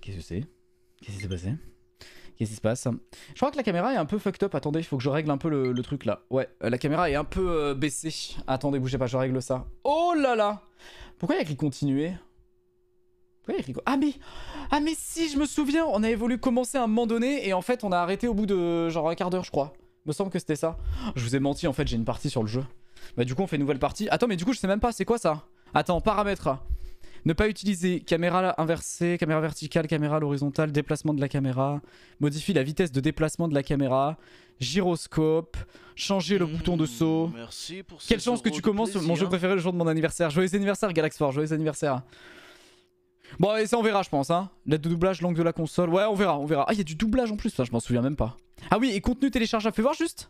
Qu'est-ce que c'est? Qu'est-ce qui s'est passé? Qu'est-ce qui se passe? Je crois que la caméra est un peu fucked up. Attendez, il faut que je règle un peu le truc là. Ouais, la caméra est un peu baissée. Attendez, bougez pas, je règle ça. Oh là là! Pourquoi il y a écrit continuer? Pourquoi il y a écrit... Ah mais si, je me souviens, on avait voulu commencer à un moment donné et en fait on a arrêté au bout de genre un quart d'heure je crois. Il me semble que c'était ça. Je vous ai menti, en fait j'ai une partie sur le jeu. Bah du coup on fait une nouvelle partie. Attends mais du coup je sais même pas, c'est quoi ça? Attends, paramètres. Ne pas utiliser caméra inversée, caméra verticale, caméra à l'horizontale, déplacement de la caméra, modifie la vitesse de déplacement de la caméra, gyroscope, changer le bouton de saut. Merci pour Quelle chance que tu commences mon jeu préféré le jour de mon anniversaire. Joyeux anniversaire Galaxfort, joyeux anniversaire. Bon et ça on verra je pense hein. L'aide de doublage, langue de la console, ouais on verra, on verra. Ah il y a du doublage en plus, ça je m'en souviens même pas. Ah oui et contenu téléchargeable, fais voir juste.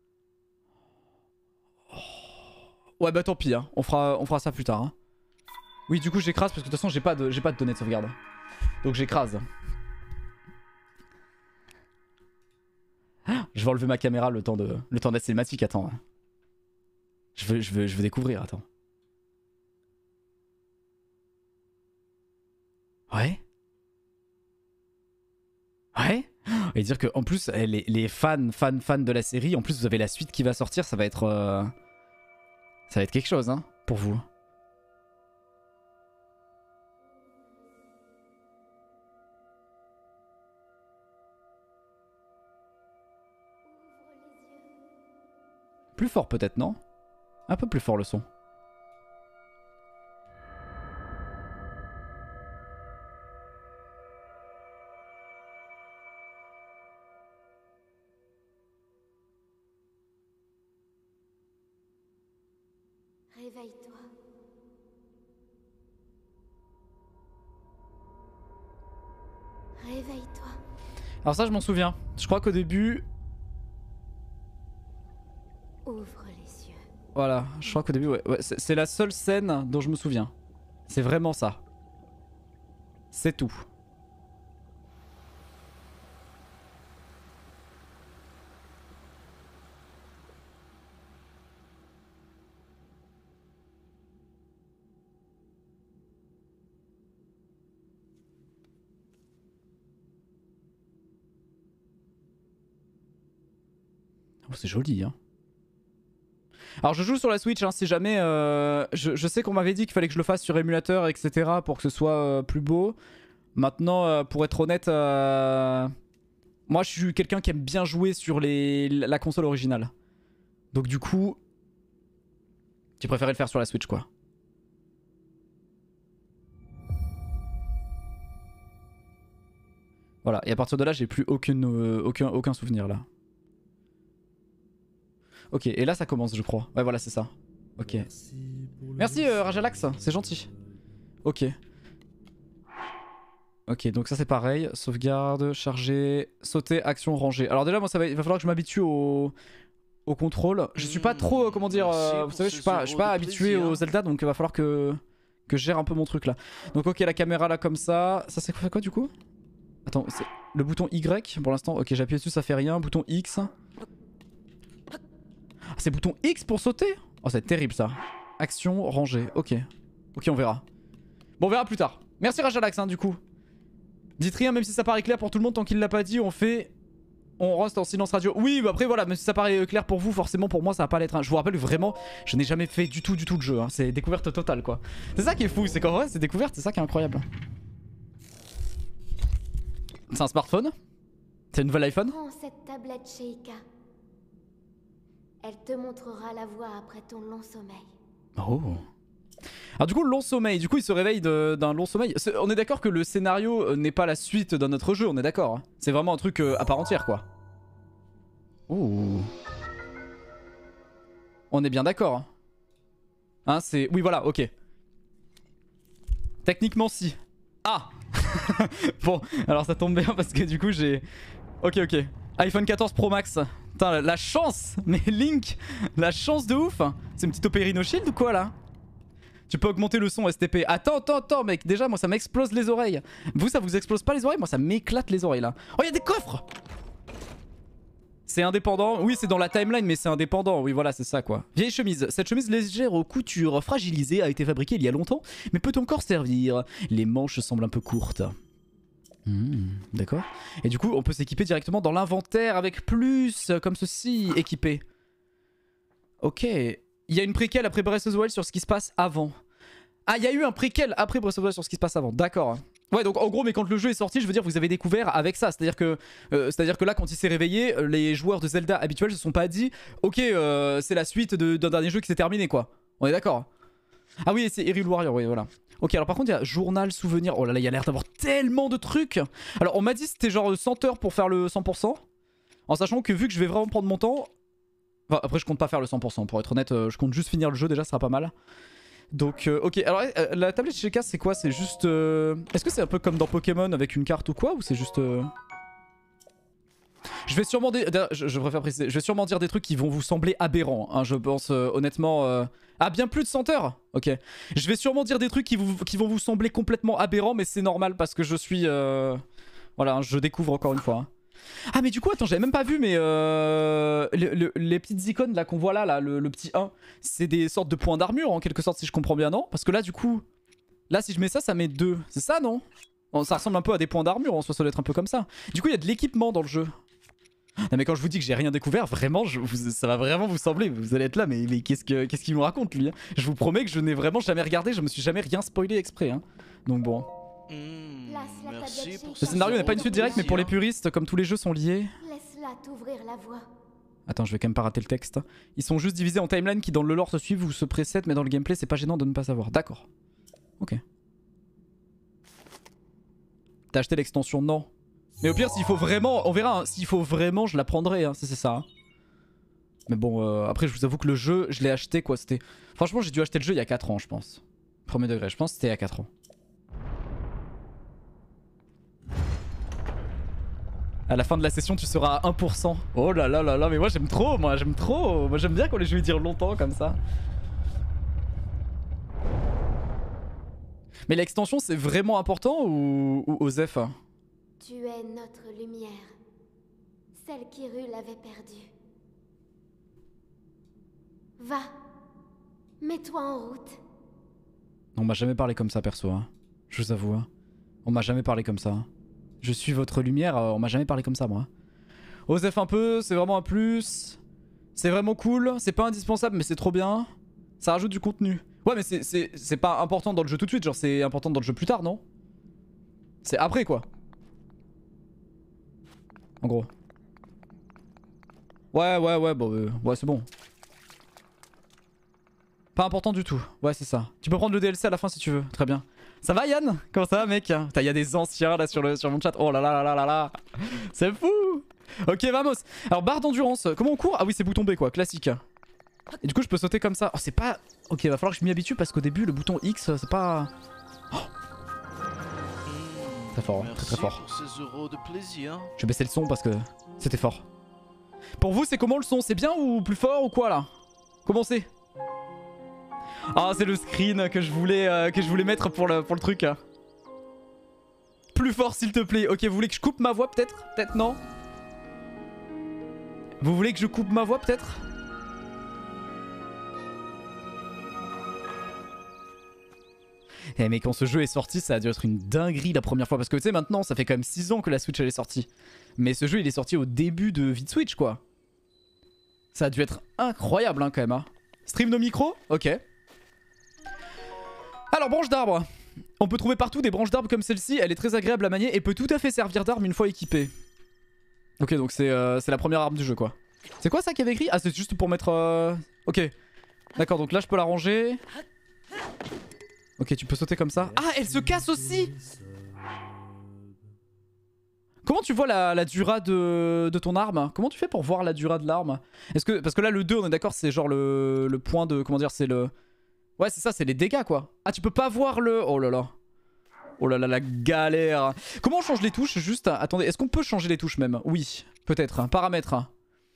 Ouais bah tant pis hein, on fera ça plus tard hein. Oui du coup j'écrase parce que de toute façon j'ai pas de données de sauvegarde. Donc j'écrase. Je vais enlever ma caméra le temps de la cinématique, attends. Je veux découvrir, attends. Ouais. Ouais. Et dire que en plus les fans de la série, en plus vous avez la suite qui va sortir, ça va être quelque chose hein pour vous. Plus fort peut-être, non? Un peu plus fort le son. Réveille-toi. Réveille-toi. Alors ça je m'en souviens. Je crois qu'au début... Ouvre les yeux. Voilà, je crois qu'au début, ouais c'est la seule scène dont je me souviens. C'est vraiment ça. C'est tout. Oh, c'est joli, hein. Alors je joue sur la Switch, hein, si jamais... je sais qu'on m'avait dit qu'il fallait que je le fasse sur émulateur, etc. pour que ce soit plus beau. Maintenant, pour être honnête, moi je suis quelqu'un qui aime bien jouer sur la console originale. Donc du coup, j'ai préféré le faire sur la Switch, quoi. Voilà, et à partir de là, j'ai plus aucun souvenir, là. Ok, et là ça commence je crois. Ouais voilà c'est ça. Ok. Merci Rajalax, c'est gentil. Ok. Ok donc ça c'est pareil. Sauvegarde, charger, sauter, action, ranger. Alors déjà moi il va falloir que je m'habitue au contrôle. Je suis pas trop comment dire vous savez je suis pas habitué au Zelda donc il va falloir que je gère un peu mon truc là. Donc ok la caméra là comme ça. Ça c'est quoi du coup? Attends c'est le bouton Y pour l'instant. Ok j'appuie dessus ça fait rien. Bouton X. Ah, c'est bouton X pour sauter? Oh c'est terrible ça. Action, ranger, ok. Ok on verra. Bon on verra plus tard. Merci Rajalax hein du coup. Dites rien même si ça paraît clair pour tout le monde tant qu'il l'a pas dit on fait... On reste en silence radio. Oui bah après voilà même si ça paraît clair pour vous forcément pour moi ça va pas l'être. Hein. Je vous rappelle vraiment je n'ai jamais fait du tout le jeu hein. C'est découverte totale quoi. C'est ça qui est fou c'est qu'en vrai c'est découverte c'est ça qui est incroyable. C'est un smartphone? C'est une nouvelle iPhone? Prends cette tablette Sheikah. Elle te montrera la voie après ton long sommeil. Oh. Alors du coup long sommeil, du coup il se réveille d'un long sommeil. On est d'accord que le scénario n'est pas la suite d'un autre jeu, on est d'accord hein. C'est vraiment un truc à part entière quoi. Ouh. On est bien d'accord hein. Hein c'est... Oui voilà ok. Techniquement si. Ah. Bon alors ça tombe bien parce que du coup j'ai... Ok ok. iPhone 14 Pro Max. Putain la chance. Mais Link, la chance de ouf. C'est une petite Operino Shield ou quoi là? Tu peux augmenter le son STP. Attends mec, déjà moi ça m'explose les oreilles. Vous ça vous explose pas les oreilles? Moi ça m'éclate les oreilles là. Oh y'a des coffres. C'est indépendant. Oui c'est dans la timeline mais c'est indépendant. Oui voilà c'est ça quoi. Vieille chemise. Cette chemise légère aux coutures fragilisées a été fabriquée il y a longtemps mais peut encore servir. Les manches semblent un peu courtes. D'accord. Et du coup, on peut s'équiper directement dans l'inventaire avec plus, comme ceci, équipé. Ok. Il y a une préquelle après Breath of the Wild sur ce qui se passe avant. Ah, il y a eu un préquel après Breath of the Wild sur ce qui se passe avant. D'accord. Ouais, donc en gros, mais quand le jeu est sorti, je veux dire, vous avez découvert avec ça. C'est-à-dire que là, quand il s'est réveillé, les joueurs de Zelda habituels se sont pas dit ok, c'est la suite d'un dernier jeu qui s'est terminé, quoi. On est d'accord. Ah oui, c'est Hyrule Warrior, oui, voilà. Ok, alors par contre, il y a journal, souvenir. Oh là là, il y a l'air d'avoir tellement de trucs. Alors, on m'a dit que c'était genre 100 heures pour faire le 100%. En sachant que vu que je vais vraiment prendre mon temps. Enfin, après, je compte pas faire le 100%. Pour être honnête, je compte juste finir le jeu déjà, ça sera pas mal. Donc, ok. Alors, la tablette Sheikah, c'est quoi? C'est juste. Est-ce que c'est un peu comme dans Pokémon avec une carte ou quoi? Ou c'est juste. Je vais sûrement je préfère préciser, je vais sûrement dire des trucs qui vont vous sembler aberrants, hein, je pense honnêtement. Ah, bien plus de 100 heures. Ok. Je vais sûrement dire des trucs qui vont vous sembler complètement aberrants, mais c'est normal parce que je suis... Voilà, je découvre encore une fois. Hein. Ah mais du coup, attends, j'avais même pas vu, mais les petites icônes là qu'on voit là, le petit 1, c'est des sortes de points d'armure en quelque sorte si je comprends bien, non? Parce que là du coup, là si je mets ça, ça met 2. C'est ça, non? Bon, ça ressemble un peu à des points d'armure, en soi ça doit être un peu comme ça. Du coup, il y a de l'équipement dans le jeu. Non mais quand je vous dis que j'ai rien découvert, vraiment, ça va vraiment vous sembler, vous allez être là, mais qu'est-ce qu'il nous raconte lui, hein? Je vous promets que je n'ai vraiment jamais regardé, je me suis jamais rien spoilé exprès, hein. Donc bon. Merci pour Le scénario n'est pas une suite directe, mais pour les puristes, comme tous les jeux sont liés... Laisse-la t'ouvrir la voie. Attends, je vais quand même pas rater le texte. Ils sont juste divisés en timelines qui dans le lore se suivent ou se précèdent, mais dans le gameplay c'est pas gênant de ne pas savoir. D'accord. Ok. T'as acheté l'extension? Non. Mais au pire, s'il faut vraiment, on verra, hein, s'il faut vraiment, je la prendrai, hein, c'est ça. Hein. Mais bon, après, je vous avoue que le jeu, je l'ai acheté, quoi, c'était... Franchement, j'ai dû acheter le jeu il y a 4 ans, je pense. Premier degré, je pense que c'était il y a 4 ans. À la fin de la session, tu seras à 1%. Oh là là là là, mais moi j'aime trop, moi j'aime trop. Moi j'aime bien quand les jeux durent longtemps comme ça. Mais l'extension, c'est vraiment important ou Osef? Tu es notre lumière. Celle qu'Hyrule avait perdue. Va. Mets-toi en route. On m'a jamais parlé comme ça, perso. Hein. Je vous avoue. Hein. On m'a jamais parlé comme ça. Hein. Je suis votre lumière, on m'a jamais parlé comme ça, moi. Osef un peu, c'est vraiment un plus. C'est vraiment cool. C'est pas indispensable, mais c'est trop bien. Ça rajoute du contenu. Ouais, mais c'est pas important dans le jeu tout de suite. Genre, c'est important dans le jeu plus tard, non? C'est après, quoi. En gros. Ouais, bon, ouais, c'est bon. Pas important du tout. Ouais, c'est ça. Tu peux prendre le DLC à la fin si tu veux. Très bien. Ça va, Yann? Comment ça va, mec? Putain, y a des anciens là sur mon chat. Oh là là là là là. C'est fou. Ok, vamos. Alors, barre d'endurance. Comment on court? Ah oui, c'est bouton B, quoi. Classique. Et du coup, je peux sauter comme ça. Oh, c'est pas... Ok, va falloir que je m'y habitue parce qu'au début, le bouton X, c'est pas... Oh. Très fort, hein. Très fort. Pour ces euros de plaisir. Je vais baisser le son parce que c'était fort. Pour vous, c'est comment le son? C'est bien ou plus fort ou quoi, là? Comment c'est? Ah, c'est le screen que je voulais mettre pour le truc. Plus fort, s'il te plaît. Ok, vous voulez que je coupe ma voix, peut-être? Peut-être non? Vous voulez que je coupe ma voix, peut-être? Eh mais quand ce jeu est sorti, ça a dû être une dinguerie la première fois. Parce que tu sais, maintenant, ça fait quand même 6 ans que la Switch elle est sortie. Mais ce jeu, il est sorti au début de vie de Switch, quoi. Ça a dû être incroyable, hein, quand même. Hein. Stream nos micros? Ok. Alors, branche d'arbre. On peut trouver partout des branches d'arbres comme celle-ci. Elle est très agréable à manier et peut tout à fait servir d'arme une fois équipée. Ok, donc c'est la première arme du jeu, quoi. C'est quoi ça qu'il y avait écrit? Ah, c'est juste pour mettre... Ok. D'accord, donc là, je peux la ranger. Ok, tu peux sauter comme ça. Ah, elle se casse aussi! Comment tu vois la dura de ton arme? Comment tu fais pour voir la dura de l'arme? Est-ce que... Parce que là, le 2, on est d'accord, c'est genre le point de... Comment dire? C'est le... Ouais, c'est ça, c'est les dégâts, quoi. Ah, tu peux pas voir le... Oh là là. Oh là là, la galère. Comment on change les touches? Juste, attendez, est-ce qu'on peut changer les touches même? Oui, peut-être. Hein. Paramètres.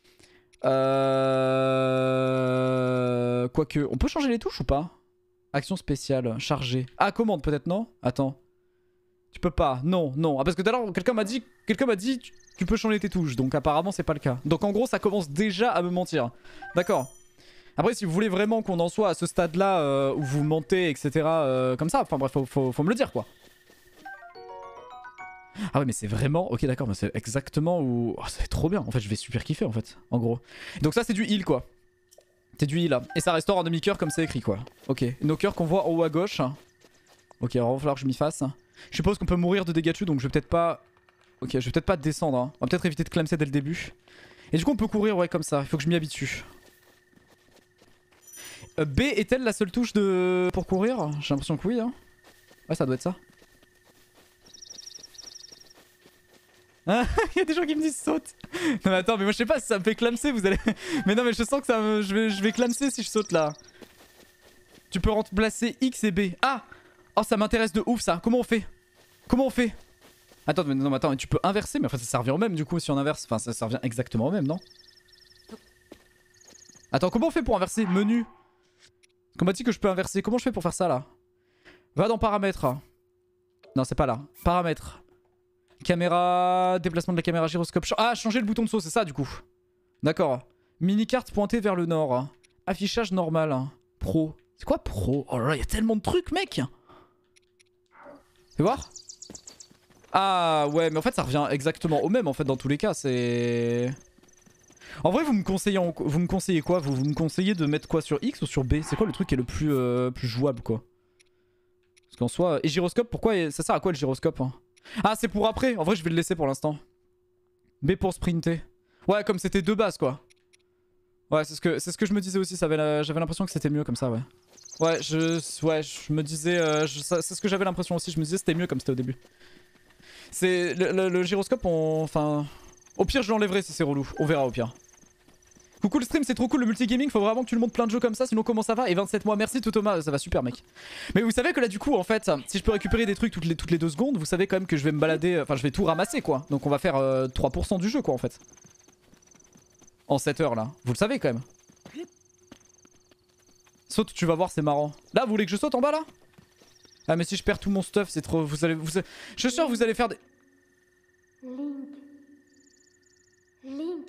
Quoique, on peut changer les touches ou pas? Action spéciale, chargée. Ah, commande peut-être, non? Attends. Tu peux pas. Non, non. Ah, parce que tout à l'heure, quelqu'un m'a dit tu peux changer tes touches. Donc apparemment, c'est pas le cas. Donc en gros, ça commence déjà à me mentir. D'accord. Après, si vous voulez vraiment qu'on en soit à ce stade-là où vous mentez, etc. Comme ça, enfin bref, faut me le dire, quoi. Ah ouais mais c'est vraiment... Ok d'accord, mais c'est exactement où... Oh, c'est trop bien, en fait je vais super kiffer en fait, en gros. Donc ça c'est du heal quoi. C'est du heal là. Et ça restaure en demi-cœur comme c'est écrit quoi. Ok, nos cœurs qu'on voit en haut à gauche. Ok, alors il va falloir que je m'y fasse. Je suppose qu'on peut mourir de dégâts dessus donc je vais peut-être pas... Ok, je vais peut-être pas descendre. Hein. On va peut-être éviter de clamser dès le début. Et du coup on peut courir ouais comme ça, il faut que je m'y habitue. B est-elle la seule touche de... pour courir? J'ai l'impression que oui hein. Ouais ça doit être ça. Il y a des gens qui me disent saute. Non mais attends, mais moi je sais pas si ça me fait clamser, vous allez... Mais non mais je sens que ça me... je vais clamser si je saute là. Tu peux remplacer X et B. Ah! Oh ça m'intéresse de ouf ça, comment on fait? Comment on fait? Attends, mais non mais attends, mais tu peux inverser, mais enfin ça revient au même du coup si on inverse. Enfin ça revient exactement au même, non? Attends, comment on fait pour inverser? Menu. Qu'on m'a dit que je peux inverser, comment je fais pour faire ça là? Va dans paramètres. Non c'est pas là, paramètres. Caméra, déplacement de la caméra, gyroscope. Ah, changer le bouton de saut, c'est ça du coup. D'accord. Mini-carte pointée vers le nord. Affichage normal. Pro. C'est quoi pro? Oh là là, il y a tellement de trucs, mec. Fais voir. Ah ouais, mais en fait ça revient exactement au même en fait dans tous les cas. C'est... En vrai, vous me conseillez quoi? Vous me conseillez de mettre quoi sur X ou sur B? C'est quoi le truc qui est le plus jouable quoi? Parce qu'en soi... Et gyroscope, pourquoi ça sert à quoi le gyroscope hein? Ah c'est pour après, en vrai je vais le laisser pour l'instant. B pour sprinter. Ouais comme c'était de base quoi. Ouais c'est ce que je me disais aussi, j'avais l'impression que c'était mieux comme ça ouais. Ouais je me disais, c'est ce que j'avais l'impression aussi, je me disais c'était mieux comme c'était au début. C'est le gyroscope enfin... Au pire je l'enlèverai si c'est relou, on verra au pire. Coucou le stream, c'est trop cool le multigaming, faut vraiment que tu le montes plein de jeux comme ça, sinon comment ça va? Et 27 mois, merci tout Thomas, ça va super mec. Mais vous savez que là du coup en fait, si je peux récupérer des trucs toutes les 2 secondes, vous savez quand même que je vais me balader, enfin je vais tout ramasser quoi. Donc on va faire 3% du jeu quoi en fait. En 7 heures là, vous le savez quand même. Saute, tu vas voir c'est marrant. Là vous voulez que je saute en bas là? Ah mais si je perds tout mon stuff c'est trop... Je suis sûr que vous allez faire des... Link.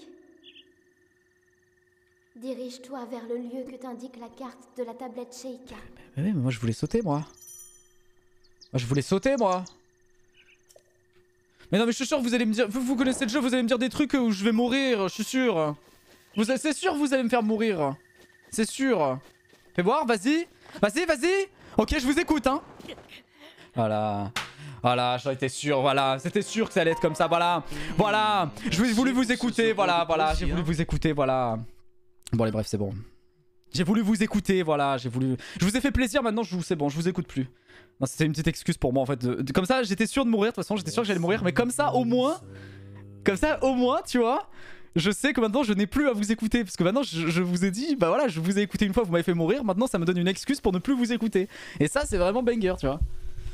Dirige-toi vers le lieu que t'indique la carte de la tablette Sheikah. Mais oui, mais moi je voulais sauter moi. Je voulais sauter moi. Mais non mais je suis sûr que vous allez me dire... Vous connaissez le jeu, vous allez me dire des trucs où je vais mourir, je suis sûr. C'est sûr que vous allez me faire mourir. C'est sûr. Fais voir, vas-y. Vas-y. Ok, je vous écoute hein. Voilà. Voilà, j'en étais sûr, voilà. C'était sûr que ça allait être comme ça, voilà. Voilà. Je voulu vous écouter, voilà. J'ai voulu vous écouter, voilà. Bon allez bref c'est bon. J'ai voulu vous écouter, voilà, je vous ai fait plaisir, maintenant c'est bon, je vous écoute plus. Non c'était une petite excuse pour moi en fait. Comme ça j'étais sûr de mourir, de toute façon j'étais sûr que j'allais mourir. Mais comme ça au moins, tu vois, je sais que maintenant je n'ai plus à vous écouter. Parce que maintenant je vous ai dit, bah voilà, je vous ai écouté une fois, vous m'avez fait mourir. Maintenant ça me donne une excuse pour ne plus vous écouter. Et ça c'est vraiment banger, tu vois.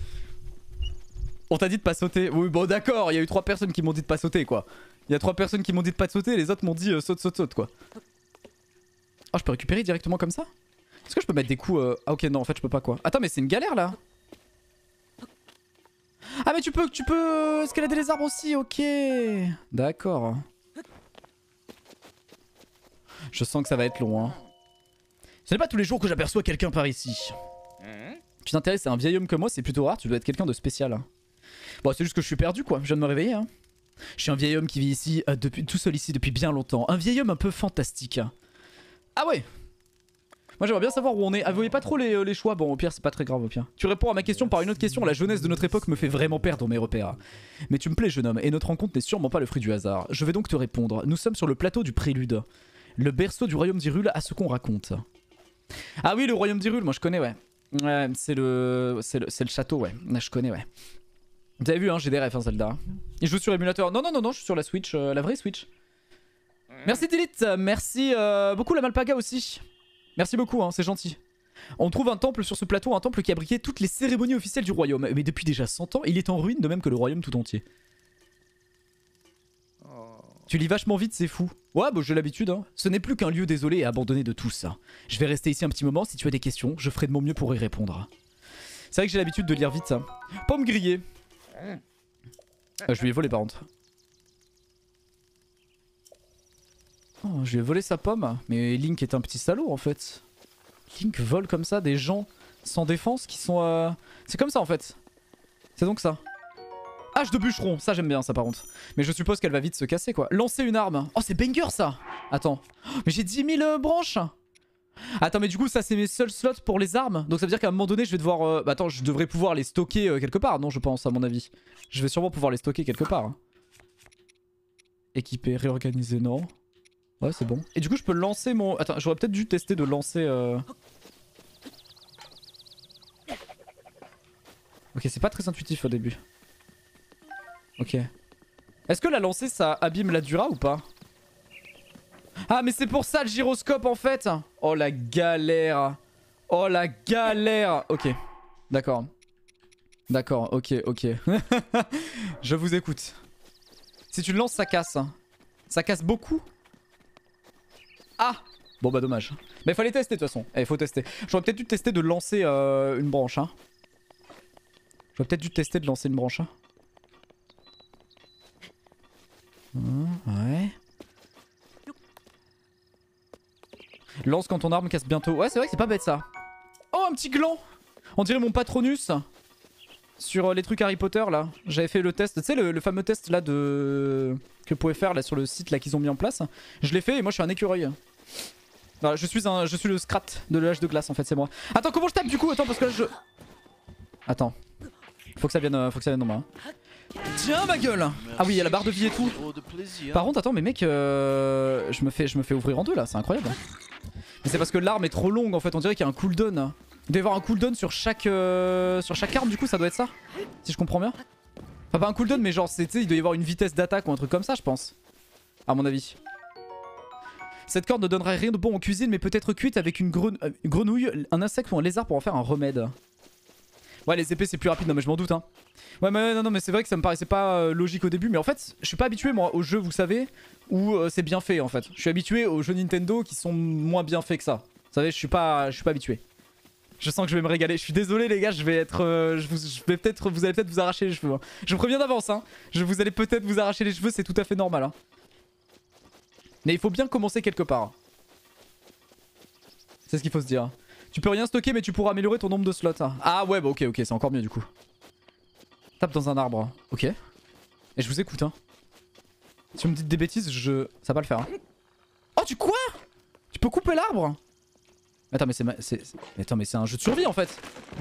On t'a dit de pas sauter. Oui bon d'accord, il y a eu 3 personnes qui m'ont dit de pas sauter quoi. Il y a 3 personnes qui m'ont dit de pas sauter, les autres m'ont dit saute quoi. Oh je peux récupérer directement comme ça? Est-ce que je peux mettre des coups Ah ok non en fait je peux pas quoi. Attends mais c'est une galère là. Ah mais tu peux escalader les arbres aussi, ok. D'accord. Je sens que ça va être long hein. Ce n'est pas tous les jours que j'aperçois quelqu'un par ici. Tu t'intéresses à un vieil homme comme moi, c'est plutôt rare, tu dois être quelqu'un de spécial. Bon c'est juste que je suis perdu quoi, je viens de me réveiller hein. Je suis un vieil homme qui vit ici, tout seul ici depuis bien longtemps. Un vieil homme un peu fantastique. Ah ouais. Moi j'aimerais bien savoir où on est. Ah vous voyez pas trop les choix? Bon au pire c'est pas très grave au pire. Tu réponds à ma question par une autre question. La jeunesse de notre époque me fait vraiment perdre mes repères. Mais tu me plais jeune homme et notre rencontre n'est sûrement pas le fruit du hasard. Je vais donc te répondre. Nous sommes sur le plateau du Prélude. Le berceau du royaume d'Hyrule à ce qu'on raconte. Ah oui le royaume d'Hyrule moi je connais ouais. Ouais c'est le château ouais. Là, je connais ouais. Vous avez vu hein j'ai des refs hein Zelda. Il joue sur émulateur. Non je suis sur la Switch, la vraie Switch. Merci Delete, merci beaucoup la Malpaga aussi. Merci beaucoup, hein, c'est gentil. On trouve un temple sur ce plateau, un temple qui abritait toutes les cérémonies officielles du royaume. Mais depuis déjà 100 ans, il est en ruine de même que le royaume tout entier. Tu lis vachement vite, c'est fou. Ouais, bah j'ai l'habitude. Hein. Ce n'est plus qu'un lieu désolé et abandonné de tous. Je vais rester ici un petit moment, si tu as des questions, je ferai de mon mieux pour y répondre. C'est vrai que j'ai l'habitude de lire vite ça. Pomme grillée. Je lui ai volé par contre. Oh, je lui ai volé sa pomme. Mais Link est un petit salaud en fait. Link vole comme ça des gens sans défense qui sont... C'est comme ça en fait. C'est donc ça. Hache de bûcheron, ça j'aime bien ça par contre. Mais je suppose qu'elle va vite se casser quoi. Lancer une arme. Oh c'est banger ça. Attends. Mais j'ai 10 000 branches. Attends mais du coup ça c'est mes seuls slots pour les armes. Donc ça veut dire qu'à un moment donné je vais devoir... Bah attends je devrais pouvoir les stocker quelque part non je pense à mon avis. Je vais sûrement pouvoir les stocker quelque part. Équiper, réorganiser, non. Ouais c'est bon. Et du coup je peux lancer mon... Attends j'aurais peut-être dû tester de lancer... Ok c'est pas très intuitif au début. Ok. Est-ce que la lancer ça abîme la Dura ou pas? Ah mais c'est pour ça le gyroscope en fait. Oh la galère. Oh la galère. Ok. D'accord. D'accord, ok, ok. Je vous écoute. Si tu le lances ça casse. Ça casse beaucoup. Ah. Bon bah dommage. Mais il fallait tester de toute façon. Il faut tester. J'aurais peut-être dû tester de lancer une branche. Hein. J'aurais peut-être dû tester de lancer une branche. Hein. Ouais. Lance quand ton arme casse bientôt. Ouais c'est vrai que c'est pas bête ça. Oh un petit gland. On dirait mon Patronus. Sur les trucs Harry Potter là. J'avais fait le test. Tu sais le fameux test là de... que vous pouvez faire là sur le site là qu'ils ont mis en place. Je l'ai fait et moi je suis un écureuil. Voilà, je suis le Scrat de l'âge de glace en fait c'est moi. Attends comment je tape du coup? Attends parce que là je... Attends. Faut que ça vienne dans ma main. Tiens ma gueule. Ah oui il y a la barre de vie et tout. Par contre attends mais mec je me fais ouvrir en deux là, c'est incroyable. Mais c'est parce que l'arme est trop longue en fait, on dirait qu'il y a un cooldown. Il doit y avoir un cooldown sur chaque arme du coup ça doit être ça. Si je comprends bien. Enfin pas un cooldown mais genre il doit y avoir une vitesse d'attaque ou un truc comme ça je pense. À mon avis. Cette corde ne donnerait rien de bon en cuisine mais peut être cuite avec une grenouille, un insecte ou un lézard pour en faire un remède. Ouais les épées c'est plus rapide, non mais je m'en doute hein. Ouais mais non mais c'est vrai que ça me paraissait pas logique au début. Mais en fait je suis pas habitué moi aux jeux vous savez où c'est bien fait en fait. Je suis habitué aux jeux Nintendo qui sont moins bien faits que ça. Vous savez je suis pas habitué. Je sens que je vais me régaler. Je suis désolé les gars, je vais être... vous allez peut-être vous arracher les cheveux. Hein. Je vous préviens d'avance hein. Vous allez peut-être vous arracher les cheveux, c'est tout à fait normal hein. Mais il faut bien commencer quelque part. C'est ce qu'il faut se dire. Tu peux rien stocker mais tu pourras améliorer ton nombre de slots. Ah ouais bah ok c'est encore mieux du coup. Tape dans un arbre. Ok. Et je vous écoute hein. Si vous me dites des bêtises ça va pas le faire hein. Oh tu quoi? Tu peux couper l'arbre? Attends mais c'est un jeu de survie en fait.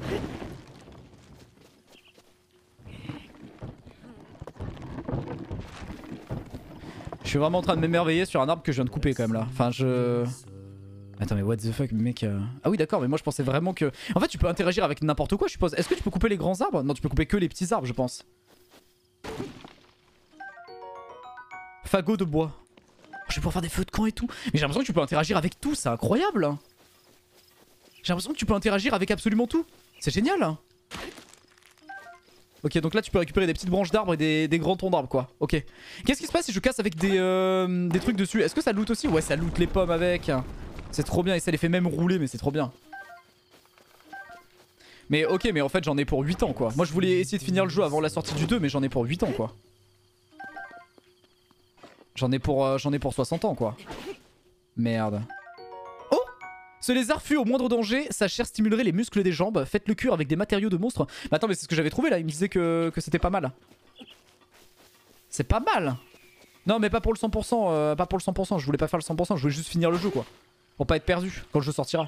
Je suis vraiment en train de m'émerveiller sur un arbre que je viens de couper quand même là. Enfin Attends mais what the fuck mec Ah oui d'accord mais moi je pensais vraiment que... En fait tu peux interagir avec n'importe quoi je suppose. Est-ce que tu peux couper les grands arbres? Non tu peux couper que les petits arbres je pense. Fagot de bois. Je vais pouvoir faire des feux de camp et tout. Mais j'ai l'impression que tu peux interagir avec tout, c'est incroyable. J'ai l'impression que tu peux interagir avec absolument tout. C'est génial. Ok donc là tu peux récupérer des petites branches d'arbres et des grands troncs d'arbres quoi. Ok. Qu'est-ce qui se passe si je casse avec des trucs dessus? Est-ce que ça loot aussi? Ouais ça loot les pommes avec. C'est trop bien et ça les fait même rouler mais c'est trop bien. Mais ok mais en fait j'en ai pour 8 ans quoi. Moi je voulais essayer de finir le jeu avant la sortie du 2 mais j'en ai pour 8 ans quoi. J'en ai pour 60 ans quoi. Merde. Oh! Ce lézard fut au moindre danger, sa chair stimulerait les muscles des jambes, faites le cure avec des matériaux de monstres. Mais attends mais c'est ce que j'avais trouvé là, il me disait que c'était pas mal. C'est pas mal. Non mais pas pour le 100%, pas pour le 100%, je voulais pas faire le 100%, je voulais juste finir le jeu quoi. Pour pas être perdu quand le jeu sortira.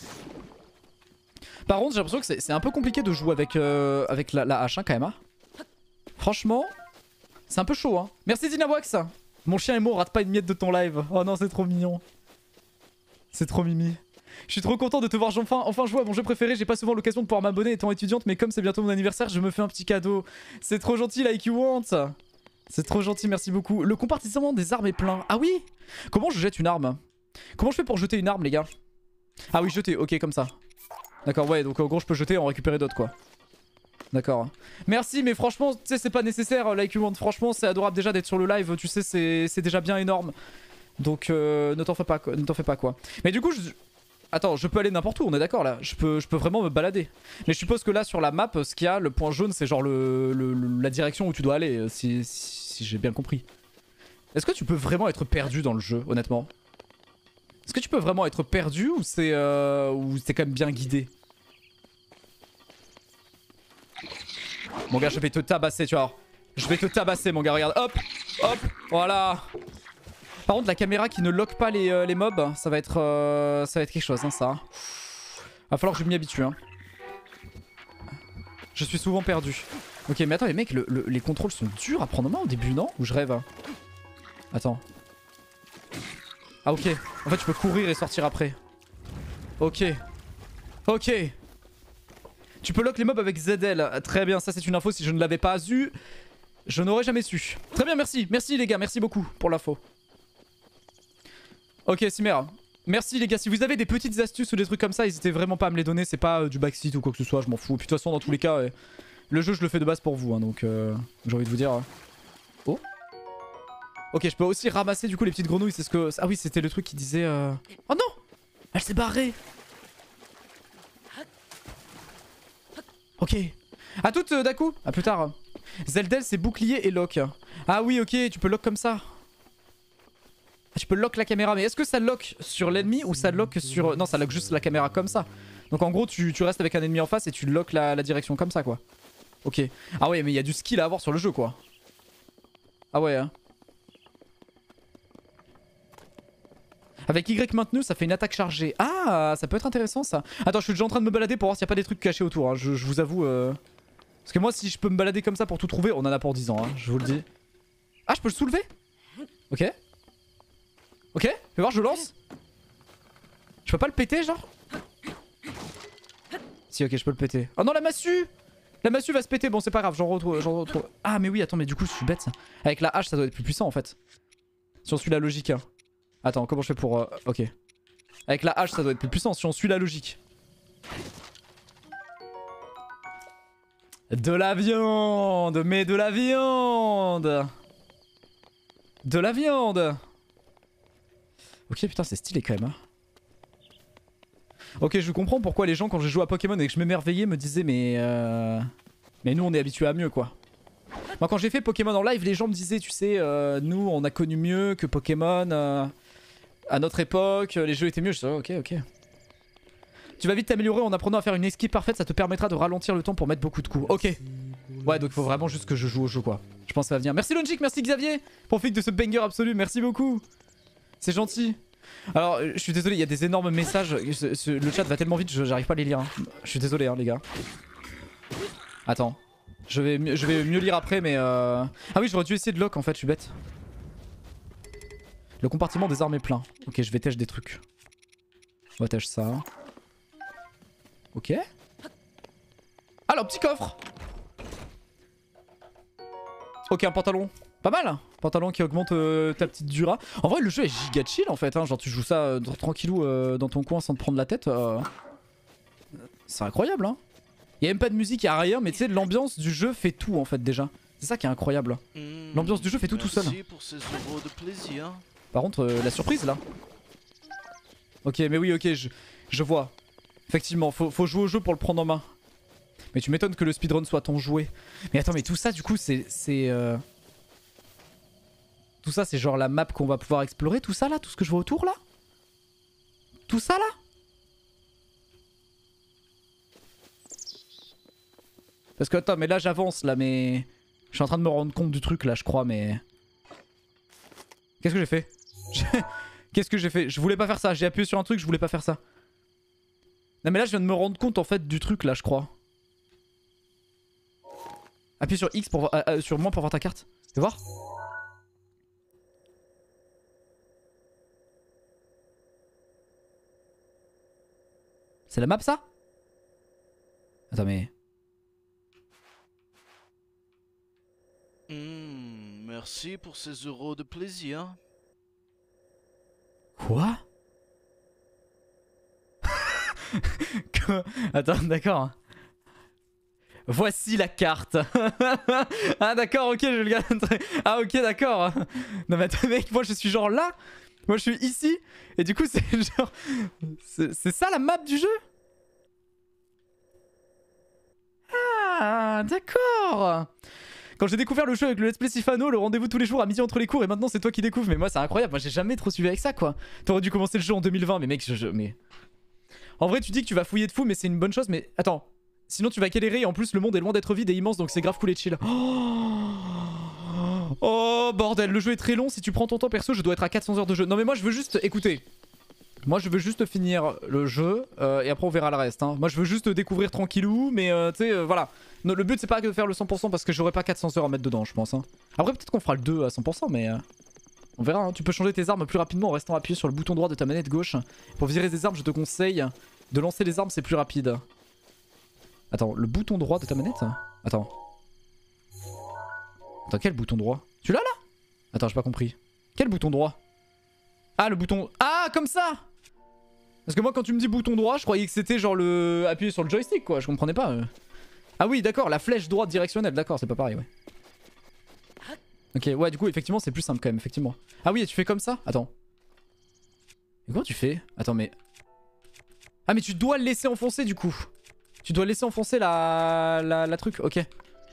Par contre j'ai l'impression que c'est un peu compliqué de jouer avec la hache hein, quand même. Hein. Franchement, c'est un peu chaud hein. Merci Dinawax. Mon chien est mort, rate pas une miette de ton live. Oh non c'est trop mignon. C'est trop mimi. Je suis trop content de te voir enfin jouer à mon jeu préféré. J'ai pas souvent l'occasion de pouvoir m'abonner étant étudiante, mais comme c'est bientôt mon anniversaire, je me fais un petit cadeau. C'est trop gentil, like you want. C'est trop gentil, merci beaucoup. Le compartiment des armes est plein. Ah oui? Comment je jette une arme? Comment je fais pour jeter une arme, les gars? Ah oui, jeter, ok, comme ça. D'accord, ouais, donc en gros, je peux jeter et en récupérer d'autres, quoi. D'accord. Merci, mais franchement, tu sais, c'est pas nécessaire, like you want. Franchement, c'est adorable déjà d'être sur le live, tu sais, c'est déjà bien énorme. Donc, ne t'en fais pas, quoi. Mais du coup, attends, je peux aller n'importe où, on est d'accord là. Je peux vraiment me balader. Mais je suppose que là sur la map, ce qu'il y a, le point jaune, c'est genre la direction où tu dois aller, si j'ai bien compris. Est-ce que tu peux vraiment être perdu dans le jeu, honnêtement? Est-ce que tu peux vraiment être perdu ou c'est quand même bien guidé? Mon gars, je vais te tabasser, tu vois. Je vais te tabasser mon gars, regarde. Hop, hop, voilà. Par contre la caméra qui ne lock pas les mobs, ça va être quelque chose hein, ça. Va falloir que je m'y habitue hein. Je suis souvent perdu. Ok mais attends les mecs, les contrôles sont durs à prendre en main au début non? Ou je rêve? Attends. Ah ok, en fait tu peux courir et sortir après. Ok. Ok. Tu peux lock les mobs avec ZL. Très bien, ça c'est une info, si je ne l'avais pas eu, je n'aurais jamais su. Très bien, merci. Merci les gars, merci beaucoup pour l'info. Ok Simer, merci les gars, si vous avez des petites astuces ou des trucs comme ça, n'hésitez vraiment pas à me les donner, c'est pas du backseat ou quoi que ce soit, je m'en fous. Puis de toute façon dans tous les cas, le jeu je le fais de base pour vous, hein, donc j'ai envie de vous dire... Oh. Ok, je peux aussi ramasser du coup les petites grenouilles, c'est ce que... Ah oui, c'était le truc qui disait... Oh non! Elle s'est barrée. Ok. A toutes d'un coup. À plus tard. Zeldel c'est bouclier et lock. Ah oui ok, tu peux lock comme ça. Ah, tu peux lock la caméra, mais est-ce que ça lock sur l'ennemi ou ça lock sur... Non, ça lock juste la caméra comme ça. Donc en gros tu restes avec un ennemi en face et tu lock la direction comme ça quoi. Ok. Ah ouais mais il y a du skill à avoir sur le jeu quoi. Ah ouais hein. Avec Y maintenu ça fait une attaque chargée. Ah ça peut être intéressant ça. Attends je suis déjà en train de me balader pour voir s'il n'y a pas des trucs cachés autour hein. Je vous avoue Parce que moi si je peux me balader comme ça pour tout trouver, on en a pour 10 ans hein, je vous le dis. Ah je peux le soulever. Ok. Ok, fais voir je lance. Je peux pas le péter genre? Si ok je peux le péter. Oh non la massue. La massue va se péter, bon c'est pas grave, j'en retrouve. Ah mais oui attends mais du coup je suis bête. Avec la hache ça doit être plus puissant en fait. Si on suit la logique hein. Attends, comment je fais pour... Ok. Avec la hache, ça doit être plus puissant si on suit la logique. De la viande. Mais de la viande. De la viande. Ok, putain, c'est stylé quand même. Hein. Ok, je comprends pourquoi les gens, quand je joue à Pokémon et que je m'émerveillais, me disaient mais nous, on est habitués à mieux, quoi. Moi, quand j'ai fait Pokémon en live, les gens me disaient, tu sais, nous, on a connu mieux que Pokémon... À notre époque, les jeux étaient mieux. Je dis ok, ok. Tu vas vite t'améliorer en apprenant à faire une esquive parfaite, ça te permettra de ralentir le temps pour mettre beaucoup de coups. Ok. Ouais, donc il faut vraiment juste que je joue au jeu quoi. Je pense que ça va venir. Merci Logic, merci Xavier. Profite de ce banger absolu, merci beaucoup. C'est gentil. Alors, je suis désolé, il y a des énormes messages. Le chat va tellement vite, j'arrive pas à les lire. Hein. Je suis désolé, hein, les gars. Attends. Je vais mieux lire après, mais... Ah oui, j'aurais dû essayer de lock en fait, je suis bête. Le compartiment des armes est plein. Ok, je vais tèche des trucs. On va tèche ça. Ok. Alors, petit coffre. Ok, un pantalon. Pas mal. Pantalon qui augmente ta petite dura. En vrai, le jeu est giga chill en fait. Hein. Genre, tu joues ça tranquillou dans ton coin sans te prendre la tête. C'est incroyable. Hein. Il y a même pas de musique, il y a rien. Mais tu sais, l'ambiance du jeu fait tout en fait déjà. C'est ça qui est incroyable. L'ambiance du jeu fait tout seul. Pour ces euros de plaisir. Par contre, la surprise là. Ok, mais oui, ok, je vois. Effectivement, faut jouer au jeu pour le prendre en main. Mais tu m'étonnes que le speedrun soit ton jouet. Mais attends, mais tout ça, du coup, c'est... Tout ça, c'est genre la map qu'on va pouvoir explorer. Tout ça là, tout ce que je vois autour là. Tout ça là. Parce que attends, mais là j'avance là, mais... Je suis en train de me rendre compte du truc là, je crois, mais... Qu'est-ce que j'ai fait? Qu'est-ce que j'ai fait? Je voulais pas faire ça, j'ai appuyé sur un truc, je voulais pas faire ça. Non mais là je viens de me rendre compte en fait du truc là je crois. Appuie sur X pour sur moi pour voir ta carte. Fais voir. C'est la map ça? Attends mais... Merci pour ces euros de plaisir. Quoi? Attends, d'accord. Voici la carte. Ah d'accord, ok, je le garde. Ah ok, d'accord. Non mais attends mec, moi je suis genre là. Moi je suis ici. Et du coup c'est genre... C'est ça la map du jeu? Ah d'accord. Quand j'ai découvert le jeu avec le Let's Play Sifano, le rendez-vous tous les jours à midi entre les cours et maintenant c'est toi qui découvres. Mais moi c'est incroyable, moi j'ai jamais trop suivi avec ça quoi. T'aurais dû commencer le jeu en 2020 mais mec mais... En vrai tu dis que tu vas fouiller de fou mais c'est une bonne chose mais... Attends. Sinon tu vas galérer et en plus le monde est loin d'être vide et immense donc c'est grave cool et chill. Oh Oh bordel, le jeu est très long. Si tu prends ton temps perso, je dois être à 400 heures de jeu. Non mais moi je veux juste... Écoutez. Moi je veux juste finir le jeu et après on verra le reste. Hein. Moi je veux juste découvrir tranquillou, mais tu sais, voilà. Non, le but c'est pas de faire le 100% parce que j'aurai pas 400 heures à mettre dedans, je pense. Hein. Après peut-être qu'on fera le 2 à 100%, mais on verra. Hein. Tu peux changer tes armes plus rapidement en restant appuyé sur le bouton droit de ta manette gauche. Pour virer des armes, je te conseille de lancer les armes, c'est plus rapide. Attends, le bouton droit de ta manette? Attends. Attends, quel bouton droit? Tu l'as là? Attends, j'ai pas compris. Quel bouton droit? Ah, le bouton... Ah, comme ça! Parce que moi quand tu me dis bouton droit, je croyais que c'était genre le... appuyer sur le joystick quoi, je comprenais pas. Ah oui d'accord, la flèche droite directionnelle, d'accord, c'est pas pareil ouais. Ok ouais du coup effectivement c'est plus simple quand même, effectivement. Ah oui et tu fais comme ça? Attends. Et comment tu fais? Attends mais... Ah mais tu dois le laisser enfoncer du coup. Tu dois laisser enfoncer la truc, ok.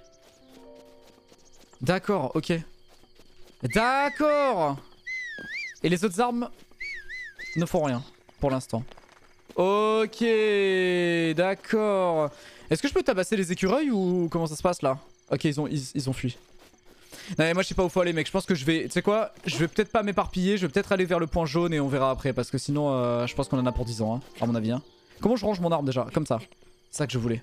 D'accord, ok. D'accord. Et les autres armes ne font rien. Pour l'instant. Ok, d'accord. Est-ce que je peux tabasser les écureuils ou comment ça se passe là? Ok, ils ont fui. Non mais moi je sais pas où faut aller mec, je pense que je vais... Tu sais quoi? Je vais peut-être pas m'éparpiller, je vais peut-être aller vers le point jaune et on verra après. Parce que sinon je pense qu'on en a pour 10 ans, hein, à mon avis. Hein. Comment je range mon arme déjà? Comme ça. C'est ça que je voulais.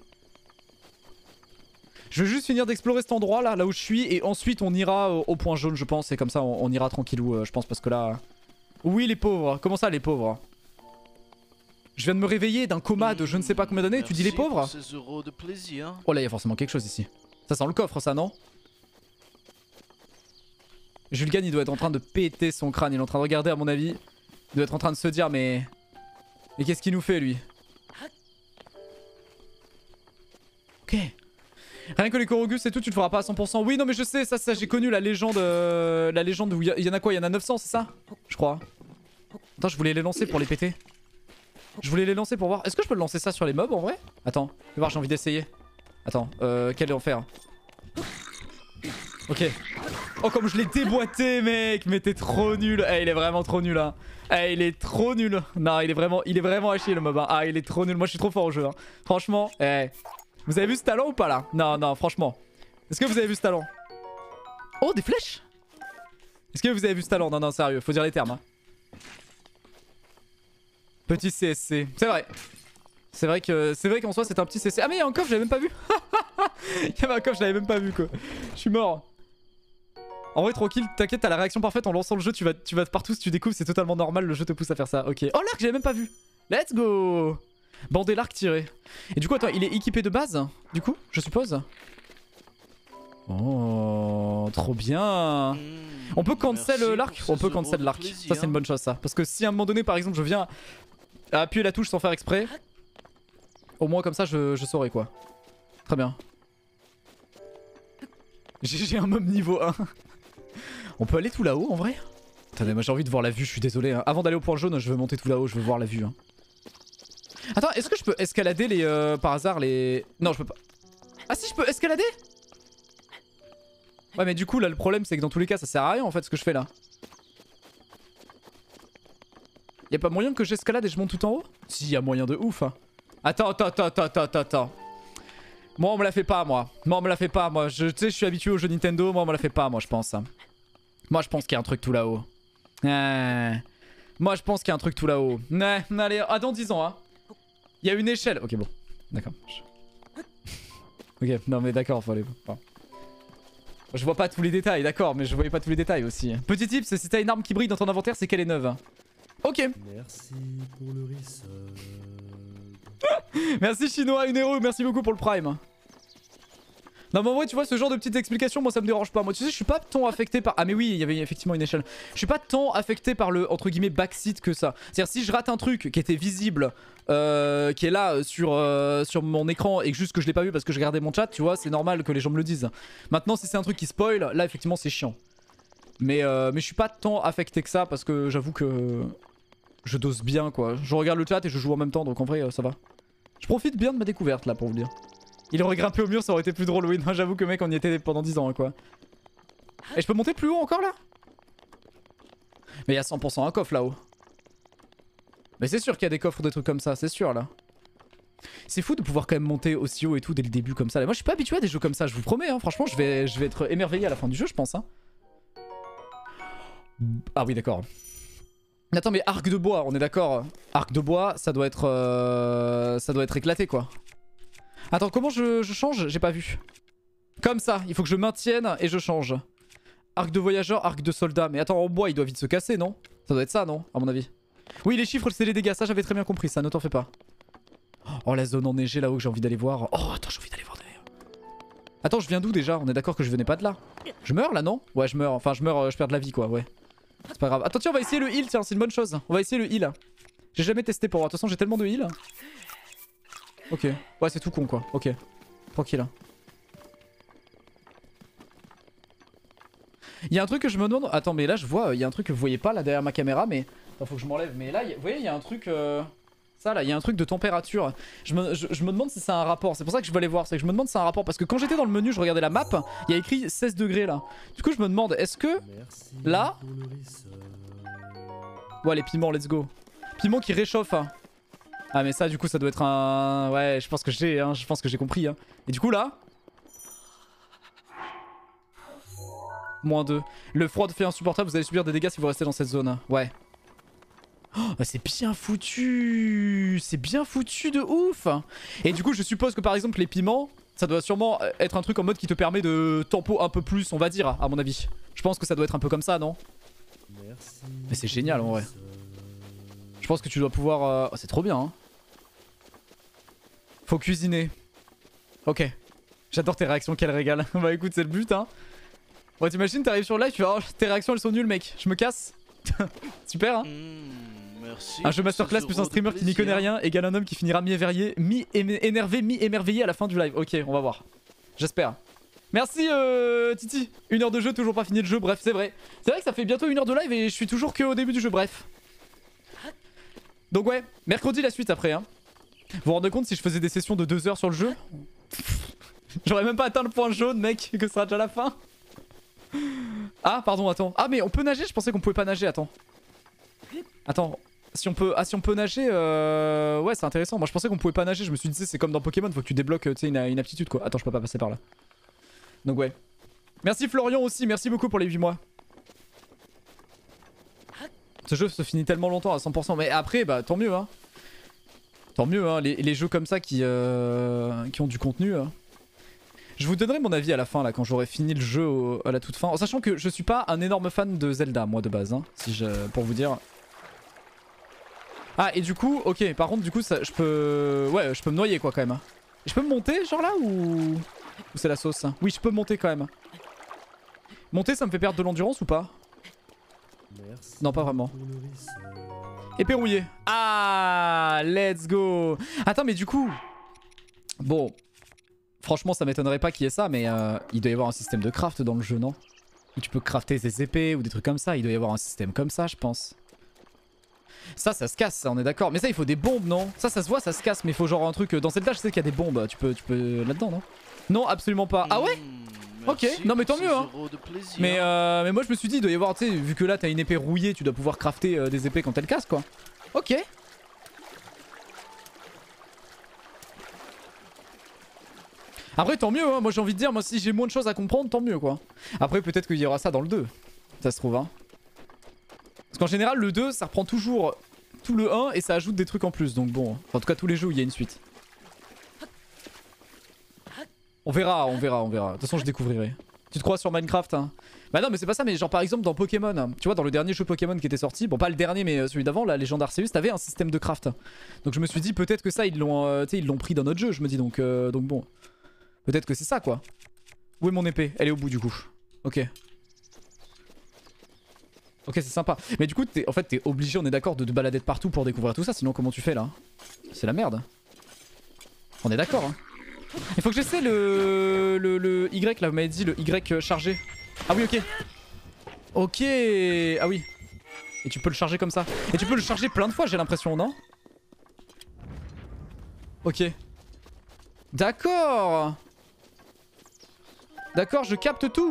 Je vais juste finir d'explorer cet endroit là où je suis et ensuite on ira au point jaune je pense. Et comme ça on ira tranquillou je pense parce que là... Oui les pauvres, comment ça les pauvres? Je viens de me réveiller d'un coma de je ne sais pas combien d'années, tu dis les pauvres? Ces euros de plaisir. Oh là, il y a forcément quelque chose ici. Ça sent le coffre, ça, non? Julgan, il doit être en train de péter son crâne. Il est en train de regarder, à mon avis. Il doit être en train de se dire, mais... Mais qu'est-ce qu'il nous fait, lui? Ok. Rien que les Korogus et tout, tu le feras pas à 100%. Oui, non, mais je sais, ça j'ai connu la légende. La légende où il y en a quoi? Il y en a 900, c'est ça? Je crois. Attends, je voulais les lancer pour les péter. Je voulais les lancer pour voir. Est-ce que je peux lancer ça sur les mobs en vrai? Attends, fais voir, j'ai envie d'essayer. Attends, quel enfer. Ok. Oh, comme je l'ai déboîté, mec. Mais t'es trop nul. Eh, il est vraiment trop nul, hein. Eh, il est trop nul. Non, il est vraiment à chier le mob. Hein. Ah, il est trop nul. Moi, je suis trop fort au jeu. Hein. Franchement, eh. Vous avez vu ce talent ou pas là? Non, non, franchement. Est-ce que vous avez vu ce talent? Oh, des flèches? Est-ce que vous avez vu ce talent? Non, non, sérieux, faut dire les termes. Hein. Petit CSC. C'est vrai. C'est vrai qu'en soi c'est un petit CSC. Ah mais il y a un coffre, j'avais même pas vu. Il y avait un coffre, je l'avais même pas vu quoi. Je suis mort. En vrai tranquille, t'inquiète, t'as la réaction parfaite en lançant le jeu, tu vas partout si tu découvres, c'est totalement normal, le jeu te pousse à faire ça. Ok. Oh l'arc, j'avais même pas vu. Let's go. Bandé l'arc tiré. Et du coup attends, il est équipé de base du coup, je suppose. Oh, trop bien. On peut cancel l'arc? On peut cancel l'arc. Ça c'est une bonne chose ça. Parce que si à un moment donné par exemple je viens à appuyer la touche sans faire exprès, au moins comme ça je saurai quoi. Très bien. J'ai un mob niveau 1. On peut aller tout là-haut en vrai? Attendez, moi j'ai envie de voir la vue, je suis désolé. Hein. Avant d'aller au point jaune, je veux monter tout là-haut, je veux voir la vue. Hein. Attends, est-ce que je peux escalader les... par hasard les... Non, je peux pas. Ah si, je peux escalader? Ouais mais du coup là le problème c'est que dans tous les cas ça sert à rien en fait ce que je fais là. Y'a pas moyen que j'escalade et je monte tout en haut? Si, y'a moyen de ouf. Hein. Attends. Moi on me la fait pas moi. Moi on me la fait pas moi. Tu sais je suis habitué aux jeux Nintendo, moi on me la fait pas moi je pense. Moi je pense qu'il y a un truc tout là-haut. Moi je pense qu'il y a un truc tout là-haut. Allez, dans 10 ans hein. Il y a une échelle. Ok bon. D'accord. Ok, non mais d'accord, faut aller... Enfin... Je vois pas tous les détails, d'accord, mais je voyais pas tous les détails aussi. Petit tip, si t'as une arme qui brille dans ton inventaire, c'est qu'elle est neuve. Ok. Merci pour le resub. Merci Chinois, une héros, merci beaucoup pour le prime. Non mais en vrai tu vois ce genre de petites explications moi ça me dérange pas. Moi tu sais je suis pas tant affecté par... Ah mais oui il y avait effectivement une échelle. Je suis pas tant affecté par le entre guillemets backseat que ça. C'est-à-dire si je rate un truc qui était visible, qui est là sur mon écran et que juste que je l'ai pas vu parce que je regardais mon chat, tu vois c'est normal que les gens me le disent. Maintenant si c'est un truc qui spoil, là effectivement c'est chiant. Mais je suis pas tant affecté que ça parce que j'avoue que je dose bien quoi. Je regarde le chat et je joue en même temps donc en vrai ça va. Je profite bien de ma découverte là pour vous dire. Il aurait grimpé au mur, ça aurait été plus drôle. Oui, non, j'avoue que mec, on y était pendant 10 ans, hein, quoi. Et je peux monter plus haut encore là? Mais il y a 100% un coffre là-haut. Mais c'est sûr qu'il y a des coffres ou des trucs comme ça, c'est sûr là. C'est fou de pouvoir quand même monter aussi haut et tout dès le début comme ça. Moi, je suis pas habitué à des jeux comme ça, je vous promets. Hein. Franchement, je vais être émerveillé à la fin du jeu, je pense. Hein. Ah oui, d'accord. Attends, mais arc de bois, on est d'accord. Arc de bois, ça doit être éclaté, quoi. Attends, comment je change? J'ai pas vu. Comme ça, il faut que je maintienne et je change. Arc de voyageur, arc de soldat. Mais attends, en bois, il doit vite se casser, non? Ça doit être ça, non? À mon avis. Oui, les chiffres, c'est les dégâts. Ça, j'avais très bien compris, ça, ne t'en fais pas. Oh, la zone enneigée là-haut que j'ai envie d'aller voir. Oh, attends, j'ai envie d'aller voir derrière. Attends, je viens d'où déjà? On est d'accord que je venais pas de là. Je meurs là, non? Ouais, je meurs. Enfin, je meurs, je perds de la vie, quoi, ouais. C'est pas grave. Attends, tiens, on va essayer le heal, tiens, c'est une bonne chose. On va essayer le heal. J'ai jamais testé pour voir. De toute façon, j'ai tellement de heal. Ok. Ouais, c'est tout con, quoi. Ok. Tranquille. Il y a un truc que je me demande. Attends, mais là, je vois, il y a un truc que vous voyez pas là derrière ma caméra, mais. Attends, faut que je m'enlève. Mais là, vous voyez, il y a un truc. Ça là, il y a un truc de température. Je me demande si c'est un rapport. C'est pour ça que je veux aller voir. C'est que je me demande si c'est un rapport. Parce que quand j'étais dans le menu, je regardais la map. Il y a écrit 16 degrés là. Du coup, je me demande, est-ce que. Là. Ouais, les piments, let's go. Piment qui réchauffe. Hein. Ah, mais ça, du coup, ça doit être un. Ouais, je pense que j'ai compris. Hein. Et du coup, là. -2. Le froid fait insupportable. Vous allez subir des dégâts si vous restez dans cette zone. Ouais. Oh, c'est bien foutu. C'est bien foutu de ouf. Et du coup je suppose que par exemple les piments, ça doit sûrement être un truc en mode qui te permet de tempo un peu plus, on va dire, à mon avis. Je pense que ça doit être un peu comme ça, non? Mais c'est génial en vrai. Je pense que tu dois pouvoir... Oh, c'est trop bien, hein. Faut cuisiner. Ok. J'adore tes réactions, quel régal. Bah écoute, c'est le but, hein. Ouais, t'imagines, t'arrives sur le live, tu vas... Oh, tes réactions elles sont nulles, mec. Je me casse. Super, hein. Merci. Un jeu masterclass plus un streamer qui n'y connaît rien égale un homme qui finira mi-énervé, mi-émerveillé à la fin du live. Ok, on va voir. J'espère. Merci Titi. 1 heure de jeu, toujours pas fini le jeu. Bref, c'est vrai. C'est vrai que ça fait bientôt 1 heure de live et je suis toujours qu'au début du jeu. Bref. Donc ouais, mercredi la suite après. Hein. Vous vous rendez compte si je faisais des sessions de 2 heures sur le jeu? J'aurais même pas atteint le point jaune, mec, que ce sera déjà la fin. Ah, pardon, attends. Ah, mais on peut nager? Je pensais qu'on pouvait pas nager, attends. Attends. Si on peut, si on peut nager, ouais, c'est intéressant. Moi, je pensais qu'on pouvait pas nager. Je me suis dit, c'est comme dans Pokémon, faut que tu débloques une aptitude, quoi. Attends, je peux pas passer par là. Donc, ouais. Merci Florian aussi, merci beaucoup pour les 8 mois. Ce jeu se finit tellement longtemps à 100%. Mais après, bah, tant mieux, hein. Tant mieux, hein. Les jeux comme ça qui ont du contenu. Je vous donnerai mon avis à la fin, là, quand j'aurai fini le jeu à la toute fin. En sachant que je suis pas un énorme fan de Zelda, moi, de base, hein, pour vous dire. Ah, et du coup, ok, par contre, du coup, ça, je peux... Ouais, je peux me noyer, quoi, quand même. Je peux me monter, genre là, ou c'est la sauce? Oui, je peux monter, quand même. Monter, ça me fait perdre de l'endurance ou pas? Non, pas vraiment. Épée rouillée. Ah, let's go. Attends, mais du coup... Bon... Franchement, ça m'étonnerait pas qu'il y ait ça, mais il doit y avoir un système de craft dans le jeu, non? Où tu peux crafter des épées ou des trucs comme ça. Il doit y avoir un système comme ça, je pense. Ça se casse, ça, on est d'accord. Mais ça, il faut des bombes, non? Ça se voit, ça se casse, mais il faut genre un truc... Dans Zelda, je sais qu'il y a des bombes. Tu peux là-dedans, non? Non, absolument pas. Ah ouais? Ok, non mais tant mieux, hein. Mais moi, je me suis dit, il doit y avoir, tu sais, vu que là, t'as une épée rouillée, tu dois pouvoir crafter des épées quand elles cassent, quoi. Ok. Après, tant mieux, hein. Moi j'ai envie de dire, moi si j'ai moins de choses à comprendre, tant mieux, quoi. Après, peut-être qu'il y aura ça dans le 2. Ça se trouve, hein. Parce qu'en général, le 2, ça reprend toujours tout le 1 et ça ajoute des trucs en plus. Donc bon, enfin, en tout cas, tous les jeux où il y a une suite. On verra, on verra, on verra. De toute façon, je découvrirai. Tu te crois sur Minecraft, hein? Bah non, mais c'est pas ça, mais genre par exemple dans Pokémon. Tu vois, dans le dernier jeu Pokémon qui était sorti, bon, pas le dernier, mais celui d'avant, la Légende Arceus, t'avais un système de craft. Donc je me suis dit, peut-être que ça, ils l'ont pris dans notre jeu, je me dis, donc bon. Peut-être que c'est ça, quoi. Où est mon épée? Elle est au bout, du coup. Ok. Ok, c'est sympa. Mais du coup, en fait, t'es obligé, on est d'accord, de te balader de partout pour découvrir tout ça. Sinon, comment tu fais, là? C'est la merde. On est d'accord, hein. Il faut que j'essaie le Y, là, vous m'avez dit, le Y chargé. Ah oui, ok. Ok. Ah oui. Et tu peux le charger comme ça. Et tu peux le charger plein de fois, j'ai l'impression, non? Ok. D'accord. D'accord, je capte tout.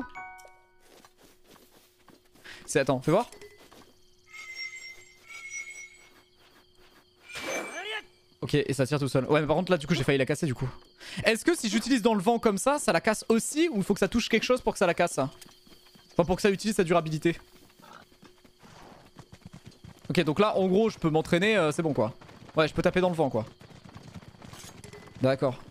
Attends, fais voir. Ok, et ça tire tout seul. Ouais, mais par contre là, du coup, j'ai failli la casser, du coup. Est-ce que si j'utilise dans le vent comme ça la casse aussi? Ou il faut que ça touche quelque chose pour que ça la casse? Enfin, pour que ça utilise sa durabilité. Ok, donc là, en gros, je peux m'entraîner, c'est bon quoi. Ouais, je peux taper dans le vent quoi. D'accord.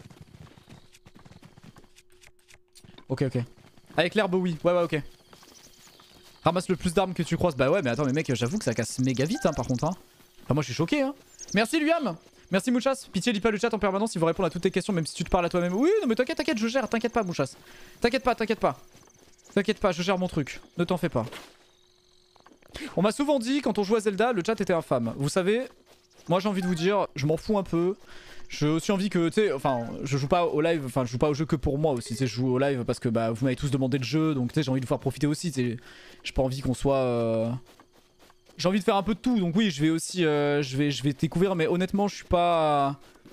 Ok, ok. Avec l'herbe, oui. Ouais, ouais, ok. Ramasse le plus d'armes que tu croises. Bah ouais, mais attends, mais mec, j'avoue que ça casse méga vite, hein, par contre. Hein. Enfin, moi, je suis choqué, hein. Merci, Liam. Merci, Mouchas. Pitié, lis pas le chat en permanence, il va répondre à toutes tes questions, même si tu te parles à toi-même. Oui, non, mais t'inquiète, t'inquiète, je gère. T'inquiète pas, Mouchas. T'inquiète pas, t'inquiète pas. T'inquiète pas, je gère mon truc. Ne t'en fais pas. On m'a souvent dit, quand on jouait à Zelda, le chat était infâme. Vous savez, moi, j'ai envie de vous dire, je m'en fous un peu. J'ai aussi envie que, tu sais, enfin, je joue pas au live, enfin, je joue pas au jeu que pour moi aussi, tu sais, je joue au live parce que bah, vous m'avez tous demandé le jeu, donc tu sais, j'ai envie de vous faire profiter aussi, tu sais, j'ai pas envie qu'on soit... J'ai envie de faire un peu de tout, donc oui, je vais aussi, je vais découvrir, mais honnêtement, je suis pas...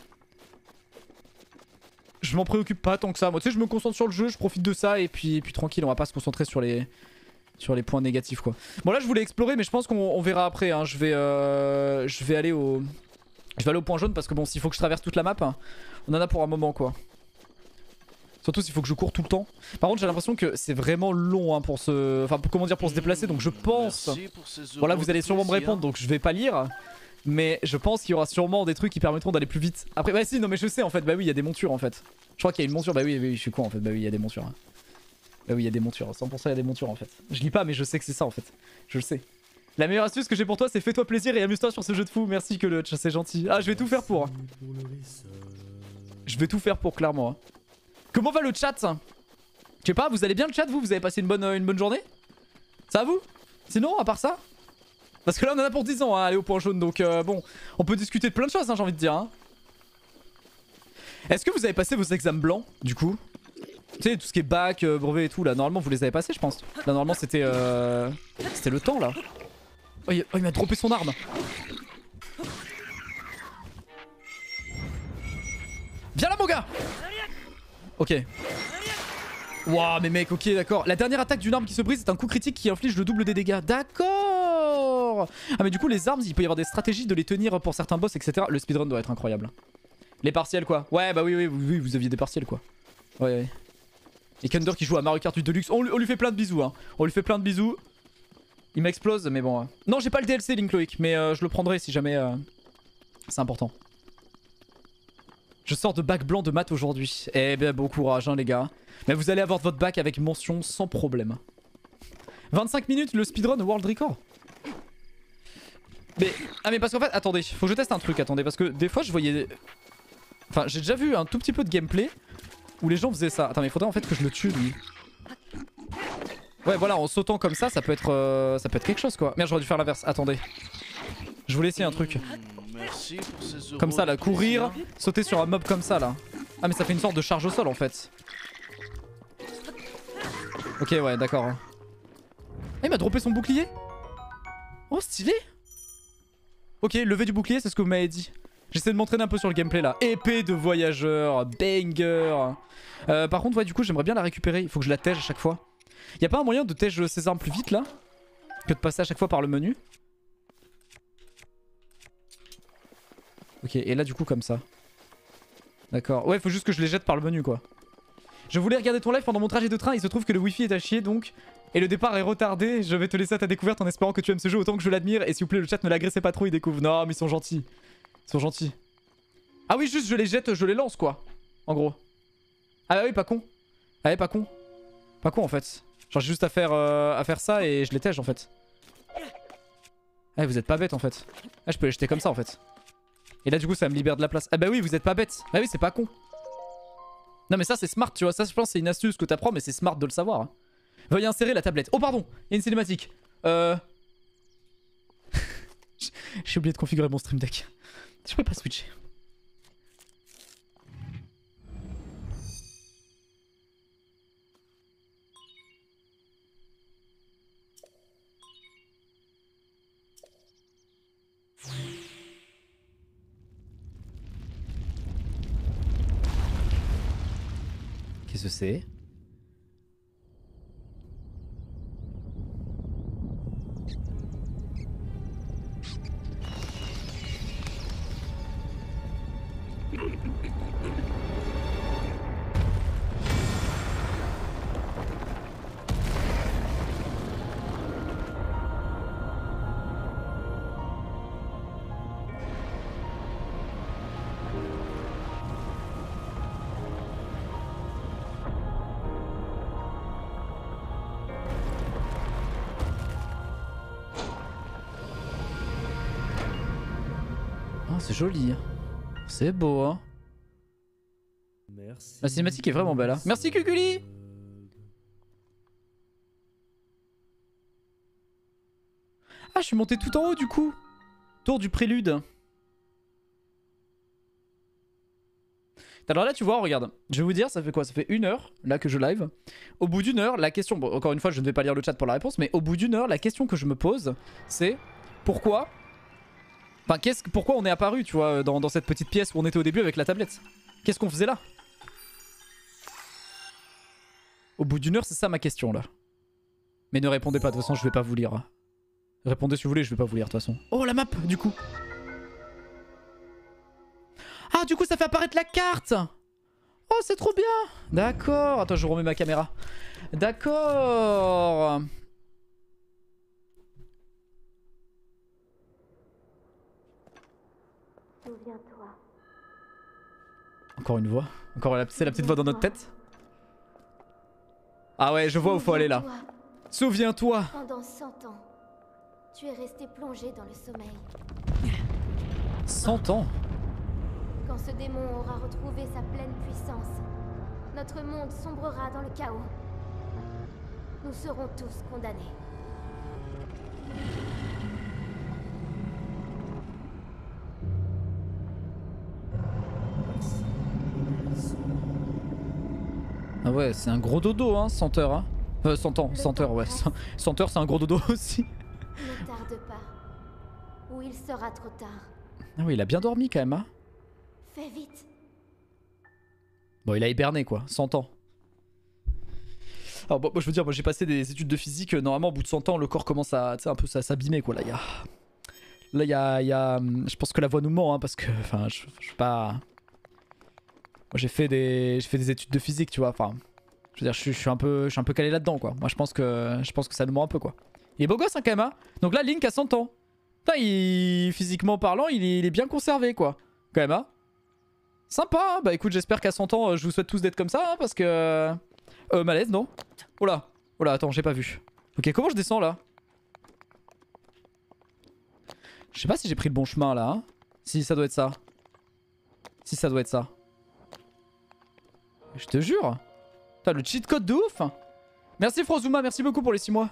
Je m'en préoccupe pas tant que ça, moi, tu sais, je me concentre sur le jeu, je profite de ça, et puis tranquille, on va pas se concentrer sur les points négatifs, quoi. Bon, là, je voulais explorer, mais je pense qu'on verra après, hein, je vais aller au... Je vais aller au point jaune parce que bon, s'il faut que je traverse toute la map, on en a pour un moment quoi. Surtout s'il faut que je cours tout le temps. Par contre, j'ai l'impression que c'est vraiment long hein, pour se... Enfin, comment dire, pour se déplacer. Donc je pense... Voilà, vous allez sûrement me répondre, donc je vais pas lire. Mais je pense qu'il y aura sûrement des trucs qui permettront d'aller plus vite. Après, bah si, non mais je sais en fait. Bah oui, il y a des montures en fait. Je crois qu'il y a une monture. Bah oui, oui, je suis con en fait. Bah oui, il y a des montures. Hein. Bah oui, il y a des montures. 100% il y a des montures en fait. Je lis pas, mais je sais que c'est ça en fait. Je le sais. La meilleure astuce que j'ai pour toi, c'est fais-toi plaisir et amuse-toi sur ce jeu de fou. Merci que le c'est gentil. Ah, je vais tout faire pour. Je vais tout faire pour, clairement. Hein. Comment va le chat? Je sais pas, vous allez bien le chat, vous? Vous avez passé une bonne journée? Ça va vous? Sinon, à part ça? Parce que là, on en a pour 10 ans, hein, aller au point jaune. Donc, bon, on peut discuter de plein de choses, hein, j'ai envie de dire. Hein. Est-ce que vous avez passé vos examens blancs, du coup? Tu sais, tout ce qui est bac, brevet et tout, là, normalement, vous les avez passés, je pense. Là, normalement, c'était le temps, là. Oh, il m'a droppé son arme. Viens là mon gars. Ok. Waouh mais mec, ok d'accord. La dernière attaque d'une arme qui se brise est un coup critique qui inflige le double des dégâts. D'accord. Ah mais du coup les armes, il peut y avoir des stratégies de les tenir pour certains boss, etc. Le speedrun doit être incroyable. Les partiels quoi. Ouais bah oui, vous aviez des partiels quoi. Ouais. Et Kunder qui joue à Mario Kart 8 Deluxe. On lui fait plein de bisous hein. On lui fait plein de bisous. Il m'explose, mais bon. Non, j'ai pas le DLC, Link Loïc, mais je le prendrai si jamais c'est important. Je sors de bac blanc de maths aujourd'hui. Eh ben, bon courage, hein, les gars. Mais vous allez avoir votre bac avec mention sans problème. 25 minutes, le speedrun world record. Mais, ah, mais parce qu'en fait, attendez, faut que je teste un truc, attendez, parce que des fois je voyais. Enfin, j'ai déjà vu un tout petit peu de gameplay où les gens faisaient ça. Attends, mais il faudrait en fait que je le tue, lui. Ouais voilà, en sautant comme ça peut être quelque chose quoi. Merde, j'aurais dû faire l'inverse. Attendez. Je voulais essayer un truc. Merci pour ces euros comme ça là, de courir, plaisir. sauter sur un mob comme ça là. Ah mais ça fait une sorte de charge au sol en fait. Ok ouais d'accord. Ah, il m'a droppé son bouclier. Oh stylé. Ok, lever du bouclier, c'est ce que vous m'avez dit. J'essaie de m'entraîner un peu sur le gameplay là. Épée de voyageur, banger. Par contre ouais du coup j'aimerais bien la récupérer. Il faut que je la tège à chaque fois. Y'a pas un moyen de tège ses armes plus vite là que de passer à chaque fois par le menu? Ok, et là du coup comme ça. D'accord. Ouais, faut juste que je les jette par le menu quoi. Je voulais regarder ton live pendant mon trajet de train, il se trouve que le wifi est à chier donc. Et le départ est retardé, je vais te laisser à ta découverte en espérant que tu aimes ce jeu autant que je l'admire. Et s'il vous plaît le chat ne l'agressez pas trop, il découvre. Non mais ils sont gentils. Ils sont gentils. Ah oui juste je les jette, je les lance quoi. En gros. Ah bah oui pas con. Ah ouais pas con. Pas con en fait. Genre j'ai juste à faire ça et je les tège en fait. Ah vous êtes pas bête en fait. Ah je peux les jeter comme ça en fait. Et là du coup ça me libère de la place. Ah bah oui vous êtes pas bête. Bah oui c'est pas con. Non mais ça c'est smart tu vois. Ça je pense c'est une astuce que t'apprends mais c'est smart de le savoir. Hein. Veuillez insérer la tablette. Oh pardon. Il y a une cinématique. J'ai oublié de configurer mon stream deck. Je peux pas switcher. Qu'est-ce que c'est? Oh, c'est joli. C'est beau, hein. Merci. La cinématique est vraiment belle. Hein. Merci, Kukuli. Ah, je suis monté tout en haut, du coup. Tour du prélude. Alors là, tu vois, regarde. Je vais vous dire, ça fait quoi? Ça fait 1 heure, là, que je live. Au bout d'1 heure, la question... Bon, encore une fois, je ne vais pas lire le chat pour la réponse, mais au bout d'1 heure, la question que je me pose, c'est... Pourquoi... Enfin, pourquoi on est apparu, tu vois, dans cette petite pièce où on était au début avec la tablette? Qu'est-ce qu'on faisait là? Au bout d'1 heure, c'est ça ma question, là. Mais ne répondez pas, de toute façon, je vais pas vous lire. Répondez si vous voulez, je vais pas vous lire, de toute façon. Oh, la map, du coup. Ah, du coup, ça fait apparaître la carte. Oh, c'est trop bien. D'accord. Attends, je remets ma caméra. D'accord. Souviens-toi. Encore une voix. Encore c'est la petite voix dans notre tête. Ah ouais, je vois où faut aller là. Souviens-toi. Pendant 100 ans, tu es resté plongé dans le sommeil. 100 ans. Quand ce démon aura retrouvé sa pleine puissance, notre monde sombrera dans le chaos. Nous serons tous condamnés. Ah ouais, c'est un gros dodo, hein, 100 heures. Hein. 100 ans, 100 heures, ouais. 100 heures, c'est un gros dodo aussi. Ne tarde pas, ou il sera trop tard. Ah oui, il a bien dormi quand même, hein. Fais vite. Bon, il a hiberné quoi, 100 ans. Alors bon, moi je veux dire, moi j'ai passé des études de physique, normalement au bout de 100 ans le corps commence à un peu s'abîmer quoi. Là il y a... Je pense que la voix nous ment hein, parce que... Enfin je suis pas... Moi j'ai fait des études de physique tu vois, enfin... Je veux dire je suis un peu calé là-dedans quoi. Moi je pense que ça nous ment un peu quoi. Il est beau gosse hein, quand même hein. Donc là Link a 100 ans. Putain, physiquement parlant il est bien conservé quoi. Quand même hein. Sympa hein. Bah écoute j'espère qu'à 100 ans je vous souhaite tous d'être comme ça hein, parce que... malaise non? Oh là. Oh là attends j'ai pas vu. Ok comment je descends là? Je sais pas si j'ai pris le bon chemin là hein. Si ça doit être ça. Si ça doit être ça. Je te jure. Putain le cheat code de ouf. Merci Frozuma, merci beaucoup pour les 6 mois.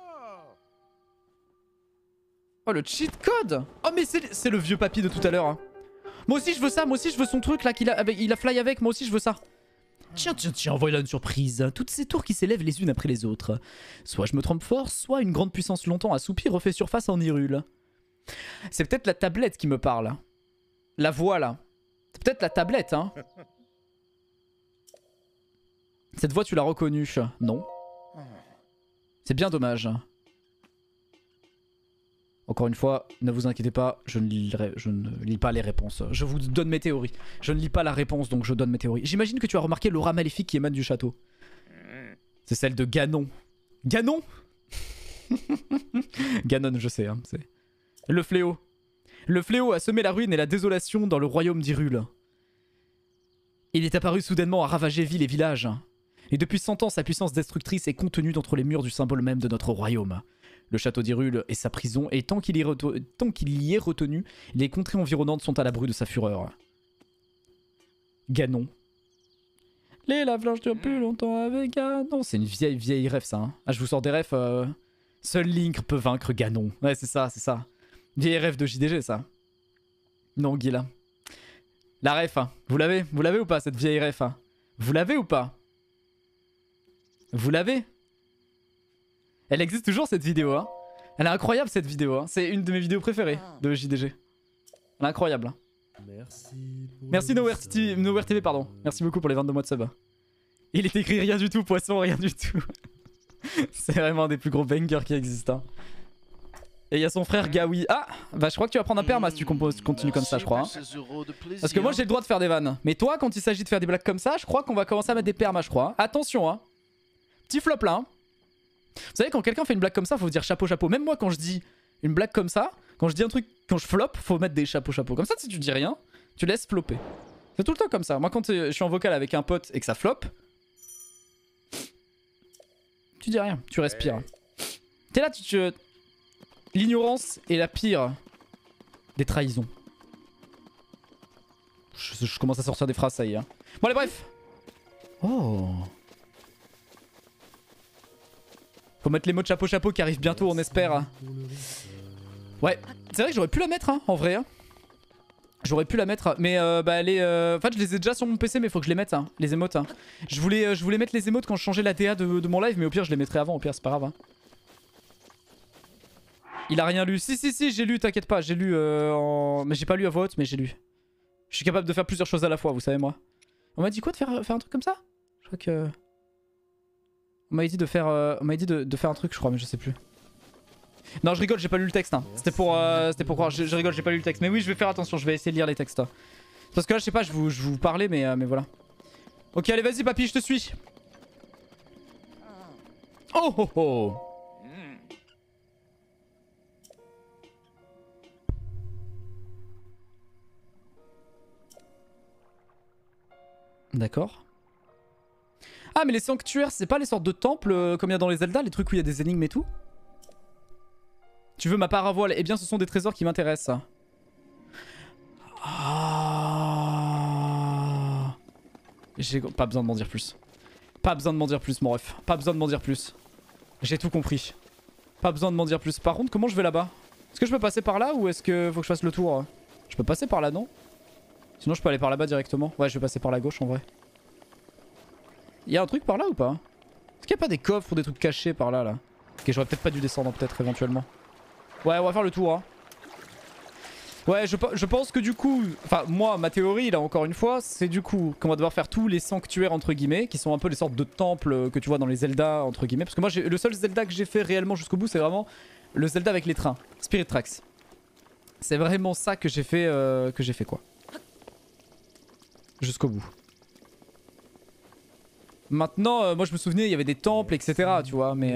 Oh le cheat code. Oh mais c'est le vieux papy de tout à l'heure hein. Moi aussi je veux ça, moi aussi je veux son truc là qu'il a, il a fly avec, moi aussi je veux ça. Tiens, voilà une surprise. Toutes ces tours qui s'élèvent les unes après les autres. Soit je me trompe fort, soit une grande puissance longtemps assoupie refait surface en Hyrule. C'est peut-être la tablette qui me parle. La voix là. C'est peut-être la tablette hein. Cette voix tu l'as reconnue? Non. C'est bien dommage. Encore une fois, ne vous inquiétez pas, je ne lis pas les réponses. Je vous donne mes théories. Je ne lis pas la réponse, donc je donne mes théories. J'imagine que tu as remarqué l'aura maléfique qui émane du château. C'est celle de Ganon. Ganon? Ganon, je sais. Hein, c'est... Le fléau. Le fléau a semé la ruine et la désolation dans le royaume d'Hyrule. Il est apparu soudainement à ravager ville et village. Et depuis 100 ans, sa puissance destructrice est contenue d'entre les murs du symbole même de notre royaume. Le château d'Hyrule est sa prison, et tant qu'il y est retenu, les contrées environnantes sont à l'abri de sa fureur. Ganon. Les lave-linges durent plus longtemps avec Ganon. C'est une vieille rêve ça. Hein. Ah, je vous sors des rêves. Seul Link peut vaincre Ganon. Ouais, c'est ça, c'est ça. Vieille rêve de JDG ça. Non, Guilla. La ref, hein. Vous l'avez ou pas cette vieille ref hein? Vous l'avez ou pas? Vous l'avez? Elle existe toujours cette vidéo hein. Elle est incroyable cette vidéo hein. C'est une de mes vidéos préférées de JDG. Elle est incroyable hein. Merci NoWhereTV pardon. Merci beaucoup pour les 22 mois de sub. Il est écrit rien du tout poisson, rien du tout. C'est vraiment un des plus gros bangers qui existent hein. Et il y a son frère Gawi. Ah bah je crois que tu vas prendre un perma si tu continues comme ça je crois hein. Parce que moi j'ai le droit de faire des vannes. Mais toi quand il s'agit de faire des blagues comme ça, je crois qu'on va commencer à mettre des permas je crois hein. Attention hein. Petit flop là hein. Vous savez quand quelqu'un fait une blague comme ça faut dire chapeau chapeau. Même moi quand je dis une blague comme ça, quand je dis un truc, quand je flop, faut mettre des chapeaux chapeau. Comme ça si tu dis rien, tu laisses flopper. C'est tout le temps comme ça. Moi quand je suis en vocal avec un pote et que ça flop, tu dis rien, tu respires. T'es là, l'ignorance est la pire des trahisons. je commence à sortir des phrases, ça y est. Hein. Bon allez bref. Oh. Faut mettre les mots de chapeau qui arrivent bientôt, on espère. Hein. Ouais, c'est vrai que j'aurais pu la mettre hein, en vrai. Hein. J'aurais pu la mettre, mais bah elle est... En fait je les ai déjà sur mon PC mais faut que je les mette, hein, les émotes. Hein. Je voulais mettre les émotes quand je changeais la DA de mon live, mais au pire je les mettrai avant, au pire c'est pas grave. Hein. Il a rien lu. Si, j'ai lu, t'inquiète pas, j'ai lu Mais j'ai pas lu à voix haute, mais j'ai lu. Je suis capable de faire plusieurs choses à la fois, vous savez moi. On m'a dit quoi de faire un truc comme ça? Je crois que... On m'a dit de faire un truc je crois, mais je sais plus. Non je rigole, j'ai pas lu le texte hein. C'était pour croire, je rigole, j'ai pas lu le texte. Mais oui je vais faire attention, je vais essayer de lire les textes. Parce que là je sais pas, je vous parlais mais voilà. Ok allez vas-y papy, je te suis. Oh oh oh. D'accord. Ah mais les sanctuaires c'est pas les sortes de temples comme il y a dans les Zelda, les trucs où il y a des énigmes et tout? Tu veux ma paravoile? Eh bien ce sont des trésors qui m'intéressent. Ah... J'ai pas besoin de m'en dire plus. Pas besoin de m'en dire plus mon ref. Pas besoin de m'en dire plus. J'ai tout compris. Pas besoin de m'en dire plus. Par contre comment je vais là-bas? Est-ce que je peux passer par là ou est-ce que faut que je fasse le tour? Je peux passer par là non? Sinon je peux aller par là-bas directement. Ouais je vais passer par la gauche en vrai. Y'a un truc par là ou pas? Est-ce qu'il y a pas des coffres ou des trucs cachés par là là? Ok j'aurais peut-être pas dû descendre peut-être éventuellement. Ouais on va faire le tour hein. Ouais je pense que du coup, enfin moi ma théorie là encore une fois, c'est du coup qu'on va devoir faire tous les sanctuaires entre guillemets, qui sont un peu les sortes de temples que tu vois dans les Zelda entre guillemets. Parce que moi le seul Zelda que j'ai fait réellement jusqu'au bout c'est vraiment le Zelda avec les trains, Spirit Tracks. C'est vraiment ça que j'ai fait quoi. Jusqu'au bout. Maintenant, moi je me souvenais, il y avait des temples, etc. Tu vois, mais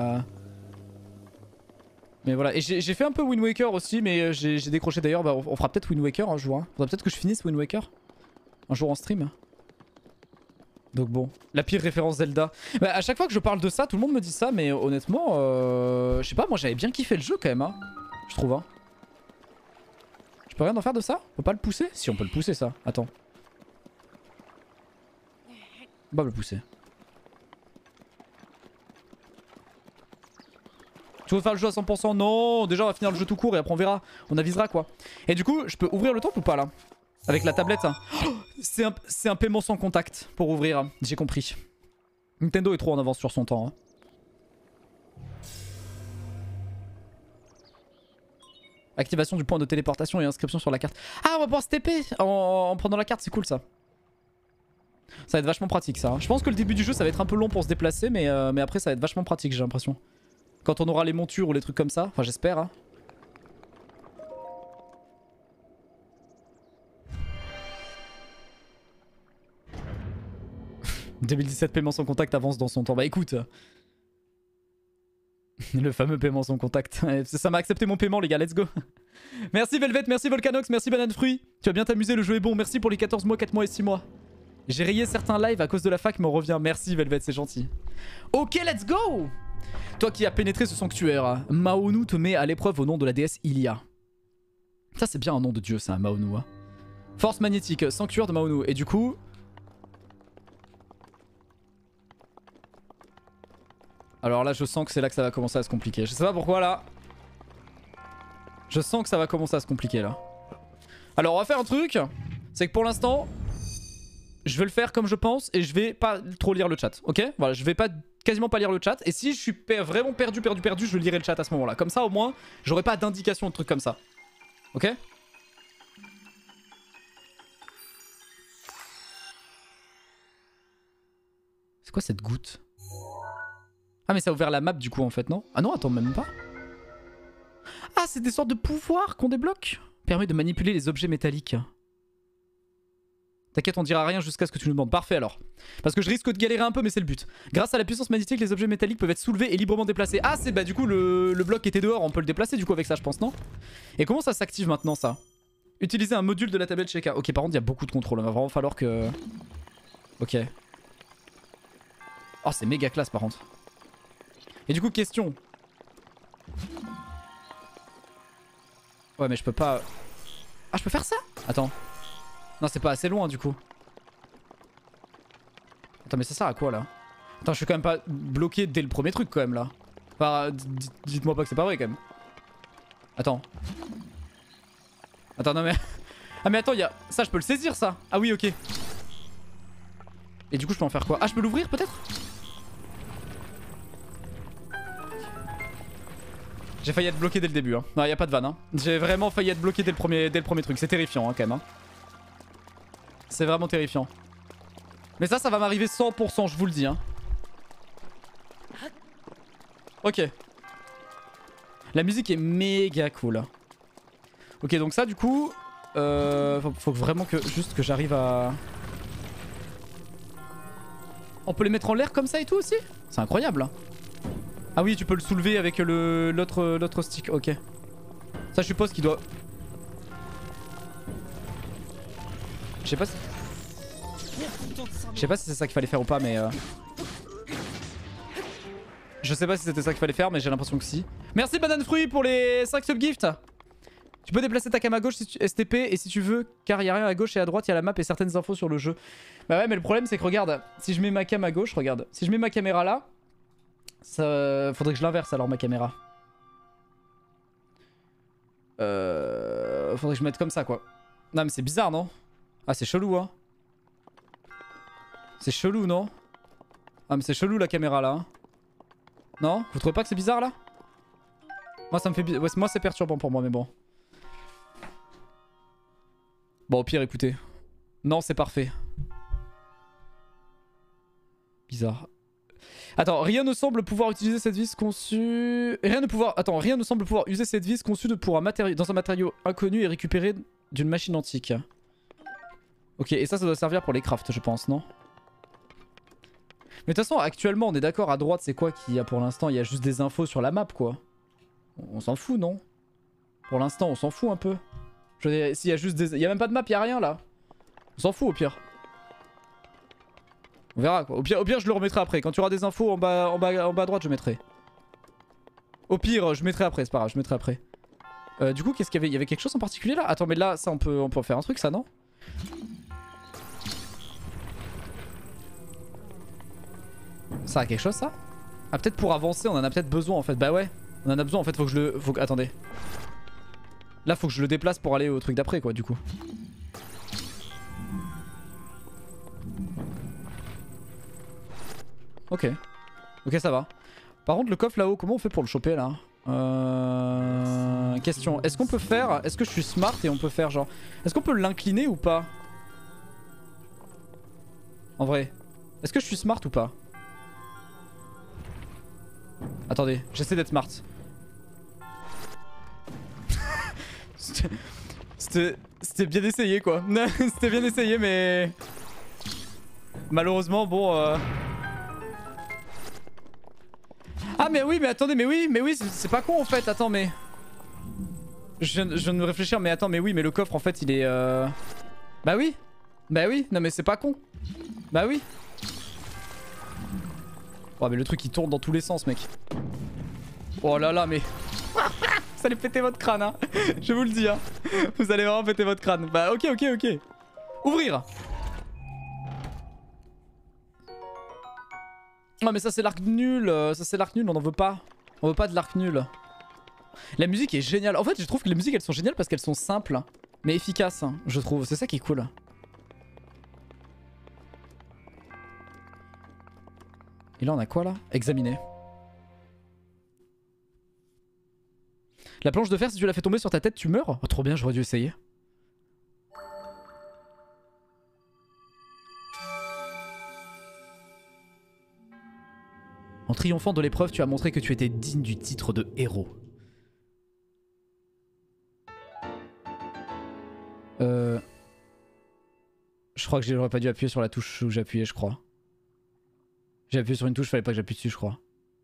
voilà. Et j'ai fait un peu Wind Waker aussi, mais j'ai décroché d'ailleurs. Bah, on fera peut-être Wind Waker un jour. Hein. Faudra peut-être que je finisse Wind Waker un jour en stream. Donc bon, la pire référence Zelda. Bah, à chaque fois que je parle de ça, tout le monde me dit ça, mais honnêtement, je sais pas, moi j'avais bien kiffé le jeu quand même, hein, je trouve. Hein. Je peux rien en faire de ça? On peut pas le pousser? Si, on peut le pousser ça. Attends. On va le pousser. Tu veux faire le jeu à 100%? Non, déjà on va finir le jeu tout court et après on verra. On avisera quoi. Et du coup, je peux ouvrir le temple ou pas là? Avec la tablette hein. Oh, c'est un paiement sans contact pour ouvrir. J'ai compris. Nintendo est trop en avance sur son temps. Hein. Activation du point de téléportation et inscription sur la carte. Ah, on va pouvoir se TP en prenant la carte, c'est cool ça. Ça va être vachement pratique ça. Je pense que le début du jeu ça va être un peu long pour se déplacer mais après ça va être vachement pratique j'ai l'impression. Quand on aura les montures ou les trucs comme ça. Enfin j'espère. Hein. « 2017 paiement sans contact avance dans son temps. » Bah écoute. Le fameux paiement sans contact. Ça m'a accepté mon paiement les gars, let's go. Merci Velvet, merci Volcanox, merci Banane Fruit. Tu vas bien t'amuser, le jeu est bon. Merci pour les 14 mois, 4 mois et 6 mois. J'ai rayé certains lives à cause de la fac mais on revient. Merci Velvet, c'est gentil. Ok, let's go. Toi qui as pénétré ce sanctuaire, Maonu te met à l'épreuve au nom de la déesse Ilia. Ça c'est bien un nom de dieu ça, Maonu. Hein. Force magnétique, sanctuaire de Maonu. Et du coup... Alors là je sens que c'est là que ça va commencer à se compliquer. Je sais pas pourquoi là. Je sens que ça va commencer à se compliquer là. Alors on va faire un truc. C'est que pour l'instant... Je vais le faire comme je pense et je vais pas trop lire le chat, ok? Voilà, je vais pas quasiment pas lire le chat. Et si je suis vraiment perdu, je lirai le chat à ce moment-là. Comme ça au moins, j'aurai pas d'indication de trucs comme ça. Ok? C'est quoi cette goutte? Ah mais ça a ouvert la map du coup en fait, non? Ah non, attends, même pas. Ah, c'est des sortes de pouvoirs qu'on débloque. Permet de manipuler les objets métalliques. T'inquiète, on dira rien jusqu'à ce que tu nous demandes. Parfait alors. Parce que je risque de galérer un peu, mais c'est le but. Grâce à la puissance magnétique, les objets métalliques peuvent être soulevés et librement déplacés. Ah, c'est bah du coup le bloc qui était dehors, on peut le déplacer du coup avec ça, je pense, non? Et comment ça s'active maintenant ça? Utiliser un module de la tablette Sheikah. Ok, par contre, il y a beaucoup de contrôle. Il va vraiment falloir que... Ok. Oh, c'est méga classe par contre. Et du coup, question. Ouais, mais je peux pas... Ah, je peux faire ça? Attends. Non, c'est pas assez loin du coup. Attends, mais ça sert à quoi là? Attends, je suis quand même pas bloqué dès le premier truc quand même là. Enfin, dites-moi pas que c'est pas vrai quand même. Attends. Attends, non mais... Ah mais attends, ça je peux le saisir ça. Ah oui, ok. Et du coup je peux en faire quoi? Ah, je peux l'ouvrir peut-être? J'ai failli être bloqué dès le début hein. Non, y a pas de vanne hein. J'ai vraiment failli être bloqué dès le premier truc. C'est terrifiant hein, quand même hein. C'est vraiment terrifiant. Mais ça va m'arriver 100%, je vous le dis hein. Ok. La musique est méga cool. Ok, donc ça du coup... faut vraiment que j'arrive à... On peut les mettre en l'air comme ça et tout aussi? C'est incroyable. Ah oui, tu peux le soulever avec l'autre stick, ok. Ça je suppose qu'il doit... Je sais pas si... Je sais pas si c'est ça qu'il fallait faire ou pas mais... Je sais pas si c'était ça qu'il fallait faire mais j'ai l'impression que si. Merci Banane Fruit pour les 5 subgifts. Tu peux déplacer ta cam à gauche si tu STP et si tu veux, car il y a rien à gauche et à droite, il y a la map et certaines infos sur le jeu. Bah ouais, mais le problème c'est que regarde, si je mets ma cam à gauche, regarde, si je mets ma caméra là, ça faudrait que je l'inverse alors ma caméra. Faudrait que je mette comme ça quoi. Non mais c'est bizarre non? Ah c'est chelou hein. C'est chelou non? Ah mais c'est chelou la caméra là. Hein. Non? Vous trouvez pas que c'est bizarre là? Moi ça me fait ouais, moi c'est perturbant pour moi mais bon. Bon au pire écoutez. Non c'est parfait. Bizarre. Attends, rien ne semble pouvoir utiliser cette vis conçue... Rien ne semble pouvoir user cette vis conçue dans un matériau inconnu et récupéré d'une machine antique. Ok, et ça doit servir pour les crafts je pense, non? Mais de toute façon actuellement on est d'accord, à droite c'est quoi qu'il y a pour l'instant? Il y a juste des infos sur la map quoi. On s'en fout non? Pour l'instant on s'en fout un peu. Je veux dire, s'il y a juste des... Il y a même pas de map, il y a rien là. On s'en fout au pire. On verra quoi. Au pire je le remettrai après. Quand tu auras des infos en bas à droite je mettrai. Au pire je mettrai après, c'est pas grave, je mettrai après. Du coup qu'est-ce qu'il y avait? Il y avait quelque chose en particulier là? Attends mais là ça on peut en faire un truc ça non? Ça a quelque chose ça? Ah peut-être pour avancer on en a peut-être besoin en fait. Bah ouais on en a besoin en fait, faut que je le... Attendez. Là faut que je le déplace pour aller au truc d'après quoi du coup. Ok. Ok ça va. Par contre le coffre là-haut comment on fait pour le choper là? Question. Est-ce qu'on peut faire... Est-ce que je suis smart et on peut faire genre... Est-ce qu'on peut l'incliner ou pas? En vrai. Est-ce que je suis smart ou pas? Attendez, j'essaie d'être smart. C'était bien essayé quoi. C'était bien essayé mais... Malheureusement bon... Ah mais oui mais attendez mais oui c'est pas con en fait. Attends mais... Je viens de me réfléchir mais attends mais oui mais le coffre en fait il est... Bah oui. Bah oui non mais c'est pas con. Bah oui. Oh mais le truc il tourne dans tous les sens mec. Oh là là mais... Vous allez péter votre crâne hein. Je vous le dis hein. Vous allez vraiment péter votre crâne. Bah ok. Ouvrir. Non mais ça c'est l'arc nul. Ça c'est l'arc nul, on en veut pas. On veut pas de l'arc nul. La musique est géniale. En fait je trouve que les musiques elles sont géniales parce qu'elles sont simples. Mais efficaces hein, je trouve. C'est ça qui est cool. Et là on a quoi là? Examiner. La planche de fer, si tu la fais tomber sur ta tête, tu meurs? Oh, trop bien, j'aurais dû essayer. En triomphant de l'épreuve, tu as montré que tu étais digne du titre de héros. Je crois que j'aurais pas dû appuyer sur la touche où j'appuyais, je crois. J'ai appuyé sur une touche, fallait pas que j'appuie dessus, je crois.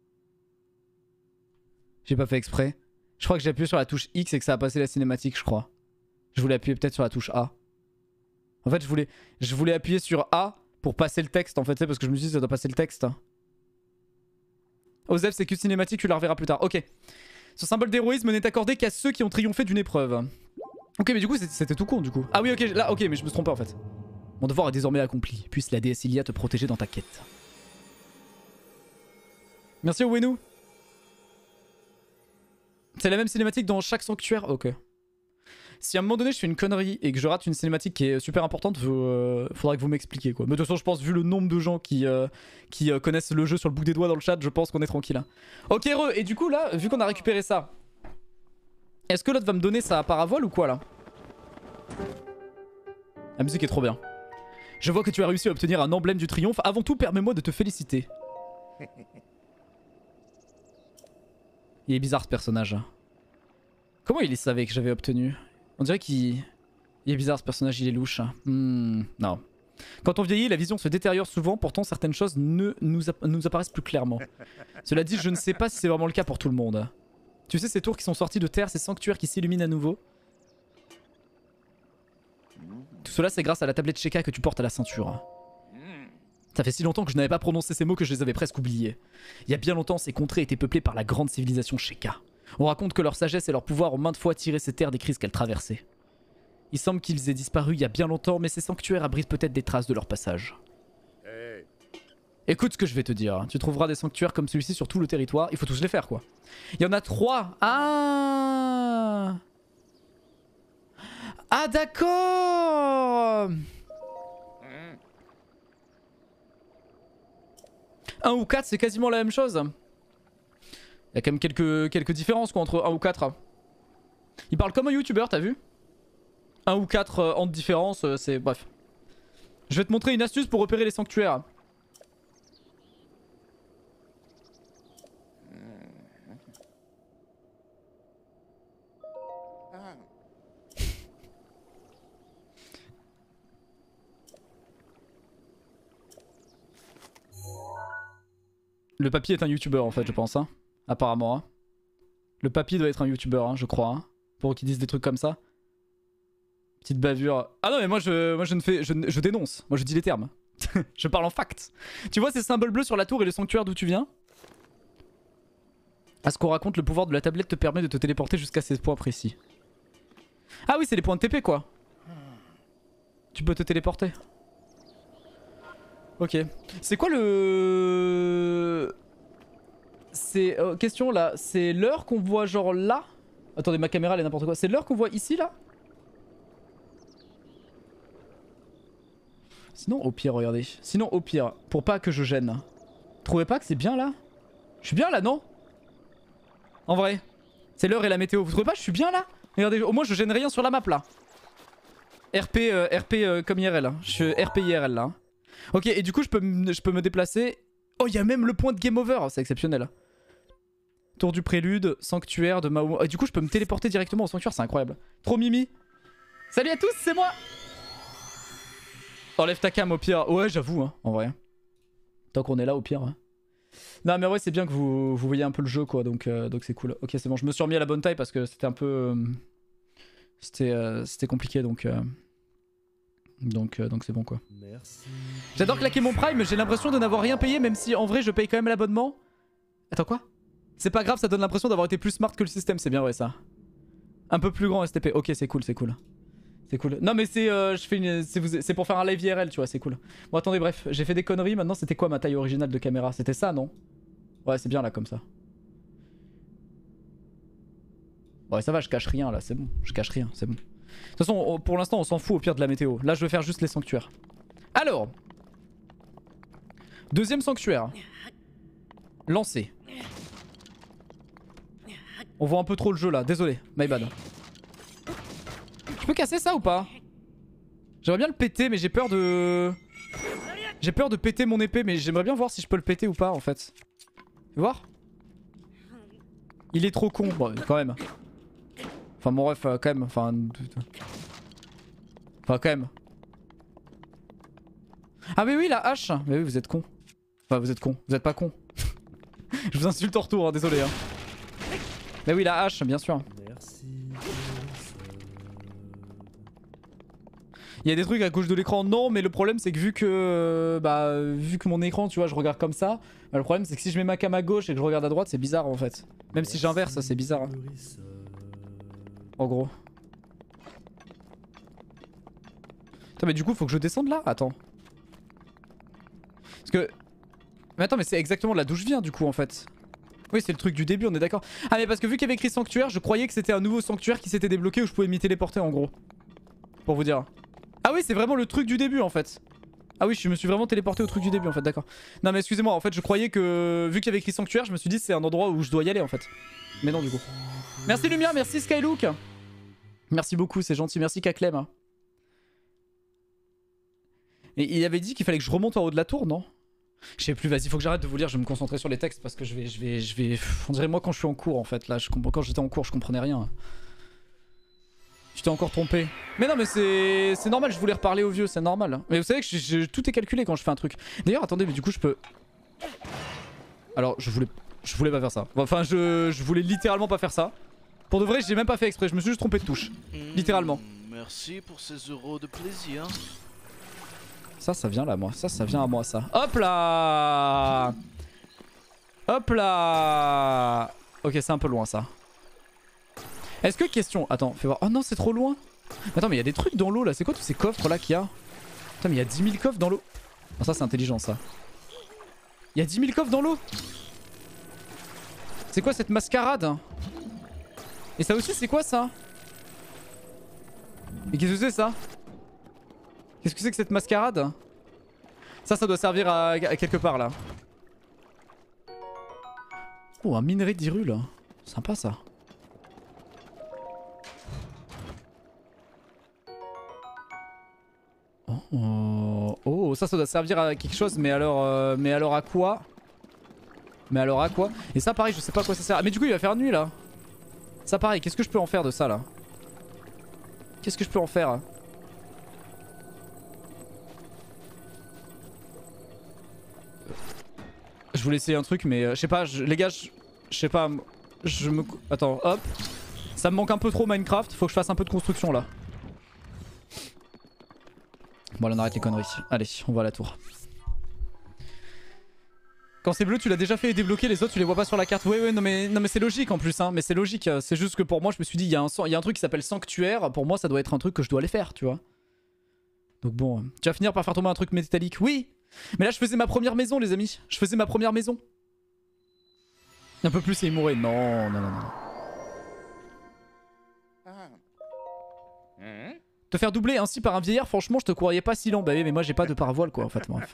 J'ai pas fait exprès. Je crois que j'ai appuyé sur la touche X et que ça a passé la cinématique, je crois. Je voulais appuyer peut-être sur la touche A. En fait, je voulais appuyer sur A pour passer le texte, en fait, parce que je me suis dit ça doit passer le texte. Osef, c'est que cinématique, tu la reverras plus tard. Ok. Ce symbole d'héroïsme n'est accordé qu'à ceux qui ont triomphé d'une épreuve. Ok, mais du coup, c'était tout con du coup. Ah oui, ok, là, ok, mais je me suis trompé en fait. Mon devoir est désormais accompli. Puisse la déesse Ilia te protéger dans ta quête. Merci Owenu. C'est la même cinématique dans chaque sanctuaire. Ok. Si à un moment donné je fais une connerie et que je rate une cinématique qui est super importante, faudra que vous m'expliquiez quoi. Mais de toute façon, je pense, vu le nombre de gens qui connaissent le jeu sur le bout des doigts dans le chat, je pense qu'on est tranquille. Hein. Ok, et du coup là, vu qu'on a récupéré ça, est-ce que l'autre va me donner sa paravoile ou quoi là? La musique est trop bien. Je vois que tu as réussi à obtenir un emblème du triomphe. Avant tout, permets-moi de te féliciter. Il est bizarre ce personnage. Comment il savait que j'avais obtenu? On dirait qu'il est bizarre ce personnage, il est louche. Non. Quand on vieillit, la vision se détériore souvent, pourtant certaines choses nous apparaissent plus clairement. Cela dit, je ne sais pas si c'est vraiment le cas pour tout le monde. Tu sais ces tours qui sont sortis de terre, ces sanctuaires qui s'illuminent à nouveau? Tout cela c'est grâce à la tablette Sheka que tu portes à la ceinture. Ça fait si longtemps que je n'avais pas prononcé ces mots que je les avais presque oubliés. Il y a bien longtemps, ces contrées étaient peuplées par la grande civilisation Sheka. On raconte que leur sagesse et leur pouvoir ont maintes fois tiré ces terres des crises qu'elles traversaient. Il semble qu'ils aient disparu il y a bien longtemps, mais ces sanctuaires abritent peut-être des traces de leur passage. Écoute ce que je vais te dire. Tu trouveras des sanctuaires comme celui-ci sur tout le territoire. Il faut tous les faire quoi. Il y en a 3. Ah d'accord. 1 ou 4 c'est quasiment la même chose. Il y a quand même quelques différences quoi, entre 1 ou 4. Il parle comme un youtubeur, t'as vu? 1 ou 4 ans de différence, c'est... Bref. Je vais te montrer une astuce pour repérer les sanctuaires. Le papy est un youtubeur en fait, je pense. Hein. Apparemment. Hein. Le papy doit être un youtubeur, hein, je crois. Hein, pour qu'ils disent des trucs comme ça. Petite bavure. Ah non mais moi je ne fais... Je dénonce. Moi je dis les termes. Je parle en fact. Tu vois ces symboles bleus sur la tour et le sanctuaire d'où tu viens? À ce qu'on raconte, le pouvoir de la tablette te permet de te téléporter jusqu'à ces points précis. Ah oui, c'est les points de TP quoi. Tu peux te téléporter. Ok. C'est quoi le... C'est... question là. C'est l'heure qu'on voit genre là? Attendez, ma caméra elle est n'importe quoi. C'est l'heure qu'on voit ici là? Sinon au pire, regardez. Sinon au pire, pour pas que je gêne. Trouvez pas que c'est bien là? Je suis bien là, non? En vrai. C'est l'heure et la météo. Vous trouvez pas que je suis bien là? Regardez, au moins je gêne rien sur la map là. RP comme IRL. Hein. Je suis RP IRL là. Hein. Ok, et du coup je peux me déplacer. Oh, il y a même le point de game over. C'est exceptionnel. Tour du prélude, sanctuaire de Mao. Et du coup je peux me téléporter directement au sanctuaire, c'est incroyable. Trop mimi. Salut à tous, c'est moi. Enlève ta cam au pire. Ouais, j'avoue, hein, en vrai. Tant qu'on est là, au pire. Hein. Non, mais ouais, c'est bien que vous voyez un peu le jeu, quoi. Donc c'est cool. Ok, c'est bon. Je me suis remis à la bonne taille parce que c'était un peu. C'était compliqué, donc c'est bon, quoi. J'adore claquer mon prime, mais j'ai l'impression de n'avoir rien payé, même si en vrai, je paye quand même l'abonnement. Attends, quoi? C'est pas grave, ça donne l'impression d'avoir été plus smart que le système. C'est bien vrai, ça. Un peu plus grand STP. Ok, c'est cool, c'est cool. C'est cool. Non mais c'est pour faire un live IRL, tu vois, c'est cool. Bon attendez, bref, j'ai fait des conneries, maintenant c'était quoi ma taille originale de caméra? C'était ça, non? Ouais, c'est bien là, comme ça. Ouais, ça va, je cache rien là, c'est bon. Je cache rien, c'est bon. De toute façon, pour l'instant, on s'en fout au pire de la météo. Là, je vais faire juste les sanctuaires. Alors. Deuxième sanctuaire. Lancé. On voit un peu trop le jeu là, désolé, my bad. Je peux casser ça ou pas? J'aimerais bien le péter mais j'ai peur de... J'ai peur de péter mon épée mais j'aimerais bien voir si je peux le péter ou pas en fait. Fais voir. Il est trop con, bon quand même. Enfin mon ref quand même, enfin quand même. Ah mais oui la hache. Mais oui vous êtes con. Enfin vous êtes con, vous êtes pas con. Je vous insulte en retour, hein, désolé hein. Mais oui la hache bien sûr. Il y a des trucs à gauche de l'écran, non, mais le problème c'est que vu que mon écran, tu vois, je regarde comme ça, bah, le problème c'est que si je mets ma cam à gauche et que je regarde à droite, c'est bizarre en fait. Même si j'inverse, c'est bizarre. Hein. En gros. Attends, mais du coup, faut que je descende là? Attends. Parce que... Mais attends, mais c'est exactement de là d'où je viens du coup en fait. Oui, c'est le truc du début, on est d'accord. Ah, mais parce que vu qu'il y avait écrit sanctuaire, je croyais que c'était un nouveau sanctuaire qui s'était débloqué où je pouvais m'y téléporter en gros. Pour vous dire. Ah oui, c'est vraiment le truc du début en fait. Ah oui, je me suis vraiment téléporté au truc du début en fait, d'accord. Non mais excusez-moi, en fait je croyais que vu qu'il y avait écrit sanctuaire, je me suis dit c'est un endroit où je dois y aller en fait. Mais non du coup. Merci Lumia, merci Skylook. Merci beaucoup, c'est gentil, merci Kaklem. Et il avait dit qu'il fallait que je remonte en haut de la tour, non? Je sais plus, vas-y, faut que j'arrête de vous lire, je vais me concentrer sur les textes parce que je vais... On dirait moi quand je suis en cours en fait, là, quand j'étais en cours je comprenais rien. Tu t'es encore trompé. Mais non mais c'est normal, je voulais reparler au vieux, c'est normal. Mais vous savez que tout est calculé quand je fais un truc. D'ailleurs attendez, mais du coup je peux... Alors je voulais pas faire ça. Enfin je voulais littéralement pas faire ça. Pour de vrai j'ai même pas fait exprès, je me suis juste trompé de touche. Littéralement. Merci pour ces euros de plaisir. Ça vient là moi, ça vient à moi ça. Hop là. Hop là. Ok c'est un peu loin ça. Est-ce que question... Attends, fais voir. Oh non c'est trop loin. Attends mais il y a des trucs dans l'eau là, c'est quoi tous ces coffres là qu'il y a? Attends mais il y a 10 000 coffres dans l'eau. Oh, ça c'est intelligent ça. Il y a 10 000 coffres dans l'eau. C'est quoi cette mascarade? Et ça aussi c'est quoi ça? Mais qu'est-ce que c'est ça? Qu'est-ce que c'est que cette mascarade? Ça doit servir à quelque part là. Oh un minerai d'Hyrule. Sympa ça. Oh ça doit servir à quelque chose mais alors à quoi? Mais alors à quoi? Et ça pareil je sais pas à quoi ça sert. Ah, mais du coup il va faire nuit là. Ça pareil qu'est-ce que je peux en faire de ça là? Qu'est-ce que je peux en faire? Je voulais essayer un truc mais je sais pas les gars je sais pas Attends hop. Ça me manque un peu trop Minecraft, faut que je fasse un peu de construction là. Bon là on arrête les conneries. Allez on va à la tour. Quand c'est bleu tu l'as déjà fait et débloqué, les autres tu les vois pas sur la carte. Ouais non mais c'est logique en plus hein. Mais c'est logique, c'est juste que pour moi je me suis dit il y a un truc qui s'appelle sanctuaire. Pour moi ça doit être un truc que je dois aller faire tu vois. Donc bon, tu vas finir par faire tomber un truc métallique. Oui. Mais là je faisais ma première maison les amis. Je faisais ma première maison. Un peu plus et il mourrait. Non. Te faire doubler ainsi par un vieillard, franchement je te croyais pas si lent. Bah oui mais moi j'ai pas de paravoile quoi en fait. Bref.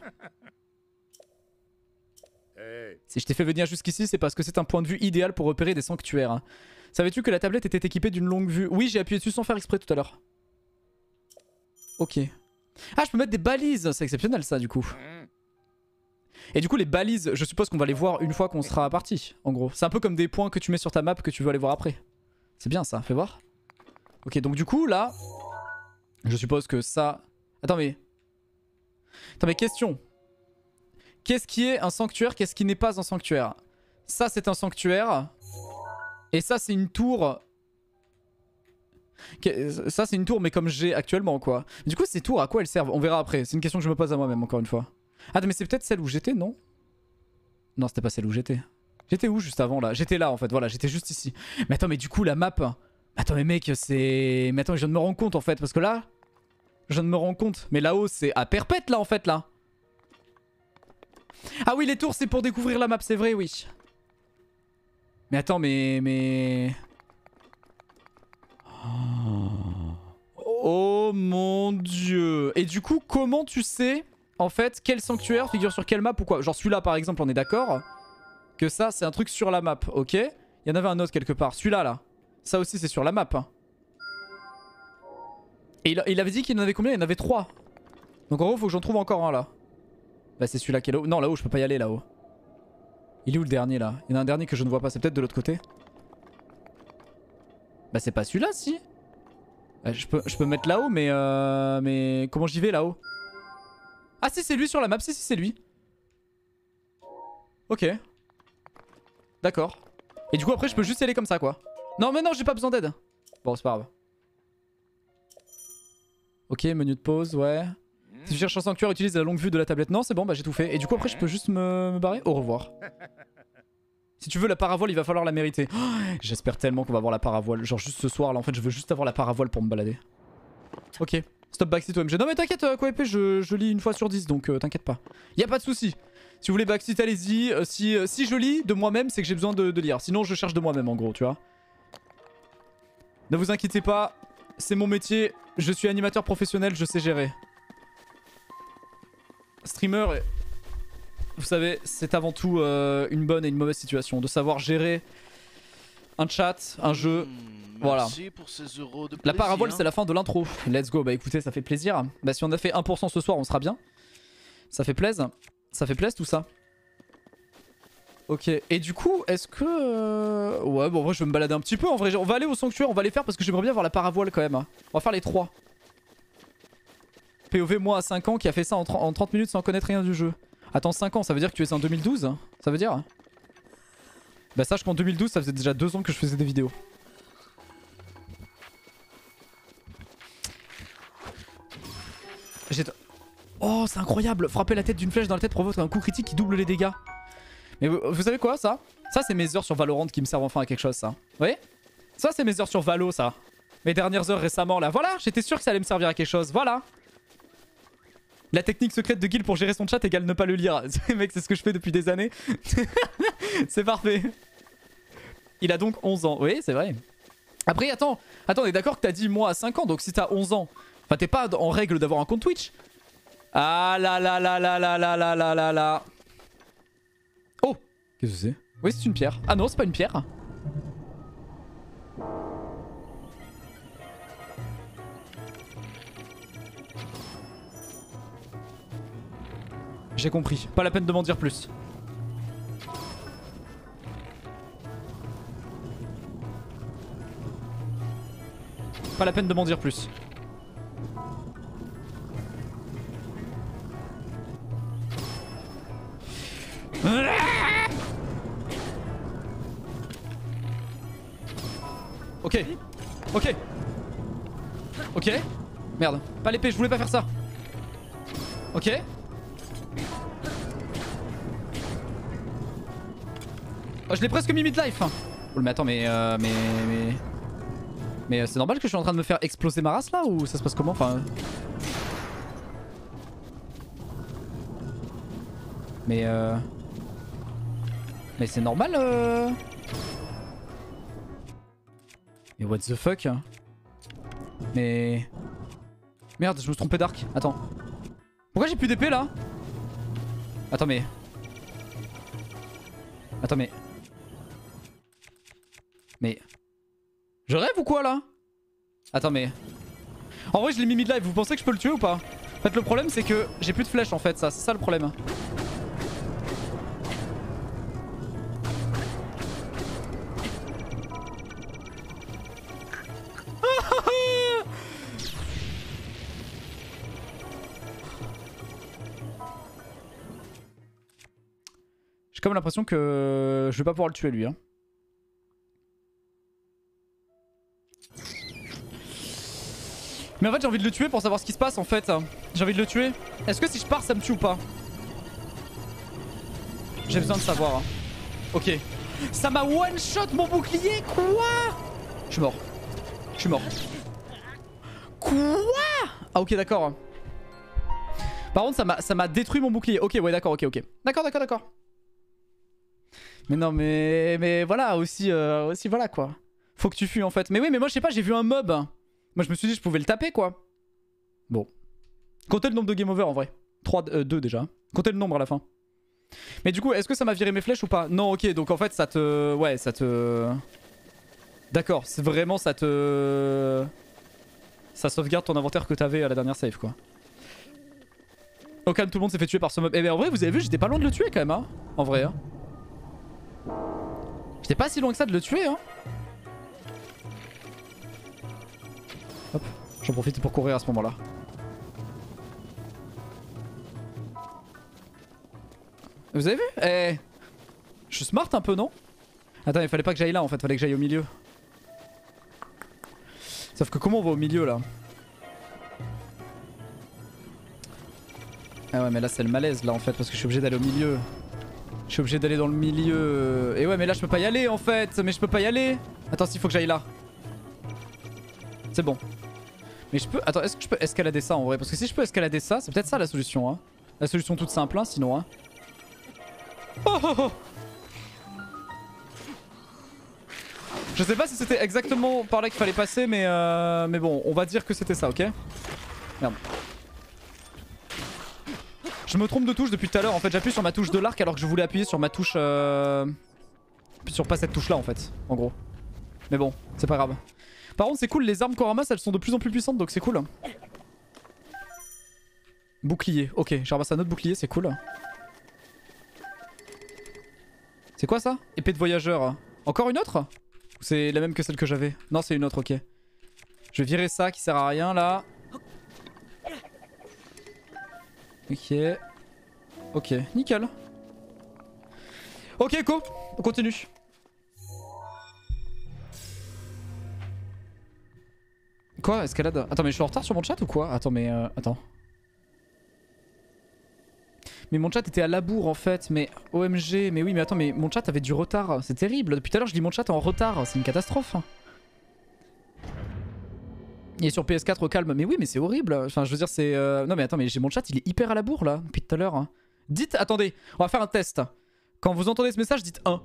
Si je t'ai fait venir jusqu'ici c'est parce que c'est un point de vue idéal pour repérer des sanctuaires. Savais-tu que la tablette était équipée d'une longue vue? Oui j'ai appuyé dessus sans faire exprès tout à l'heure. Ok. Ah je peux mettre des balises, c'est exceptionnel ça du coup. Et du coup les balises je suppose qu'on va les voir une fois qu'on sera parti en gros. C'est un peu comme des points que tu mets sur ta map que tu veux aller voir après. C'est bien ça, fais voir. Ok donc du coup là je suppose que ça... Attends mais question. Qu'est-ce qui est un sanctuaire? Qu'est-ce qui n'est pas un sanctuaire? Ça c'est un sanctuaire. Et ça c'est une tour. Ça c'est une tour mais comme j'ai actuellement quoi. Du coup ces tours à quoi elles servent? On verra après. C'est une question que je me pose à moi-même encore une fois. Ah mais c'est peut-être celle où j'étais non? Non c'était pas celle où j'étais. J'étais où juste avant là? J'étais là en fait, voilà j'étais juste ici. Mais attends mais du coup la map... Attends mais mec c'est... Mais attends je viens de me rendre compte en fait parce que là... Je viens de me rendre compte. Mais là-haut c'est à perpète là en fait là. Ah oui les tours c'est pour découvrir la map c'est vrai oui. Mais attends mais... Oh mon dieu. Et du coup comment tu sais en fait quel sanctuaire figure sur quelle map ou quoi? Genre celui-là par exemple on est d'accord que ça c'est un truc sur la map, ok? Il y en avait un autre quelque part, celui-là là. Ça aussi c'est sur la map. Et il avait dit qu'il y en avait combien? Il y en avait 3. Donc en gros faut que j'en trouve encore un là. Bah c'est celui-là qui est là-haut. Non là-haut je peux pas y aller là-haut. Il est où le dernier là? Il y en a un dernier que je ne vois pas, c'est peut-être de l'autre côté. Bah c'est pas celui-là si. Je peux mettre là-haut mais comment j'y vais là-haut? Ah si c'est lui sur la map, si c'est lui. Ok. D'accord. Et du coup après je peux juste y aller comme ça quoi. Non mais non j'ai pas besoin d'aide. Bon c'est pas grave. Ok menu de pause ouais. Si tu cherches un sanctuaire utilise la longue vue de la tablette. Non c'est bon bah j'ai tout fait. Et du coup après je peux juste me barrer. Au revoir. Si tu veux la paravoile il va falloir la mériter. Oh, j'espère tellement qu'on va avoir la paravoile. Genre juste ce soir là en fait je veux juste avoir la paravoile pour me balader. Ok Stop backseat OMG. Non mais t'inquiète, quoi épée, je lis une fois sur 10, donc t'inquiète pas. Y a pas de souci. Si vous voulez backseat, allez-y. Si je lis de moi-même, c'est que j'ai besoin de lire. Sinon, je cherche de moi-même en gros, tu vois. Ne vous inquiétez pas, c'est mon métier. Je suis animateur professionnel, je sais gérer. Streamer, vous savez, c'est avant tout une bonne et une mauvaise situation. De savoir gérer un chat, un jeu. Voilà. Pour ces euros de La plaisir. parabole, c'est la fin de l'intro. Let's go. Bah écoutez, ça fait plaisir. Bah si on a fait 1% ce soir, on sera bien. Ça fait plaisir. Ça fait plaisir tout ça. Ok. Et du coup, est-ce que... Ouais, bon, moi je vais me balader un petit peu en vrai. On va aller au sanctuaire, on va les faire parce que j'aimerais bien voir la paravoile quand même. On va faire les 3. POV, moi à 5 ans, qui a fait ça en 30 minutes sans connaître rien du jeu. Attends, 5 ans, ça veut dire que tu es en 2012? Ça veut dire? Bah sache qu'en 2012, ça faisait déjà 2 ans que je faisais des vidéos. Oh, c'est incroyable! Frapper la tête d'une flèche dans la tête provoque un coup critique qui double les dégâts. Mais vous savez quoi, ça? Ça, c'est mes heures sur Valorant qui me servent enfin à quelque chose, ça. Vous voyez? Ça, c'est mes heures sur Valo, ça. Mes dernières heures récemment, là. Voilà, j'étais sûr que ça allait me servir à quelque chose. Voilà. La technique secrète de Guild pour gérer son chat égale ne pas le lire. Mec, c'est ce que je fais depuis des années. C'est parfait. Il a donc 11 ans. Oui, c'est vrai. Après, attends, on est d'accord que t'as dit moi à 5 ans, donc si t'as 11 ans, enfin t'es pas en règle d'avoir un compte Twitch. Ah là là là là là là là là là là. Oh, qu'est-ce que c'est? Oui, c'est une pierre. Ah non, c'est pas une pierre. J'ai compris, pas la peine de m'en dire plus. Pas la peine de m'en dire plus. Ok. Ok. Ok. Merde. Pas l'épée, je voulais pas faire ça. Ok. Oh, je l'ai presque mis mid-life. Oh, mais attends, mais c'est normal que je suis en train de me faire exploser ma race là ou ça se passe comment? Enfin. Mais c'est normal Mais what the fuck? Mais... Merde, je me suis trompé d'arc. Attends. Pourquoi j'ai plus d'épée là? Attends mais... Attends mais... Mais... Je rêve ou quoi là? Attends mais... En vrai je l'ai mis mid-life, vous pensez que je peux le tuer ou pas? En fait le problème c'est que j'ai plus de flèches en fait, c'est ça le problème. J'ai comme l'impression que je vais pas pouvoir le tuer lui hein. Mais en fait j'ai envie de le tuer pour savoir ce qui se passe en fait. J'ai envie de le tuer. Est-ce que si je pars ça me tue ou pas? J'ai besoin de savoir hein. Ok. Ça m'a one shot mon bouclier. Quoi? Je suis mort. Je suis mort. Quoi? Ah ok d'accord. Par contre ça m'a détruit mon bouclier. Ok ouais d'accord ok. D'accord. Mais non mais voilà aussi voilà quoi. Faut que tu fuis en fait. Mais oui mais moi je sais pas j'ai vu un mob. Moi je me suis dit je pouvais le taper quoi. Bon. Comptez le nombre de game over en vrai. 2 déjà. Comptez le nombre à la fin. Mais du coup est-ce que ça m'a viré mes flèches ou pas? Non ok donc en fait ça te... Ouais ça te... D'accord c'est vraiment ça te... Ça sauvegarde ton inventaire que t'avais à la dernière save quoi. Au calme tout le monde s'est fait tuer par ce mob. Eh ben en vrai vous avez vu j'étais pas loin de le tuer quand même hein. En vrai hein. J'étais pas si loin que ça de le tuer hein. Hop, j'en profite pour courir à ce moment-là. Vous avez vu? Eh, je suis smart un peu, non? Attends, il fallait pas que j'aille là en fait, fallait que j'aille au milieu. Sauf que comment on va au milieu là? Ah ouais, mais là c'est le malaise là en fait, parce que je suis obligé d'aller au milieu. Je suis obligé d'aller dans le milieu. Et ouais, mais là je peux pas y aller en fait, mais je peux pas y aller. Attends, s'il faut que j'aille là. C'est bon. Mais je peux... Attends, est-ce que je peux escalader ça en vrai? Parce que si je peux escalader ça, c'est peut-être ça la solution. Hein. La solution toute simple, hein, sinon. Hein. Oh, oh, oh. Je sais pas si c'était exactement par là qu'il fallait passer, mais bon, on va dire que c'était ça, ok? Merde. Je me trompe de touche depuis tout à l'heure. En fait, j'appuie sur ma touche de l'arc alors que je voulais appuyer sur ma touche... Sur pas cette touche là en fait, en gros. Mais bon, c'est pas grave. Par contre, c'est cool, les armes qu'on ramasse, elles sont de plus en plus puissantes, donc c'est cool. Bouclier, ok, j'ai ramassé un autre bouclier, c'est cool. C'est quoi ça? Épée de voyageur. Encore une autre? Ou c'est la même que celle que j'avais? Non, c'est une autre, ok. Je vais virer ça qui sert à rien là. Ok. Ok, nickel. Ok, go, on continue. Quoi, escalade? Attends, mais je suis en retard sur mon chat ou quoi? Attends, mais attends. Mais mon chat était à la bourre en fait, mais OMG, mais oui, mais attends, mais mon chat avait du retard, c'est terrible. Depuis tout à l'heure, je dis mon chat est en retard, c'est une catastrophe. Il est sur PS4 au calme, mais oui, mais c'est horrible. Enfin, je veux dire, c'est. Non, mais attends, mais j'ai mon chat, il est hyper à la bourre là, depuis tout à l'heure. Dites, attendez, on va faire un test. Quand vous entendez ce message, dites 1.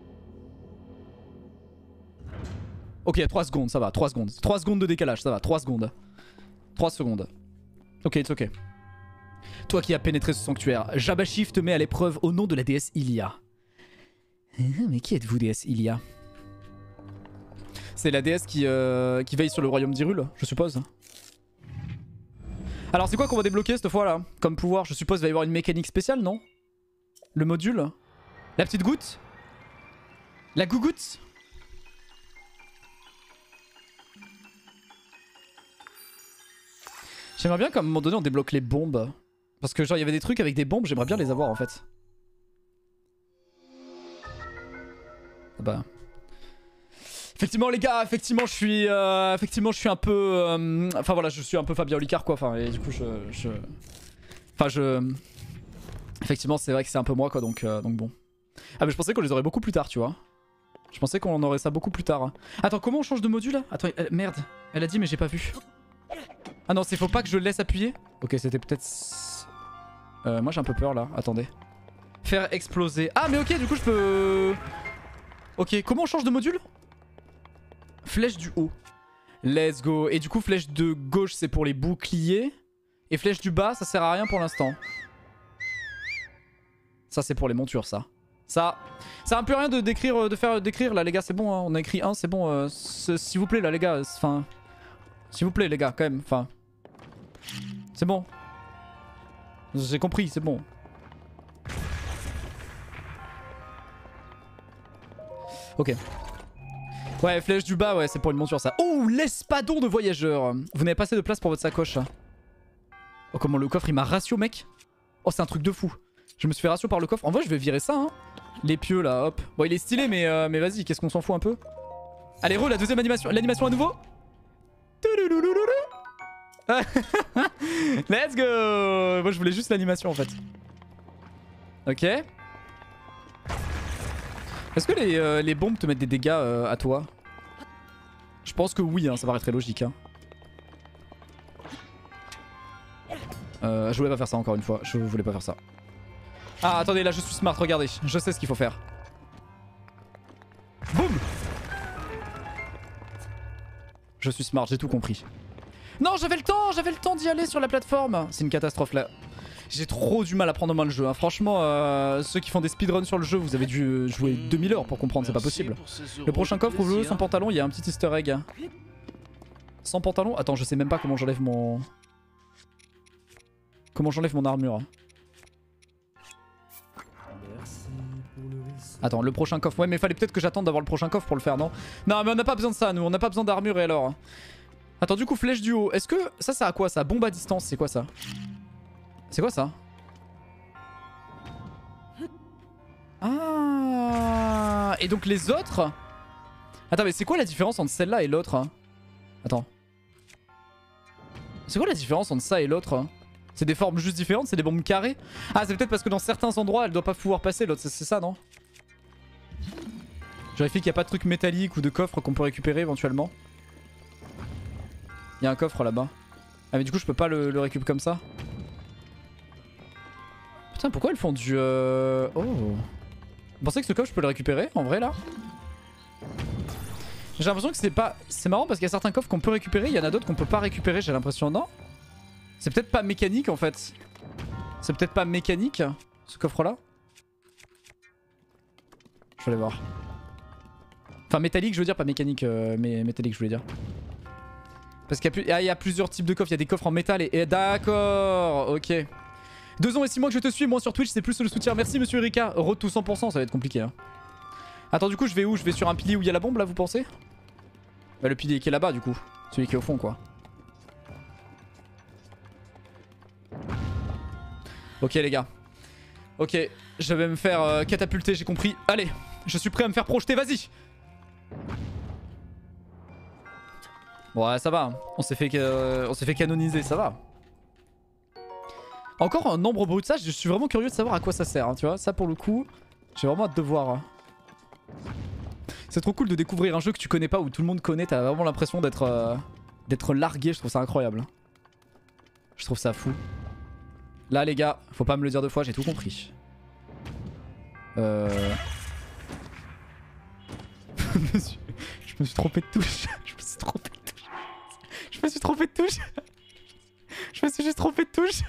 Ok, 3 secondes, ça va, 3 secondes. 3 secondes de décalage, ça va, 3 secondes. 3 secondes. Ok, it's ok. Toi qui as pénétré ce sanctuaire, Jabashif te met à l'épreuve au nom de la déesse Ilia. Mais qui êtes-vous, déesse Ilia? C'est la déesse qui veille sur le royaume d'Hyrule, je suppose. Alors c'est quoi qu'on va débloquer cette fois là? Comme pouvoir, je suppose il va y avoir une mécanique spéciale, non? Le module? La petite goutte? La gougoute? J'aimerais bien qu'à un moment donné on débloque les bombes. Parce que genre il y avait des trucs avec des bombes, j'aimerais bien les avoir en fait. Ah bah... Effectivement les gars, effectivement je suis un peu... Enfin voilà, je suis un peu Fabien Olicard quoi, enfin et du coup Effectivement c'est vrai que c'est un peu moi quoi, donc bon. Ah mais je pensais qu'on les aurait beaucoup plus tard, tu vois. Je pensais qu'on aurait ça beaucoup plus tard. Attends, comment on change de module là? Attends, merde, elle a dit mais j'ai pas vu. Ah non, c'est faut pas que je le laisse appuyer. Ok, c'était peut-être... moi j'ai un peu peur là, attendez. Faire exploser. Ah mais ok, du coup je peux... Ok, comment on change de module? Flèche du haut. Let's go. Et du coup flèche de gauche c'est pour les boucliers. Et flèche du bas ça sert à rien pour l'instant. Ça c'est pour les montures ça. Ça a un peu rien de décrire, de faire décrire là les gars, c'est bon hein. On a écrit 1, c'est bon. S'il vous plaît là les gars, enfin... S'il vous plaît les gars quand même, enfin... C'est bon. J'ai compris, c'est bon. Ok. Ouais, flèche du bas, ouais, c'est pour une monture ça. Oh, l'espadon de voyageur. Vous n'avez pas assez de place pour votre sacoche. Oh, comment le coffre il m'a ratio, mec. Oh, c'est un truc de fou. Je me suis fait ratio par le coffre. En vrai, je vais virer ça, hein. Les pieux là, hop. Bon, il est stylé, mais vas-y, qu'est-ce qu'on s'en fout un peu. Allez, la deuxième animation. L'animation à nouveau. Let's go. Moi, je voulais juste l'animation en fait. Ok. Est-ce que les bombes te mettent des dégâts à toi? Je pense que oui, hein, ça paraît très logique. Hein. Je voulais pas faire ça encore une fois, je voulais pas faire ça. Ah attendez, là je suis smart, regardez, je sais ce qu'il faut faire. Boum. Je suis smart, j'ai tout compris. Non, j'avais le temps d'y aller sur la plateforme. C'est une catastrophe là. J'ai trop du mal à prendre en main le jeu. Hein. Franchement, ceux qui font des speedruns sur le jeu, vous avez dû jouer 2000 heures pour comprendre, c'est pas possible. Le prochain coffre, ouvre-le sans pantalon, il y a un petit easter egg. Sans pantalon? Attends, je sais même pas comment j'enlève mon... Comment j'enlève mon armure. Attends, le prochain coffre. Ouais, mais fallait peut-être que j'attende d'avoir le prochain coffre pour le faire, non? Non, mais on n'a pas besoin de ça, nous. On n'a pas besoin d'armure et alors. Attends, du coup, flèche du haut. Est-ce que ça a quoi ça? Bombe à distance, c'est quoi ça? C'est quoi ça? Ah. Et donc les autres... Attends, mais c'est quoi la différence entre celle-là et l'autre? Attends. C'est quoi la différence entre ça et l'autre? C'est des formes juste différentes? C'est des bombes carrées? Ah, c'est peut-être parce que dans certains endroits, elle doit pas pouvoir passer. L'autre, c'est ça, non? Je vérifie qu'il n'y a pas de truc métallique ou de coffre qu'on peut récupérer éventuellement. Il y a un coffre là-bas. Ah mais du coup je peux pas le récup comme ça. Putain pourquoi elles font du... Oh. Vous pensez que ce coffre je peux le récupérer en vrai là? J'ai l'impression que c'est pas... C'est marrant parce qu'il y a certains coffres qu'on peut récupérer, il y en a d'autres qu'on peut pas récupérer, j'ai l'impression, non? C'est peut-être pas mécanique en fait. C'est peut-être pas mécanique ce coffre là. Je vais aller voir. Enfin métallique je veux dire, pas mécanique mais métallique je voulais dire. Parce qu'il y a plusieurs types de coffres, il y a des coffres en métal et d'accord, ok. 2 ans et 6 mois que je te suis, moi sur Twitch c'est plus le soutien, merci monsieur Erika. Road to 100% ça va être compliqué hein. Attends du coup je vais où? Je vais sur un pilier où il y a la bombe là vous pensez? Bah le pilier qui est là-bas du coup, celui qui est au fond quoi. Ok les gars. Ok, je vais me faire catapulter, j'ai compris. Allez, je suis prêt à me faire projeter, vas-y. Ouais ça va, on s'est fait canoniser, ça va. Encore un nombre brut, ça je suis vraiment curieux de savoir à quoi ça sert, hein, tu vois. Ça pour le coup, j'ai vraiment hâte de voir. C'est trop cool de découvrir un jeu que tu connais pas, où tout le monde connaît, t'as vraiment l'impression d'être largué, je trouve ça incroyable. Je trouve ça fou. Là les gars, faut pas me le dire 2 fois, j'ai tout compris. Je me suis trompé de touche. Je me suis trompé de touche. Je me suis trompé de touche. Je me suis juste trompé de touche.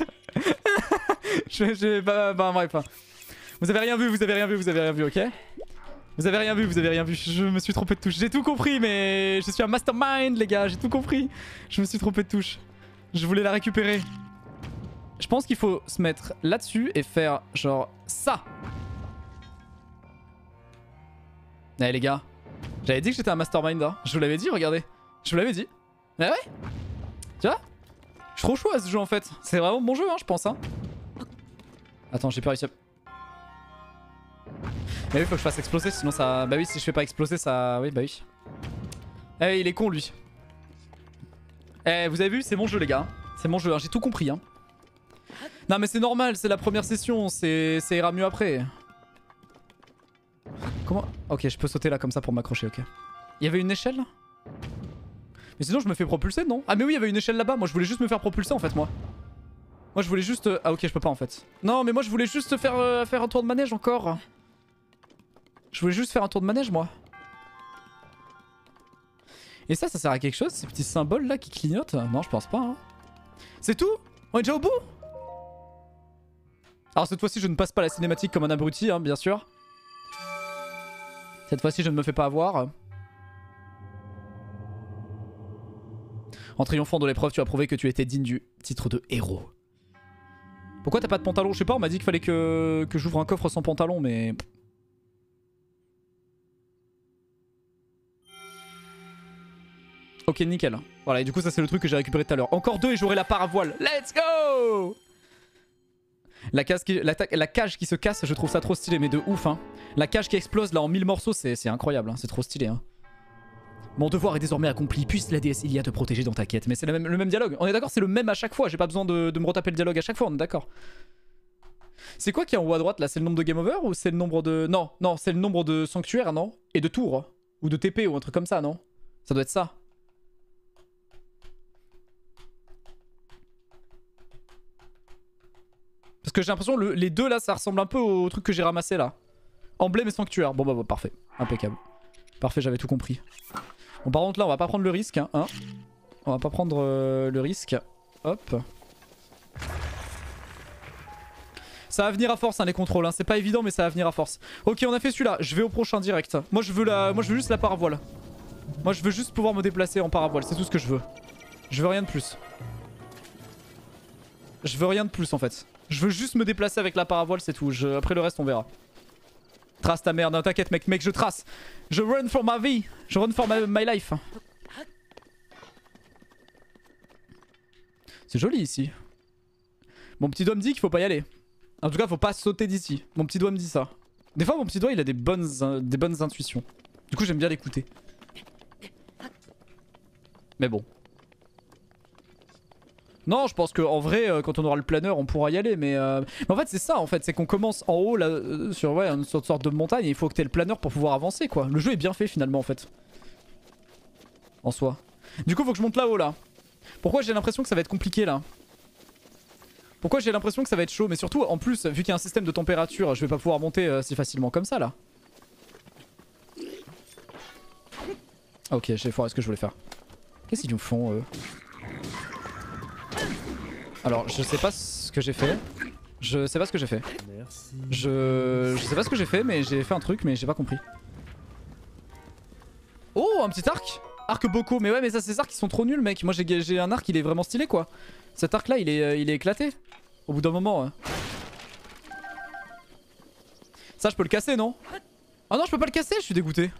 Bah bref. Vous avez rien vu, vous avez rien vu, vous avez rien vu, ok? Vous avez rien vu, vous avez rien vu. Je me suis trompé de touche. J'ai tout compris, mais je suis un mastermind, les gars. J'ai tout compris. Je me suis trompé de touche. Je voulais la récupérer. Je pense qu'il faut se mettre là-dessus et faire genre ça. Allez les gars. J'avais dit que j'étais un mastermind, hein. Je vous l'avais dit, regardez. Je vous l'avais dit. Mais ouais. Tu vois? Je suis trop chaud à ce jeu en fait. C'est vraiment mon jeu, hein, je pense. Hein. Attends, j'ai pas réussi à... Mais oui, faut que je fasse exploser, sinon ça... Bah oui, si je fais pas exploser, ça... Oui, bah oui. Eh, il est con, lui. Eh, vous avez vu, c'est mon jeu, les gars. C'est mon jeu, hein. J'ai tout compris, hein. Non, mais c'est normal, c'est la première session. Ça ira mieux après. Comment... Ok, je peux sauter là, comme ça, pour m'accrocher, ok. Il y avait une échelle là? Mais sinon, je me fais propulser, non? Ah, mais oui, il y avait une échelle là-bas. Moi, je voulais juste me faire propulser, en fait, moi. Moi, je voulais juste... Ah, ok, je peux pas, en fait. Non, mais moi, je voulais juste faire un tour de manège, encore. Je voulais juste faire un tour de manège, moi. Et ça sert à quelque chose, ces petits symboles là qui clignotent? Non, je pense pas. Hein. C'est tout? On est déjà au bout? Alors cette fois-ci, je ne passe pas la cinématique comme un abruti, hein, bien sûr. Cette fois-ci, je ne me fais pas avoir. En triomphant de l'épreuve, tu as prouvé que tu étais digne du titre de héros. Pourquoi t'as pas de pantalon? Je sais pas, on m'a dit qu'il fallait que j'ouvre un coffre sans pantalon, mais... Ok, nickel. Voilà, et du coup, ça c'est le truc que j'ai récupéré tout à l'heure. Encore 2 et j'aurai la paravoile. Let's go! La cage qui se casse, je trouve ça trop stylé, mais de ouf. Hein. La cage qui explose là en 1000 morceaux, c'est incroyable. Hein. C'est trop stylé. Hein. Mon devoir est désormais accompli. Puisse la déesse Ilia te protéger dans ta quête. Mais c'est le même dialogue. On est d'accord, c'est le même à chaque fois. J'ai pas besoin de me retaper le dialogue à chaque fois, on est d'accord. C'est quoi qui est en haut à droite là? C'est le nombre de game over ou c'est le nombre de... Non, non, c'est le nombre de sanctuaires, non? Et de tours. Ou de TP ou un truc comme ça, non? Ça doit être ça. Parce que j'ai l'impression les deux là ça ressemble un peu au truc que j'ai ramassé là. Emblème et sanctuaire. Bon bah parfait. Impeccable. Parfait, j'avais tout compris. Bon par contre là on va pas prendre le risque. Hein. On va pas prendre le risque. Hop. Ça va venir à force hein, les contrôles. Hein. C'est pas évident mais ça va venir à force. Ok on a fait celui-là. Je vais au prochain direct. Moi je veux juste la paravoile. Moi je veux juste pouvoir me déplacer en paravoile. C'est tout ce que je veux. Je veux rien de plus. Je veux rien de plus en fait. Je veux juste me déplacer avec la paravoile, c'est tout. Après le reste, on verra. Trace ta merde, non t'inquiète mec, je trace. Je run for ma vie. Je run for my life. C'est joli ici. Mon petit doigt me dit qu'il faut pas y aller. En tout cas, faut pas sauter d'ici. Mon petit doigt me dit ça. Des fois, mon petit doigt, il a des bonnes intuitions. Du coup, j'aime bien l'écouter. Mais bon. Non, je pense qu'en vrai, quand on aura le planeur, on pourra y aller. Mais en fait, c'est ça, en fait. C'est qu'on commence en haut, là, sur une sorte de montagne. Et il faut que t'aies le planeur pour pouvoir avancer, quoi. Le jeu est bien fait, finalement, en fait. En soi. Du coup, faut que je monte là-haut, là. Pourquoi j'ai l'impression que ça va être compliqué là? Pourquoi j'ai l'impression que ça va être chaud? Mais surtout, en plus, vu qu'il y a un système de température, je vais pas pouvoir monter si facilement comme ça là. Ok, j'ai foiré ce que je voulais faire. Qu'est-ce qu'ils nous font eux? Alors, je sais pas ce que j'ai fait. Je sais pas ce que j'ai fait. Merci. Je sais pas ce que j'ai fait, mais j'ai fait un truc, mais j'ai pas compris. Oh, un petit arc! Arc Boko, mais ouais, mais ça, ces arcs ils sont trop nuls, mec. Moi j'ai un arc, il est vraiment stylé quoi. Cet arc là, il est éclaté. Au bout d'un moment. Ça, je peux le casser, non? Oh non, je peux pas le casser, je suis dégoûté.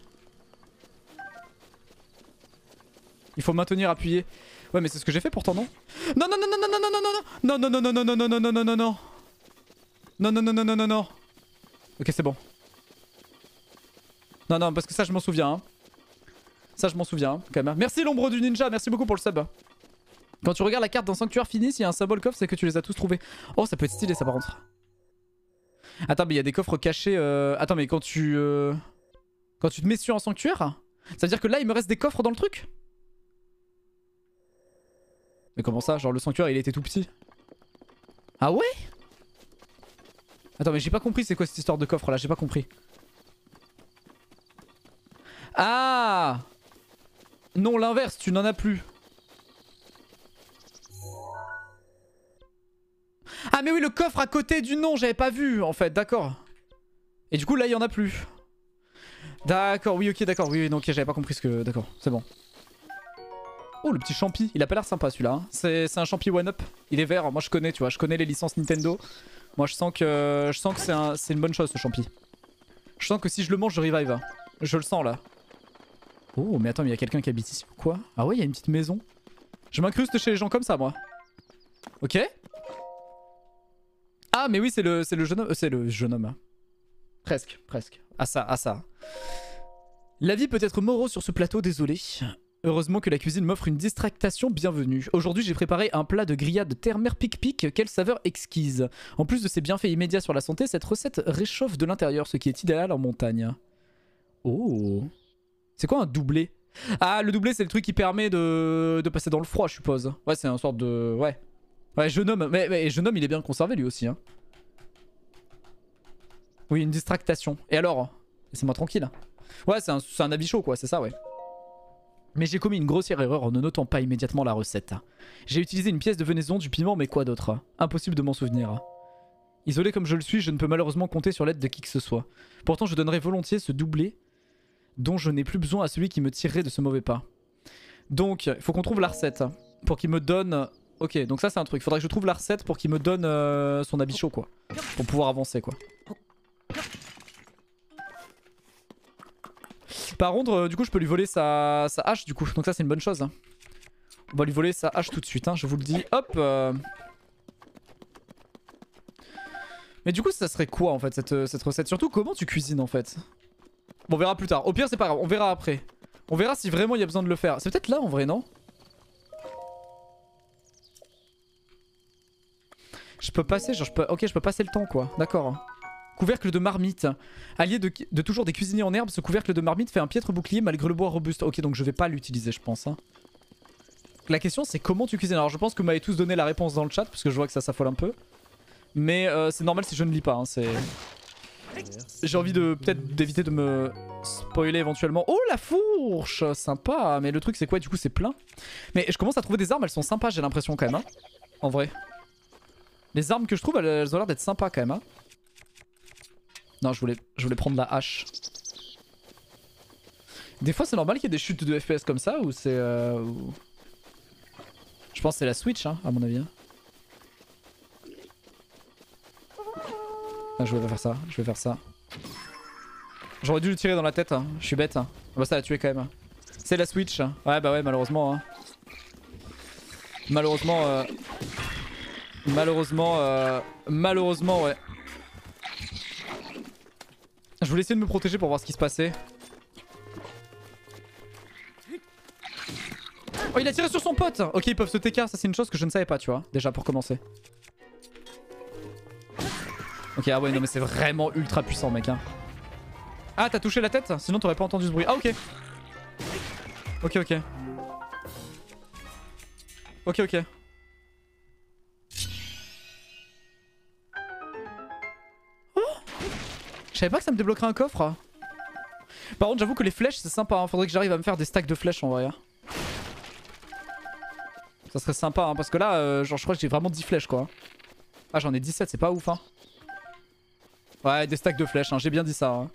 Il faut maintenir appuyé. Ouais, mais c'est ce que j'ai fait pourtant, non? Non, non, non, non, non, non, non, non, non, non, non, non, non, non, non, non, non, non, non, non. Non, non, non, non, non, non, non. Ok, c'est bon. Non, non, parce que ça, je m'en souviens. Hein. Ça, je m'en souviens, hein, quand même. Merci l'ombre du ninja, merci beaucoup pour le sub. Quand tu regardes la carte d'un sanctuaire fini, s'il y a un symbole coffre, c'est que tu les as tous trouvés. Oh, ça peut être stylé, ça, par contre. Attends, mais il y a des coffres cachés. Attends, mais quand tu te mets sur un sanctuaire, ça veut dire que là, il me reste des coffres dans le truc? Mais comment ça? Genre, le sanctuaire, il était tout petit. Ah ouais? Attends, mais j'ai pas compris c'est quoi cette histoire de coffre là, j'ai pas compris. Ah! Non, l'inverse, tu n'en as plus. Ah mais oui, le coffre à côté du nom, j'avais pas vu en fait, d'accord. Et du coup là, il y en a plus. D'accord, oui, ok, d'accord, oui, donc j'avais pas compris ce que... D'accord, c'est bon. Oh, le petit champi, il a pas l'air sympa celui-là. Hein. C'est un champi one-up, il est vert, moi je connais, tu vois, je connais les licences Nintendo. Moi je sens que c'est une bonne chose ce champi. Je sens que si je le mange, je revive. Je le sens là. Oh, mais attends, mais il y a quelqu'un qui habite ici ou quoi? Ah ouais, il y a une petite maison. Je m'incruste chez les gens comme ça, moi. Ok. Ah, mais oui, c'est le jeune homme. C'est le jeune homme. Presque, presque. Ah ça, ah ça. La vie peut être morose sur ce plateau, désolé. Heureusement que la cuisine m'offre une distractation bienvenue. Aujourd'hui, j'ai préparé un plat de grillade terre-mer pic-pic. Quelle saveur exquise. En plus de ses bienfaits immédiats sur la santé, cette recette réchauffe de l'intérieur, ce qui est idéal en montagne. Oh. C'est quoi un doublé? Ah, le doublé, c'est le truc qui permet de passer dans le froid, je suppose. Ouais, c'est un sorte de... Ouais. Ouais, jeune homme. Mais jeune homme, il est bien conservé, lui aussi. Hein. Oui, une distractation. Et alors? Laissez-moi tranquille. Ouais, c'est un habit chaud, quoi. C'est ça, ouais. Mais j'ai commis une grossière erreur en ne notant pas immédiatement la recette. J'ai utilisé une pièce de venaison, du piment, mais quoi d'autre? Impossible de m'en souvenir. Isolé comme je le suis, je ne peux malheureusement compter sur l'aide de qui que ce soit. Pourtant, je donnerais volontiers ce doublé dont je n'ai plus besoin à celui qui me tirerait de ce mauvais pas. Donc, il faut qu'on trouve la recette pour qu'il me donne... Ok, donc ça c'est un truc. Il faudrait que je trouve la recette pour qu'il me donne son habit chaud, quoi. Pour pouvoir avancer, quoi. Par contre, du coup, je peux lui voler sa hache, du coup. Donc ça, c'est une bonne chose. Hein. On va lui voler sa hache tout de suite, hein, je vous le dis. Hop Mais du coup, ça serait quoi, en fait, cette recette? Surtout, comment tu cuisines, en fait? Bon, on verra plus tard. Au pire, c'est pas grave. On verra après. On verra si vraiment il y a besoin de le faire. C'est peut-être là, en vrai, non? Je peux passer, genre, ok, je peux passer le temps, quoi. D'accord. Couvercle de marmite. Allié de toujours des cuisiniers en herbe, ce couvercle de marmite fait un piètre bouclier malgré le bois robuste. Ok, donc je vais pas l'utiliser, je pense. Hein. La question, c'est comment tu cuisines. Alors, je pense que vous m'avez tous donné la réponse dans le chat, parce que je vois que ça s'affole un peu. Mais c'est normal si je ne lis pas. Hein, j'ai envie de peut-être d'éviter de me spoiler éventuellement. Oh, la fourche! Sympa. Mais le truc, c'est quoi? Du coup, c'est plein. Mais je commence à trouver des armes, elles sont sympas, j'ai l'impression, quand même. Hein, en vrai. Les armes que je trouve, elles ont l'air d'être sympas, quand même. Hein. Non, je voulais prendre la hache. Des fois, c'est normal qu'il y ait des chutes de FPS comme ça, ou c'est... Je pense que c'est la Switch, hein, à mon avis. Ah, je vais pas faire ça, je vais faire ça. J'aurais dû le tirer dans la tête, hein. Je suis bête. Hein. Bah, ça l'a tué quand même. C'est la Switch. Ouais, bah ouais, malheureusement. Hein. Malheureusement, malheureusement, ouais. Je voulais essayer de me protéger pour voir ce qui se passait. Oh, il a tiré sur son pote. Ok, ils peuvent se TK, ça c'est une chose que je ne savais pas, tu vois. Déjà pour commencer. Ok, ah ouais, non mais c'est vraiment ultra puissant, mec. Hein. Ah, t'as touché la tête? Sinon t'aurais pas entendu ce bruit. Ah, ok. Ok, ok. Ok, ok. Oh, je savais pas que ça me débloquerait un coffre. Par contre, j'avoue que les flèches, c'est sympa. Hein. Faudrait que j'arrive à me faire des stacks de flèches en vrai. Hein. Ça serait sympa, hein, parce que là, genre, je crois que j'ai vraiment 10 flèches, quoi. Ah, j'en ai 17, c'est pas ouf, hein. Ouais, des stacks de flèches, hein, j'ai bien dit ça. Hein.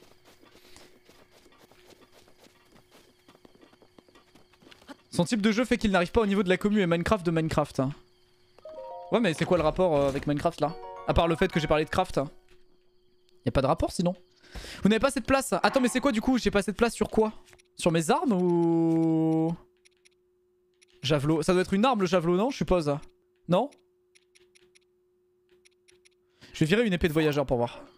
Son type de jeu fait qu'il n'arrive pas au niveau de la commu et Minecraft de Minecraft. Hein. Ouais, mais c'est quoi le rapport avec Minecraft, là? À part le fait que j'ai parlé de craft. Hein. Y a pas de rapport, sinon. Vous n'avez pas assez de place. Attends, mais c'est quoi, du coup? J'ai pas assez de place sur quoi? Sur mes armes ou... Javelot. Ça doit être une arme, le javelot, non? Je suppose. Non? Je vais virer une épée de voyageur pour voir.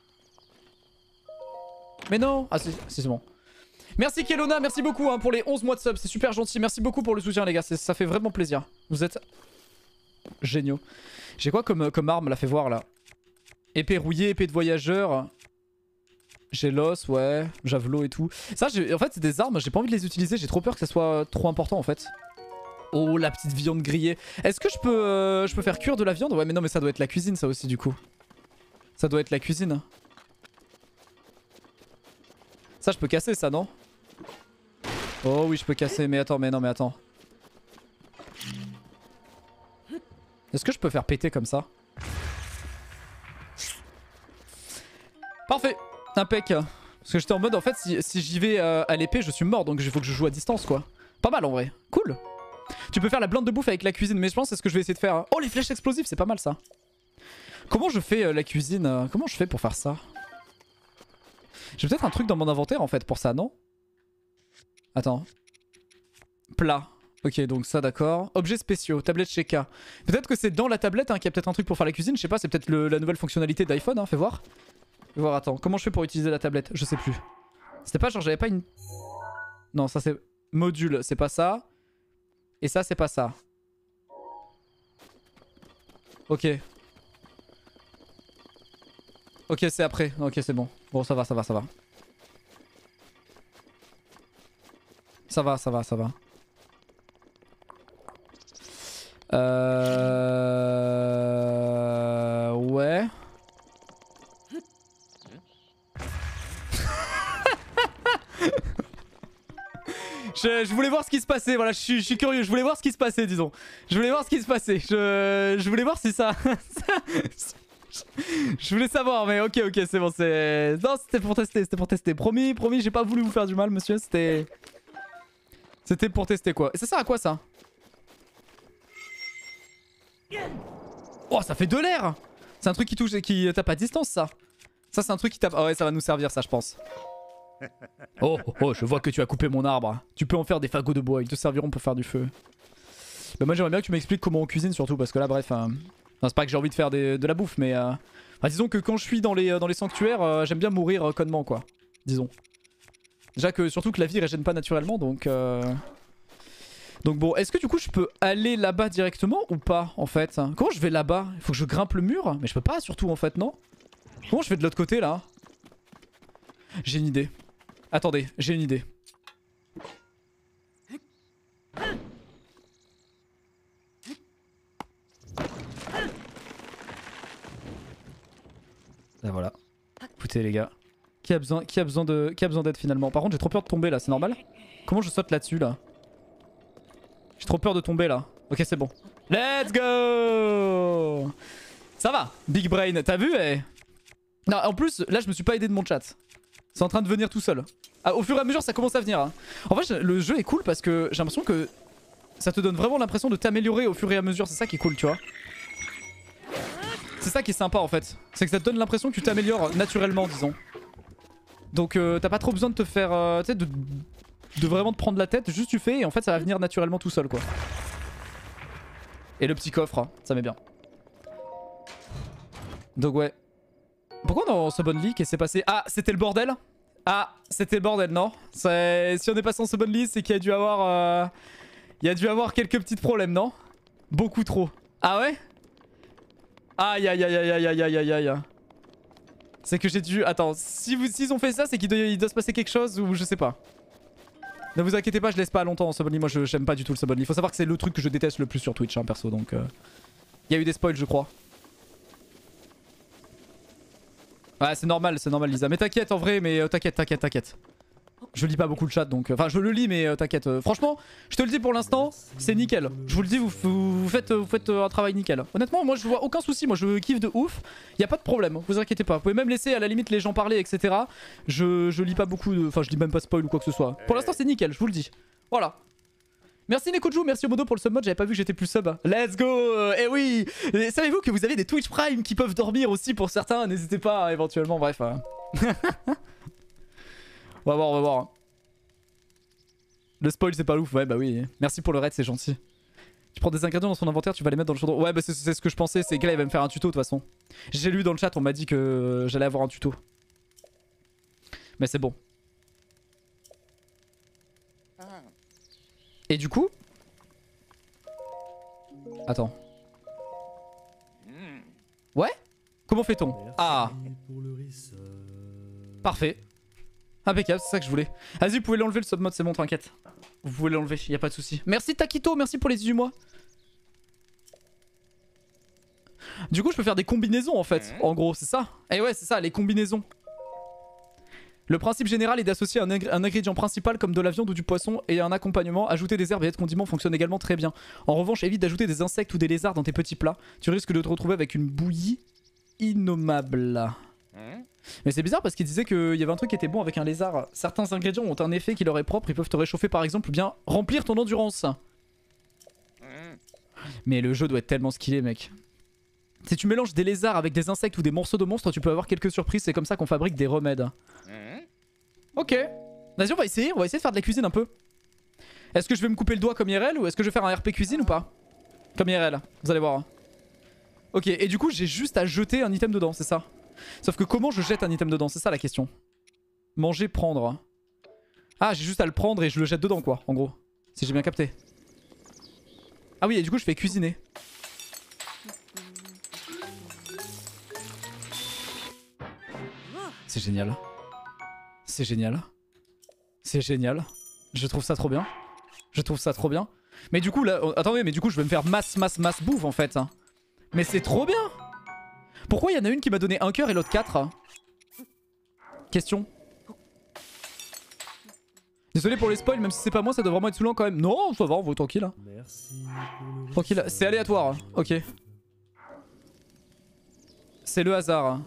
Mais non! Ah, c'est bon. Merci Kelowna, merci beaucoup hein, pour les 11 mois de sub, c'est super gentil. Merci beaucoup pour le soutien les gars, ça fait vraiment plaisir. Vous êtes géniaux. J'ai quoi comme arme là, fait voir là? Épée rouillée, épée de voyageur. J'ai l'os, ouais, javelot et tout. Ça, en fait c'est des armes, j'ai pas envie de les utiliser, j'ai trop peur que ça soit trop important en fait. Oh la petite viande grillée. Est-ce que je peux faire cuire de la viande? Ouais mais non mais ça doit être la cuisine ça aussi du coup. Ça doit être la cuisine. Ça je peux casser ça non? Oh oui je peux casser mais attends mais non mais attends. Est-ce que je peux faire péter comme ça? Parfait. Impec. Parce que j'étais en mode en fait si j'y vais à l'épée je suis mort donc il faut que je joue à distance quoi. Pas mal en vrai. Cool. Tu peux faire la blinde de bouffe avec la cuisine mais je pense que c'est ce que je vais essayer de faire. Oh les flèches explosives c'est pas mal ça. Comment je fais la cuisine? Comment je fais pour faire ça? J'ai peut-être un truc dans mon inventaire en fait pour ça non? Attends. Plat. Ok donc ça d'accord. Objets spéciaux. Tablette chez K. Peut-être que c'est dans la tablette hein, qu'il y a peut-être un truc pour faire la cuisine. Je sais pas c'est peut-être la nouvelle fonctionnalité d'iPhone hein. Fais voir. Fais voir attends. Comment je fais pour utiliser la tablette? Je sais plus. C'était pas genre j'avais pas une... Non ça c'est... Module c'est pas ça. Et ça c'est pas ça. Ok. Ok c'est après. Ok c'est bon. Bon ça va ça va ça va. Ça va ça va ça va. Ouais. Je voulais voir ce qui se passait, voilà, je suis curieux, je voulais voir ce qui se passait, disons. Je voulais voir ce qui se passait, je voulais voir si ça... Je voulais savoir, mais ok, c'est bon, c'est... Non, c'était pour tester, promis, j'ai pas voulu vous faire du mal, monsieur, c'était... C'était pour tester, quoi. Et ça sert à quoi, ça? Oh, ça fait de l'air! C'est un truc qui touche et qui tape à distance, ça. Ça, c'est un truc qui tape... Ah ouais, ça va nous servir, ça, je pense. Oh, je vois que tu as coupé mon arbre. Tu peux en faire des fagots de bois, ils te serviront pour faire du feu. Bah moi j'aimerais bien que tu m'expliques comment on cuisine surtout parce que là bref... Non, c'est pas que j'ai envie de faire de la bouffe mais... Enfin, disons que quand je suis dans les sanctuaires, j'aime bien mourir connement quoi. Disons. Déjà que surtout que la vie régène pas naturellement donc... Donc bon, est-ce que du coup je peux aller là-bas directement ou pas en fait? Comment je vais là-bas? Il faut que je grimpe le mur? Mais je peux pas surtout en fait non? Comment je vais de l'autre côté là? J'ai une idée. Attendez, j'ai une idée. Là voilà. Écoutez les gars. Qui a besoin d'aide finalement? Par contre j'ai trop peur de tomber là, c'est normal? Comment je saute là-dessus là? J'ai trop peur de tomber là. Ok c'est bon. Let's go! Ça va, Big Brain, t'as vu eh? Non en plus là je me suis pas aidé de mon chat. C'est en train de venir tout seul. Ah, au fur et à mesure ça commence à venir hein. En fait le jeu est cool parce que j'ai l'impression que ça te donne vraiment l'impression de t'améliorer au fur et à mesure. C'est ça qui est cool tu vois. C'est ça qui est sympa en fait. C'est que ça te donne l'impression que tu t'améliores naturellement disons. Donc t'as pas trop besoin de te faire... tu sais de vraiment te prendre la tête. Juste tu fais et en fait ça va venir naturellement tout seul quoi. Et le petit coffre hein, ça met bien. Donc ouais. Pourquoi dans Summon League qu'est-ce qui s'est passé? Ah c'était le bordel? Ah c'était le bordel non? Si on est passé en Summon League c'est qu'il y a dû avoir... Il y a dû avoir quelques petits problèmes non? Beaucoup trop. Ah ouais? Aïe aïe aïe aïe aïe aïe aïe aïe. C'est que j'ai dû... Attends, s'ils ont fait ça c'est qu'il doit se passer quelque chose ou je sais pas. Ne vous inquiétez pas, je laisse pas longtemps en sub only. Moi, j'aime pas du tout le sub only. Faut savoir que c'est le truc que je déteste le plus sur Twitch, hein, perso. Donc, il y a eu des spoils, je crois. Ouais, c'est normal, Lisa. Mais t'inquiète en vrai, mais t'inquiète. Je lis pas beaucoup le chat donc. Enfin, je le lis, mais t'inquiète. Franchement, je te le dis pour l'instant, c'est nickel. Je vous le dis, vous faites un travail nickel. Honnêtement, moi je vois aucun souci. Moi je kiffe de ouf. Y a pas de problème, vous inquiétez pas. Vous pouvez même laisser à la limite les gens parler, etc. Je lis pas beaucoup de. Enfin, je lis même pas spoil ou quoi que ce soit. Pour l'instant, c'est nickel, je vous le dis. Voilà. Merci Nekoju, merci Omodo pour le sub mod, j'avais pas vu que j'étais plus sub. Let's go. Eh oui. Savez-vous que vous avez des Twitch Prime qui peuvent dormir aussi pour certains? N'hésitez pas, hein, éventuellement, bref. On va voir. Le spoil c'est pas ouf, ouais bah oui. Merci pour le raid, c'est gentil. Tu prends des ingrédients dans son inventaire, tu vas les mettre dans le chaudron. Ouais bah c'est ce que je pensais, c'est que là il va me faire un tuto de toute façon. J'ai lu dans le chat, on m'a dit que j'allais avoir un tuto. Mais c'est bon. Et du coup... Attends. Ouais? Comment fait-on? Ah. Parfait. Impeccable, c'est ça que je voulais. Vas-y, vous pouvez l'enlever le submod, c'est bon, t'inquiète. Vous pouvez l'enlever, y a pas de souci. Merci Takito, merci pour les 18 mois. Du coup, je peux faire des combinaisons en fait, en gros, c'est ça? Eh ouais, c'est ça, les combinaisons. Le principe général est d'associer un ingrédient principal comme de la viande ou du poisson et un accompagnement. Ajouter des herbes et des condiments fonctionne également très bien. En revanche, évite d'ajouter des insectes ou des lézards dans tes petits plats. Tu risques de te retrouver avec une bouillie innommable. Mais c'est bizarre parce qu'il disait qu'il y avait un truc qui était bon avec un lézard. Certains ingrédients ont un effet qui leur est propre. Ils peuvent te réchauffer par exemple ou bien remplir ton endurance. Mais le jeu doit être tellement skillé, mec. Si tu mélanges des lézards avec des insectes ou des morceaux de monstres, tu peux avoir quelques surprises. C'est comme ça qu'on fabrique des remèdes. Ok. Vas-y, on va essayer de faire de la cuisine un peu. Est-ce que je vais me couper le doigt comme IRL ou est-ce que je vais faire un RP cuisine ou pas? Comme IRL, vous allez voir. Ok, et du coup j'ai juste à jeter un item dedans, c'est ça? Sauf que comment je jette un item dedans? C'est ça la question. Manger, prendre. Ah, j'ai juste à le prendre et je le jette dedans quoi, en gros. Si j'ai bien capté. Ah oui, et du coup je fais cuisiner. C'est génial. C'est génial. C'est génial. Je trouve ça trop bien. Je trouve ça trop bien. Mais du coup là... Attendez, mais du coup je vais me faire masse bouffe en fait. Mais c'est trop bien. Pourquoi il y en a une qui m'a donné un cœur et l'autre 4? Question. Désolé pour les spoils, même si c'est pas moi, ça doit vraiment être saoulant quand même. Non, ça va, on va tranquille. Hein. Tranquille, c'est aléatoire. Ok. C'est le hasard.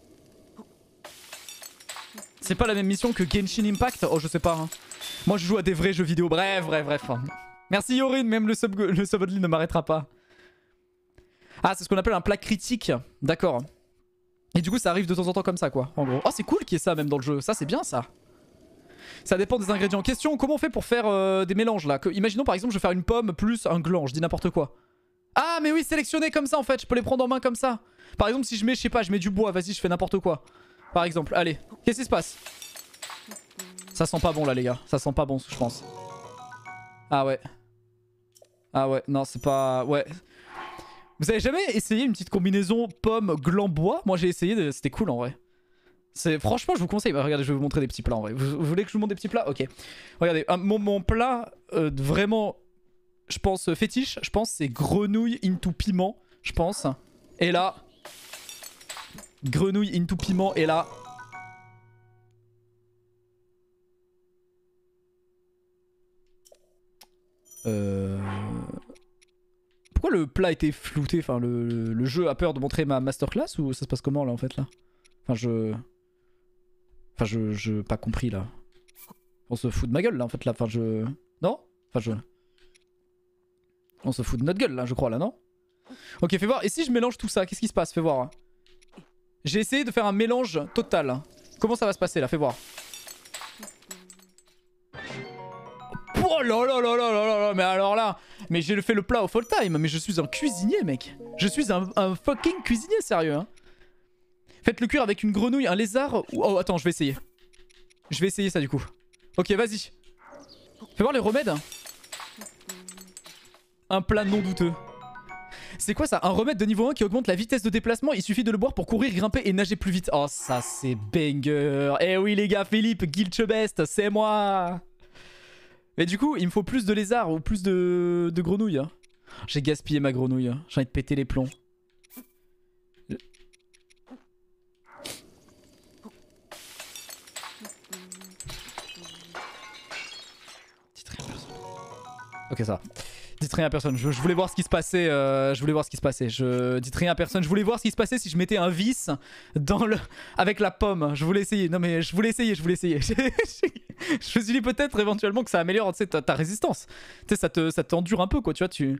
C'est pas la même mission que Genshin Impact? Oh, je sais pas. Hein. Moi, je joue à des vrais jeux vidéo. Bref. Merci Yorin, même le sub only ne m'arrêtera pas. Ah, c'est ce qu'on appelle un plat critique. D'accord. Et du coup, ça arrive de temps en temps comme ça, quoi. En gros. Oh, c'est cool qu'il y ait ça même dans le jeu. Ça, c'est bien, ça. Ça dépend des ingrédients. Question, comment on fait pour faire des mélanges, là? Imaginons, par exemple, je vais faire une pomme plus un gland. Je dis n'importe quoi. Ah, mais oui, sélectionner comme ça, en fait. Je peux les prendre en main comme ça. Par exemple, si je mets, je sais pas, je mets du bois. Vas-y, je fais n'importe quoi. Par exemple, allez. Qu'est-ce qui se passe? Ça sent pas bon, là, les gars. Ça sent pas bon, je pense. Ah ouais. Ah ouais, non, c'est pas... Ouais. Vous avez jamais essayé une petite combinaison pomme gland bois? Moi j'ai essayé, c'était cool en vrai. Franchement je vous conseille, regardez je vais vous montrer des petits plats en vrai. Vous voulez que je vous montre des petits plats? Ok. Regardez, mon plat vraiment, je pense fétiche, je pense c'est grenouille into piment, je pense. Et là, grenouille into piment et là... Pourquoi le plat était flouté? Enfin, le jeu a peur de montrer ma masterclass ou ça se passe comment là en fait là? Enfin, je pas compris là. On se fout de ma gueule là en fait là. Enfin, non? Enfin, on se fout de notre gueule là, je crois là, non? Ok, fais voir. Et si je mélange tout ça, qu'est-ce qui se passe? Fais voir. J'ai essayé de faire un mélange total. Comment ça va se passer là? Fais voir. Oh là là là là là là là, mais alors là, mais j'ai fait le plat au full time, mais je suis un cuisinier mec. Je suis un fucking cuisinier sérieux hein. Faites-le cuire avec une grenouille, un lézard ou... Oh attends, je vais essayer. Je vais essayer ça du coup. Ok vas-y. Fais voir les remèdes. Un plat non douteux. C'est quoi ça? Un remède de niveau 1 qui augmente la vitesse de déplacement. Il suffit de le boire pour courir, grimper et nager plus vite. Oh ça c'est banger. Eh oui les gars, Philippe, Guilchebest, c'est moi. Et du coup, il me faut plus de lézards ou plus de grenouilles. Hein. J'ai gaspillé ma grenouille. Hein. J'ai envie de péter les plombs. Ok, ça va. Dites rien à personne. Je voulais voir ce qui se passait. Dites rien à personne. Je voulais voir ce qui se passait si je mettais un vis dans le... avec la pomme. Je voulais essayer. Non mais je voulais essayer. Je me suis dit peut-être éventuellement que ça améliore ta résistance. Tu sais, ça t'endure un peu quoi. Tu vois,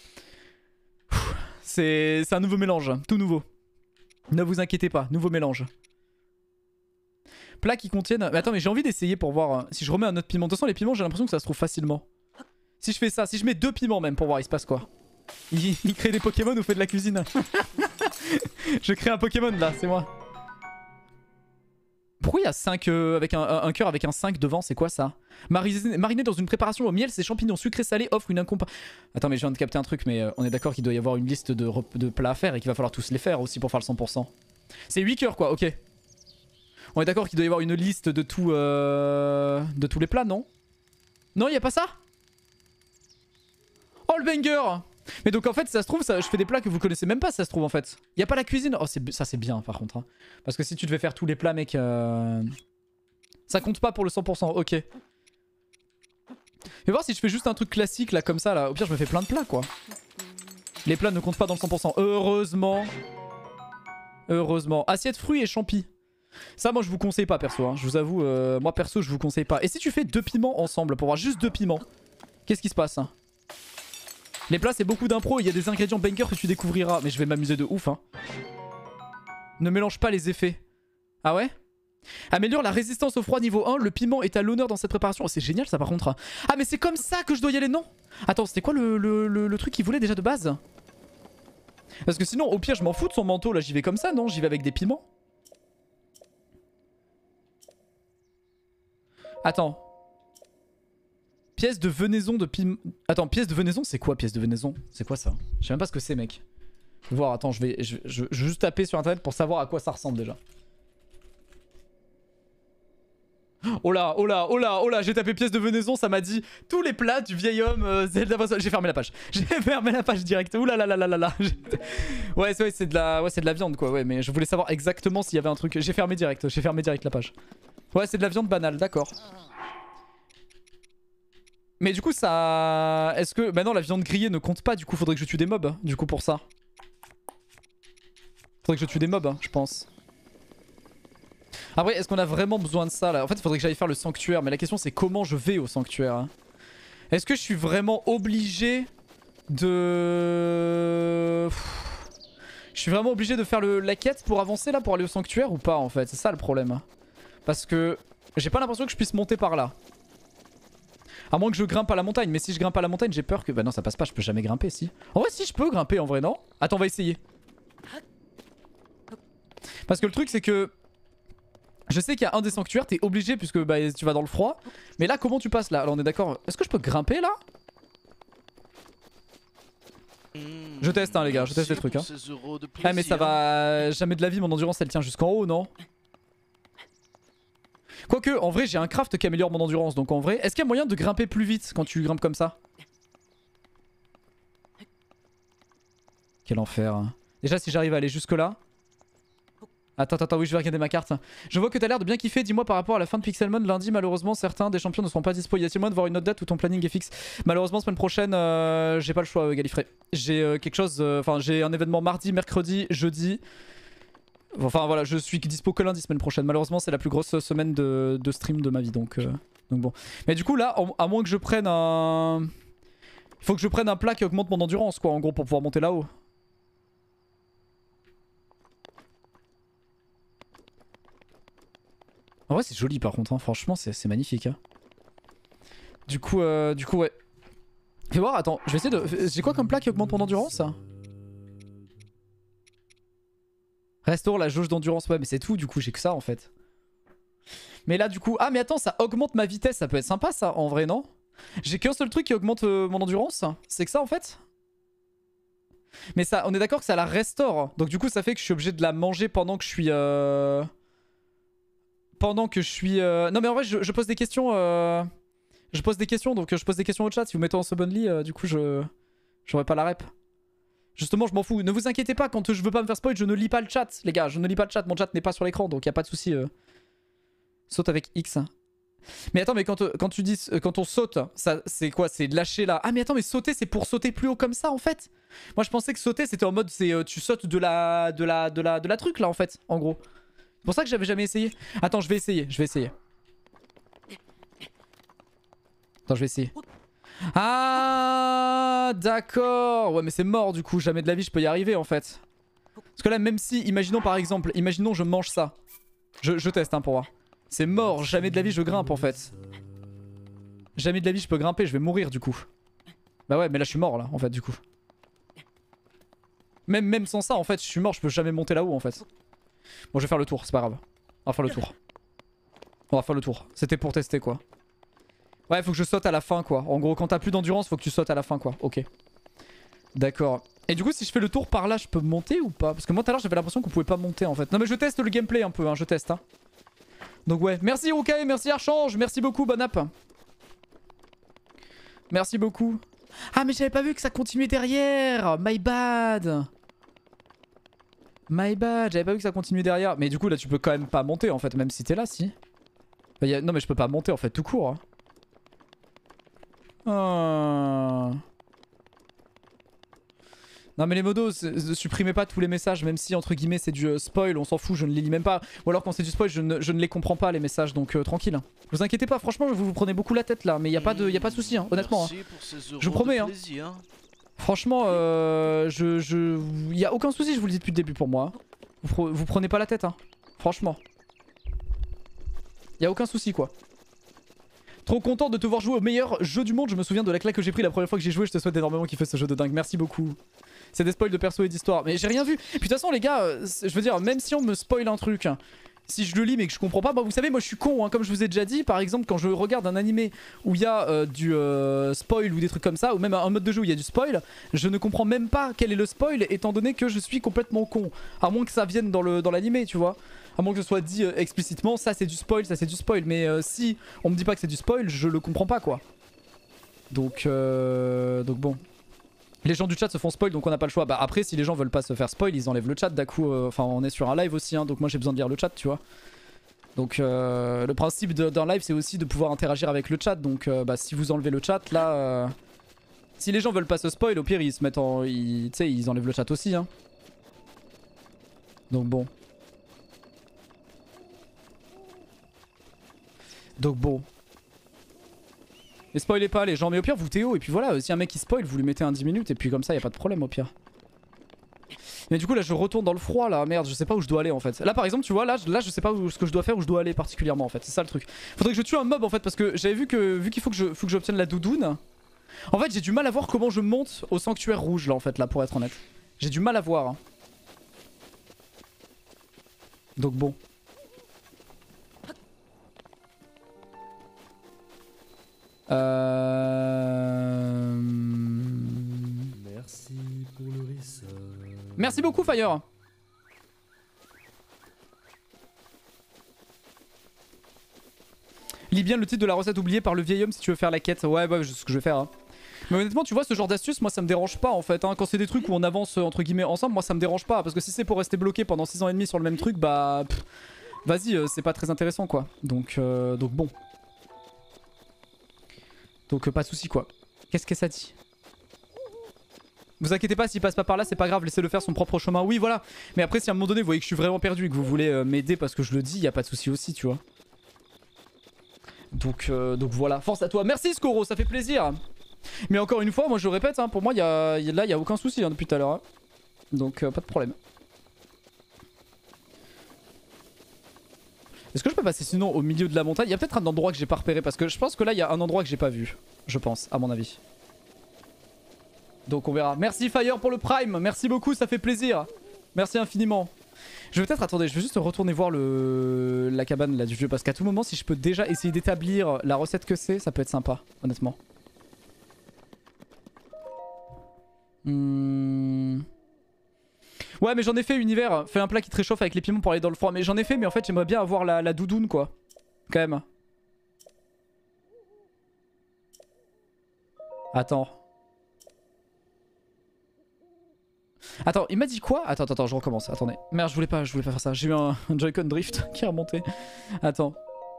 c'est un nouveau mélange. Tout nouveau. Ne vous inquiétez pas. Nouveau mélange. Plats qui contiennent... Mais attends, mais j'ai envie d'essayer pour voir si je remets un autre piment. De toute façon, les piments, j'ai l'impression que ça se trouve facilement. Si je fais ça, si je mets 2 piments même pour voir il se passe quoi. Il crée des Pokémon ou fait de la cuisine. Je crée un Pokémon là, c'est moi. Pourquoi il y a 5 avec un cœur avec un 5 devant, c'est quoi ça? Mariner dans une préparation au miel, ces champignons sucrés salés offrent une incompa... Attends mais je viens de capter un truc mais on est d'accord qu'il doit y avoir une liste de plats à faire et qu'il va falloir tous les faire aussi pour faire le 100%. C'est 8 cœurs quoi, ok. On est d'accord qu'il doit y avoir une liste de tous les plats, non? Non, il y a pas ça? Oh le banger! Mais donc en fait ça se trouve je fais des plats que vous connaissez même pas ça se trouve en fait. Y a pas la cuisine. Oh ça c'est bien par contre hein. Parce que si tu devais faire tous les plats mec ça compte pas pour le 100%. Ok. Je vais voir si je fais juste un truc classique là comme ça là. Au pire je me fais plein de plats quoi. Les plats ne comptent pas dans le 100%. Heureusement. Heureusement. Assiette fruits et champis. Ça moi je vous conseille pas perso hein. Je vous avoue moi perso je vous conseille pas. Et si tu fais 2 piments ensemble pour voir juste 2 piments, qu'est-ce qui se passe hein? Les plats c'est beaucoup d'impro, il y a des ingrédients banger que tu découvriras. Mais je vais m'amuser de ouf hein. Ne mélange pas les effets. Ah ouais? Améliore la résistance au froid niveau 1, le piment est à l'honneur dans cette préparation. Oh, c'est génial ça par contre. Ah mais c'est comme ça que je dois y aller non? Attends c'était quoi le truc qu'il voulait déjà de base? Parce que sinon au pire je m'en fous de son manteau là, j'y vais comme ça non? J'y vais avec des piments. Attends. Pièce de venaison de piment... Attends, pièce de venaison c'est quoi pièce de venaison? C'est quoi ça? Je sais même pas ce que c'est mec. Je vais voir, attends, je vais juste taper sur internet pour savoir à quoi ça ressemble déjà. Oh là, oh là, oh là, oh là, j'ai tapé pièce de venaison, ça m'a dit tous les plats du vieil homme Zelda. J'ai fermé la page. J'ai fermé la page direct. Ouh là là là là là là. Ouais, c'est de la viande quoi, ouais, mais je voulais savoir exactement s'il y avait un truc. J'ai fermé direct la page. Ouais, c'est de la viande banale, d'accord. Mais du coup ça... Est-ce que... Bah non la viande grillée ne compte pas du coup, faudrait que je tue des mobs hein, du coup pour ça. Faudrait que je tue des mobs hein, je pense. Après est-ce qu'on a vraiment besoin de ça là? En fait il faudrait que j'aille faire le sanctuaire, mais la question c'est comment je vais au sanctuaire hein. Est-ce que je suis vraiment obligé de... Je suis vraiment obligé de faire la quête pour avancer là, pour aller au sanctuaire ou pas en fait? C'est ça le problème. Parce que j'ai pas l'impression que je puisse monter par là. À moins que je grimpe à la montagne, mais si je grimpe à la montagne, j'ai peur que... Bah non, ça passe pas, je peux jamais grimper, si. En vrai, si, je peux grimper, en vrai, non? Attends, on va essayer. Parce que le truc, c'est que... Je sais qu'il y a un des sanctuaires, t'es obligé, puisque bah, tu vas dans le froid. Mais là, comment tu passes, là? Alors, on est d'accord. Est-ce que je peux grimper, là? Je teste, hein, les gars, je teste les trucs, hein. Ah, mais ça va... Jamais de la vie, mon endurance, elle tient jusqu'en haut, non? Quoique, en vrai, j'ai un craft qui améliore mon endurance. Donc en vrai, est-ce qu'il y a moyen de grimper plus vite quand tu grimpes comme ça? Quel enfer. Déjà, si j'arrive à aller jusque là... Attends, oui, je vais regarder ma carte. Je vois que t'as l'air de bien kiffer. Dis-moi par rapport à la fin de Pixelmon lundi, malheureusement, certains des champions ne seront pas dispo. Y a-t-il moyen de voir une autre date où ton planning est fixe? Malheureusement, semaine prochaine, j'ai pas le choix, Galifrey. J'ai quelque chose... Enfin, j'ai un événement mardi, mercredi, jeudi... Enfin voilà, je suis dispo que lundi semaine prochaine. Malheureusement, c'est la plus grosse semaine de stream de ma vie, donc bon. Mais du coup là, à moins que je prenne un... Il faut que je prenne un plat qui augmente mon endurance quoi, en gros, pour pouvoir monter là-haut. En vrai c'est joli par contre, hein. Franchement c'est magnifique. Hein. Du coup ouais. Fais voir, attends, je vais essayer de... J'ai quoi comme plat qui augmente mon endurance? Restaure la jauge d'endurance, ouais mais c'est tout du coup, j'ai que ça en fait. Mais là du coup... Ah mais attends, ça augmente ma vitesse, ça peut être sympa ça en vrai, non? J'ai qu'un seul truc qui augmente mon endurance, c'est que ça en fait. Mais ça, on est d'accord que ça la restaure. Donc du coup ça fait que je suis obligé de la manger pendant que je suis... Non mais en vrai je pose des questions... Je pose des questions, donc je pose des questions au chat. Si vous mettez en subonly, du coup, j'aurai pas la rep. Justement, je m'en fous. Ne vous inquiétez pas, quand je veux pas me faire spoil, je ne lis pas le chat, les gars. Je ne lis pas le chat, mon chat n'est pas sur l'écran, donc y a pas de souci. Saute avec X. Mais attends, mais quand tu dis quand on saute, ça c'est quoi? C'est de lâcher là. Ah mais attends, mais sauter c'est pour sauter plus haut comme ça en fait. Moi je pensais que sauter c'était en mode tu sautes de la truc là en fait, en gros. C'est pour ça que j'avais jamais essayé. Attends, je vais essayer. Attends, je vais essayer. Ah d'accord. Ouais mais c'est mort du coup, jamais de la vie je peux y arriver en fait. Parce que là même si, imaginons par exemple, imaginons je mange ça. Je teste hein, pour voir. C'est mort, jamais de la vie je grimpe en fait. Jamais de la vie je peux grimper, je vais mourir du coup. Bah ouais mais là je suis mort là en fait du coup. Même sans ça en fait je suis mort, je peux jamais monter là-haut en fait. Bon je vais faire le tour, c'est pas grave. On va faire le tour. On va faire le tour, c'était pour tester quoi. Ouais faut que je saute à la fin quoi. En gros quand t'as plus d'endurance faut que tu sautes à la fin quoi, ok. D'accord. Et du coup si je fais le tour par là je peux monter ou pas? Parce que moi tout à l'heure j'avais l'impression qu'on pouvait pas monter en fait. Non mais je teste le gameplay un peu hein, je teste hein. Donc ouais, merci Rukai, merci Archange, merci beaucoup Bonap. Merci beaucoup. Ah mais j'avais pas vu que ça continuait derrière. My bad. My bad, j'avais pas vu que ça continuait derrière. Mais du coup là tu peux quand même pas monter en fait, même si t'es là si. Bah, non mais je peux pas monter en fait tout court. Hein. Oh. Non mais les modos, ne supprimez pas tous les messages, même si entre guillemets c'est du spoil, on s'en fout, je ne les lis même pas. Ou alors quand c'est du spoil, je ne les comprends pas les messages, donc tranquille. Vous inquiétez pas, franchement vous prenez beaucoup la tête là, mais y a pas de soucis, hein, honnêtement. Hein. Je vous promets, hein. Franchement, y a aucun souci, je vous le dis depuis le début pour moi. Vous prenez pas la tête, hein. Franchement. Y a aucun souci quoi. Trop content de te voir jouer au meilleur jeu du monde, je me souviens de la claque que j'ai pris la première fois que j'ai joué, je te souhaite énormément kiffer ce jeu de dingue, merci beaucoup. C'est des spoils de perso et d'histoire. Mais j'ai rien vu. Puis de toute façon, les gars, je veux dire, même si on me spoil un truc, si je le lis mais que je comprends pas, bah vous savez, moi je suis con, hein, comme je vous ai déjà dit. Par exemple, quand je regarde un animé où il y a du spoil ou des trucs comme ça, ou même un mode de jeu où il y a du spoil, je ne comprends même pas quel est le spoil, étant donné que je suis complètement con. À moins que ça vienne dans l'animé, tu vois. À moins que ce soit dit explicitement, ça c'est du spoil, ça c'est du spoil. Mais si on me dit pas que c'est du spoil, je le comprends pas, quoi. Donc bon. Les gens du chat se font spoil donc on n'a pas le choix. Bah après si les gens veulent pas se faire spoil ils enlèvent le chat d'un coup. Enfin on est sur un live aussi hein, donc moi j'ai besoin de lire le chat tu vois. Donc le principe d'un live c'est aussi de pouvoir interagir avec le chat. Donc bah, si vous enlevez le chat là... Si les gens veulent pas se spoil au pire ils se mettent en... Tu sais ils enlèvent le chat aussi hein. Donc bon. Et spoilez pas les gens, mais au pire vous Théo, et puis voilà, si un mec qui spoil, vous lui mettez un 10 minutes, et puis comme ça y a pas de problème au pire. Mais du coup là je retourne dans le froid là, merde, je sais pas où je dois aller en fait. Là par exemple tu vois, là je sais pas ce que je dois faire, où je dois aller particulièrement en fait, c'est ça le truc. Faudrait que je tue un mob en fait, parce que j'avais vu qu'il faut que j'obtienne la doudoune. En fait j'ai du mal à voir comment je monte au sanctuaire rouge là en fait, là pour être honnête. J'ai du mal à voir. Hein. Donc bon. Merci pour le risque. Merci beaucoup Fire. Lis bien le titre de la recette oubliée par le vieil homme si tu veux faire la quête. Ouais, c'est ce que je vais faire. Hein. Mais honnêtement, tu vois, ce genre d'astuce, moi ça me dérange pas en fait. Hein. Quand c'est des trucs où on avance entre guillemets ensemble, moi ça me dérange pas. Parce que si c'est pour rester bloqué pendant 6 ans et demi sur le même truc, bah. Vas-y, c'est pas très intéressant quoi. Donc bon. Donc pas de soucis quoi. Qu'est-ce que ça dit? Vous inquiétez pas, s'il passe pas par là, c'est pas grave, laissez-le faire son propre chemin. Oui, voilà. Mais après, si à un moment donné, vous voyez que je suis vraiment perdu et que vous voulez m'aider parce que je le dis, y a pas de souci aussi, tu vois. Donc voilà. Force à toi. Merci Skoro, ça fait plaisir. Mais encore une fois, moi je le répète, hein, pour moi, là, y a aucun souci hein, depuis tout à l'heure. Hein. Donc pas de problème. Est-ce que je peux passer sinon au milieu de la montagne? Il y a peut-être un endroit que j'ai pas repéré parce que je pense que là il y a un endroit que j'ai pas vu. Je pense, à mon avis. Donc on verra. Merci Fire pour le prime. Merci beaucoup, ça fait plaisir. Merci infiniment. Je vais peut-être, attendez, je vais juste retourner voir la cabane là du vieux parce qu'à tout moment si je peux déjà essayer d'établir la recette que c'est, ça peut être sympa, honnêtement. Ouais mais j'en ai fait univers, fais un plat qui te réchauffe avec les piments pour aller dans le froid. Mais j'en ai fait mais en fait j'aimerais bien avoir la doudoune quoi. Quand même. Attends. Attends, il m'a dit quoi? Attends, je recommence. Attendez. Merde, je voulais pas faire ça. J'ai eu un Joy-Con drift qui est remonté. Attends.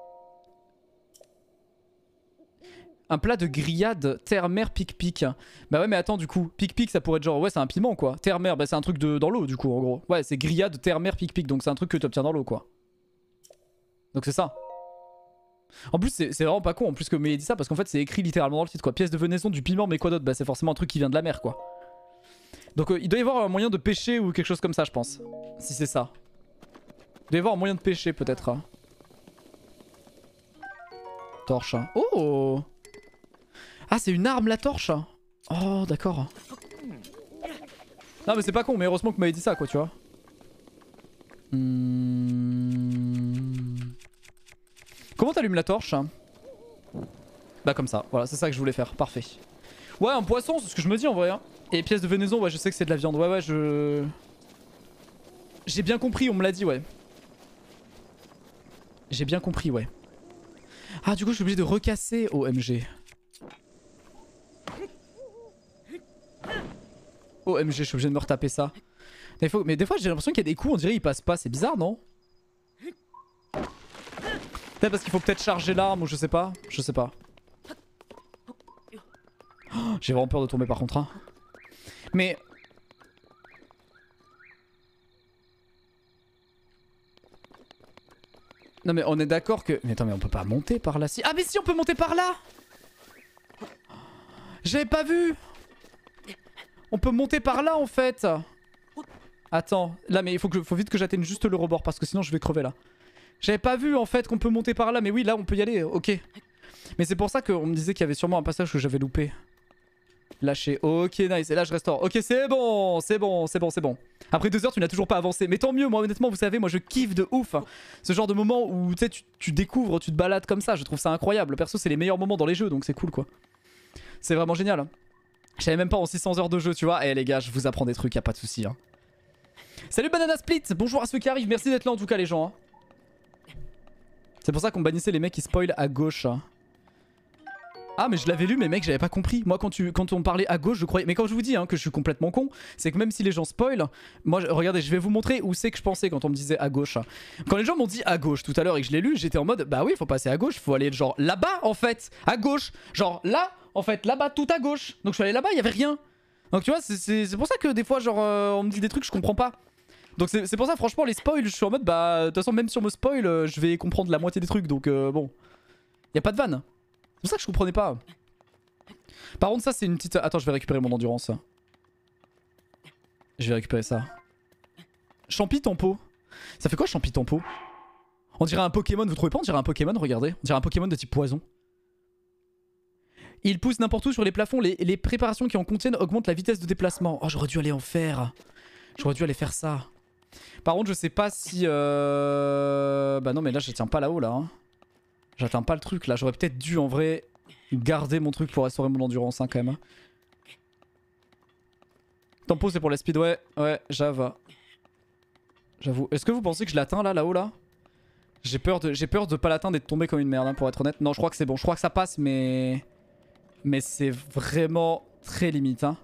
Un plat de grillade terre-mer pic-pic. Bah ouais, mais attends, du coup, pic-pic ça pourrait être genre, ouais, c'est un piment quoi. Terre-mer, bah c'est un truc dans l'eau du coup, en gros. Ouais, c'est grillade terre-mer pic-pic, donc c'est un truc que tu obtiens dans l'eau quoi. Donc c'est ça. En plus, c'est vraiment pas con, en plus que Mé dit ça, parce qu'en fait, c'est écrit littéralement dans le titre quoi. Pièce de venaison du piment, mais quoi d'autre? Bah c'est forcément un truc qui vient de la mer quoi. Donc il doit y avoir un moyen de pêcher ou quelque chose comme ça, je pense. Si c'est ça. Il doit y avoir un moyen de pêcher peut-être. Torche. Oh! Ah, c'est une arme la torche. Oh, d'accord. Non, mais c'est pas con, mais heureusement que vous m'avez dit ça, quoi, tu vois. Comment t'allumes la torche? Bah, comme ça. Voilà, c'est ça que je voulais faire. Parfait. Ouais, un poisson, c'est ce que je me dis en vrai. Hein. Et pièces de venaison, ouais, je sais que c'est de la viande. Ouais, j'ai bien compris, on me l'a dit, ouais. J'ai bien compris, ouais. Ah, du coup, je suis obligé de recasser OMG. OMG, je suis obligé de me retaper ça. Mais des fois, j'ai l'impression qu'il y a des coups, on dirait ils passent pas. C'est bizarre, non? Peut-être parce qu'il faut peut-être charger l'arme ou je sais pas. Je sais pas. Oh, j'ai vraiment peur de tomber par contre. Hein. Mais... Non mais on est d'accord que... Mais attends, mais on peut pas monter par là si... Ah mais si, on peut monter par là! J'avais pas vu! On peut monter par là en fait. Attends, là mais il faut vite que j'atteigne juste le rebord parce que sinon je vais crever là. J'avais pas vu en fait qu'on peut monter par là, mais oui là on peut y aller, ok. Mais c'est pour ça qu'on me disait qu'il y avait sûrement un passage que j'avais loupé. Lâché, ok nice, et là je restaure. Ok c'est bon, c'est bon. Après 2 heures tu n'as toujours pas avancé, mais tant mieux, moi honnêtement vous savez, moi je kiffe de ouf. Ce genre de moment où tu sais tu découvres, tu te balades comme ça, je trouve ça incroyable. Perso c'est les meilleurs moments dans les jeux donc c'est cool quoi. C'est vraiment génial. Je savais même pas en 600 heures de jeu, tu vois. Eh les gars, je vous apprends des trucs, y'a pas de soucis. Hein. Salut Banana Split, bonjour à ceux qui arrivent, merci d'être là en tout cas les gens. Hein. C'est pour ça qu'on bannissait les mecs qui spoilent à gauche. Hein. Ah mais je l'avais lu mais mec j'avais pas compris. Moi quand on parlait à gauche je croyais... Mais quand je vous dis hein, que je suis complètement con, c'est que même si les gens spoilent, moi regardez je vais vous montrer où c'est que je pensais quand on me disait à gauche. Quand les gens m'ont dit à gauche tout à l'heure et que je l'ai lu, j'étais en mode bah oui faut passer à gauche, faut aller genre là-bas en fait, à gauche. Genre là en fait, là-bas tout à gauche. Donc je suis allé là-bas, il y avait rien. Donc tu vois c'est pour ça que des fois genre on me dit des trucs je comprends pas. Donc c'est pour ça franchement les spoils je suis en mode bah de toute façon même si on me spoil je vais comprendre la moitié des trucs donc bon. Y a pas de vanne. C'est pour ça que je comprenais pas. Par contre ça c'est une petite... Attends je vais récupérer mon endurance. Je vais récupérer ça. Champi tempo. Ça fait quoi champi tempo? On dirait un Pokémon, vous trouvez pas? On dirait un Pokémon, regardez. On dirait un Pokémon de type poison. Il pousse n'importe où sur les plafonds. Les préparations qui en contiennent augmentent la vitesse de déplacement. Oh j'aurais dû aller en faire. J'aurais dû aller faire ça. Par contre je sais pas si... Bah non mais là je tiens pas là-haut là. Hein. J'atteins pas le truc là. J'aurais peut-être dû en vrai garder mon truc pour restaurer mon endurance hein, quand même. Tempo c'est pour la speed, ouais j'avoue. Est-ce que vous pensez que je l'atteins là-haut là? J'ai peur de pas l'atteindre et de tomber comme une merde hein, pour être honnête. Non je crois que c'est bon, je crois que ça passe mais c'est vraiment très limite hein.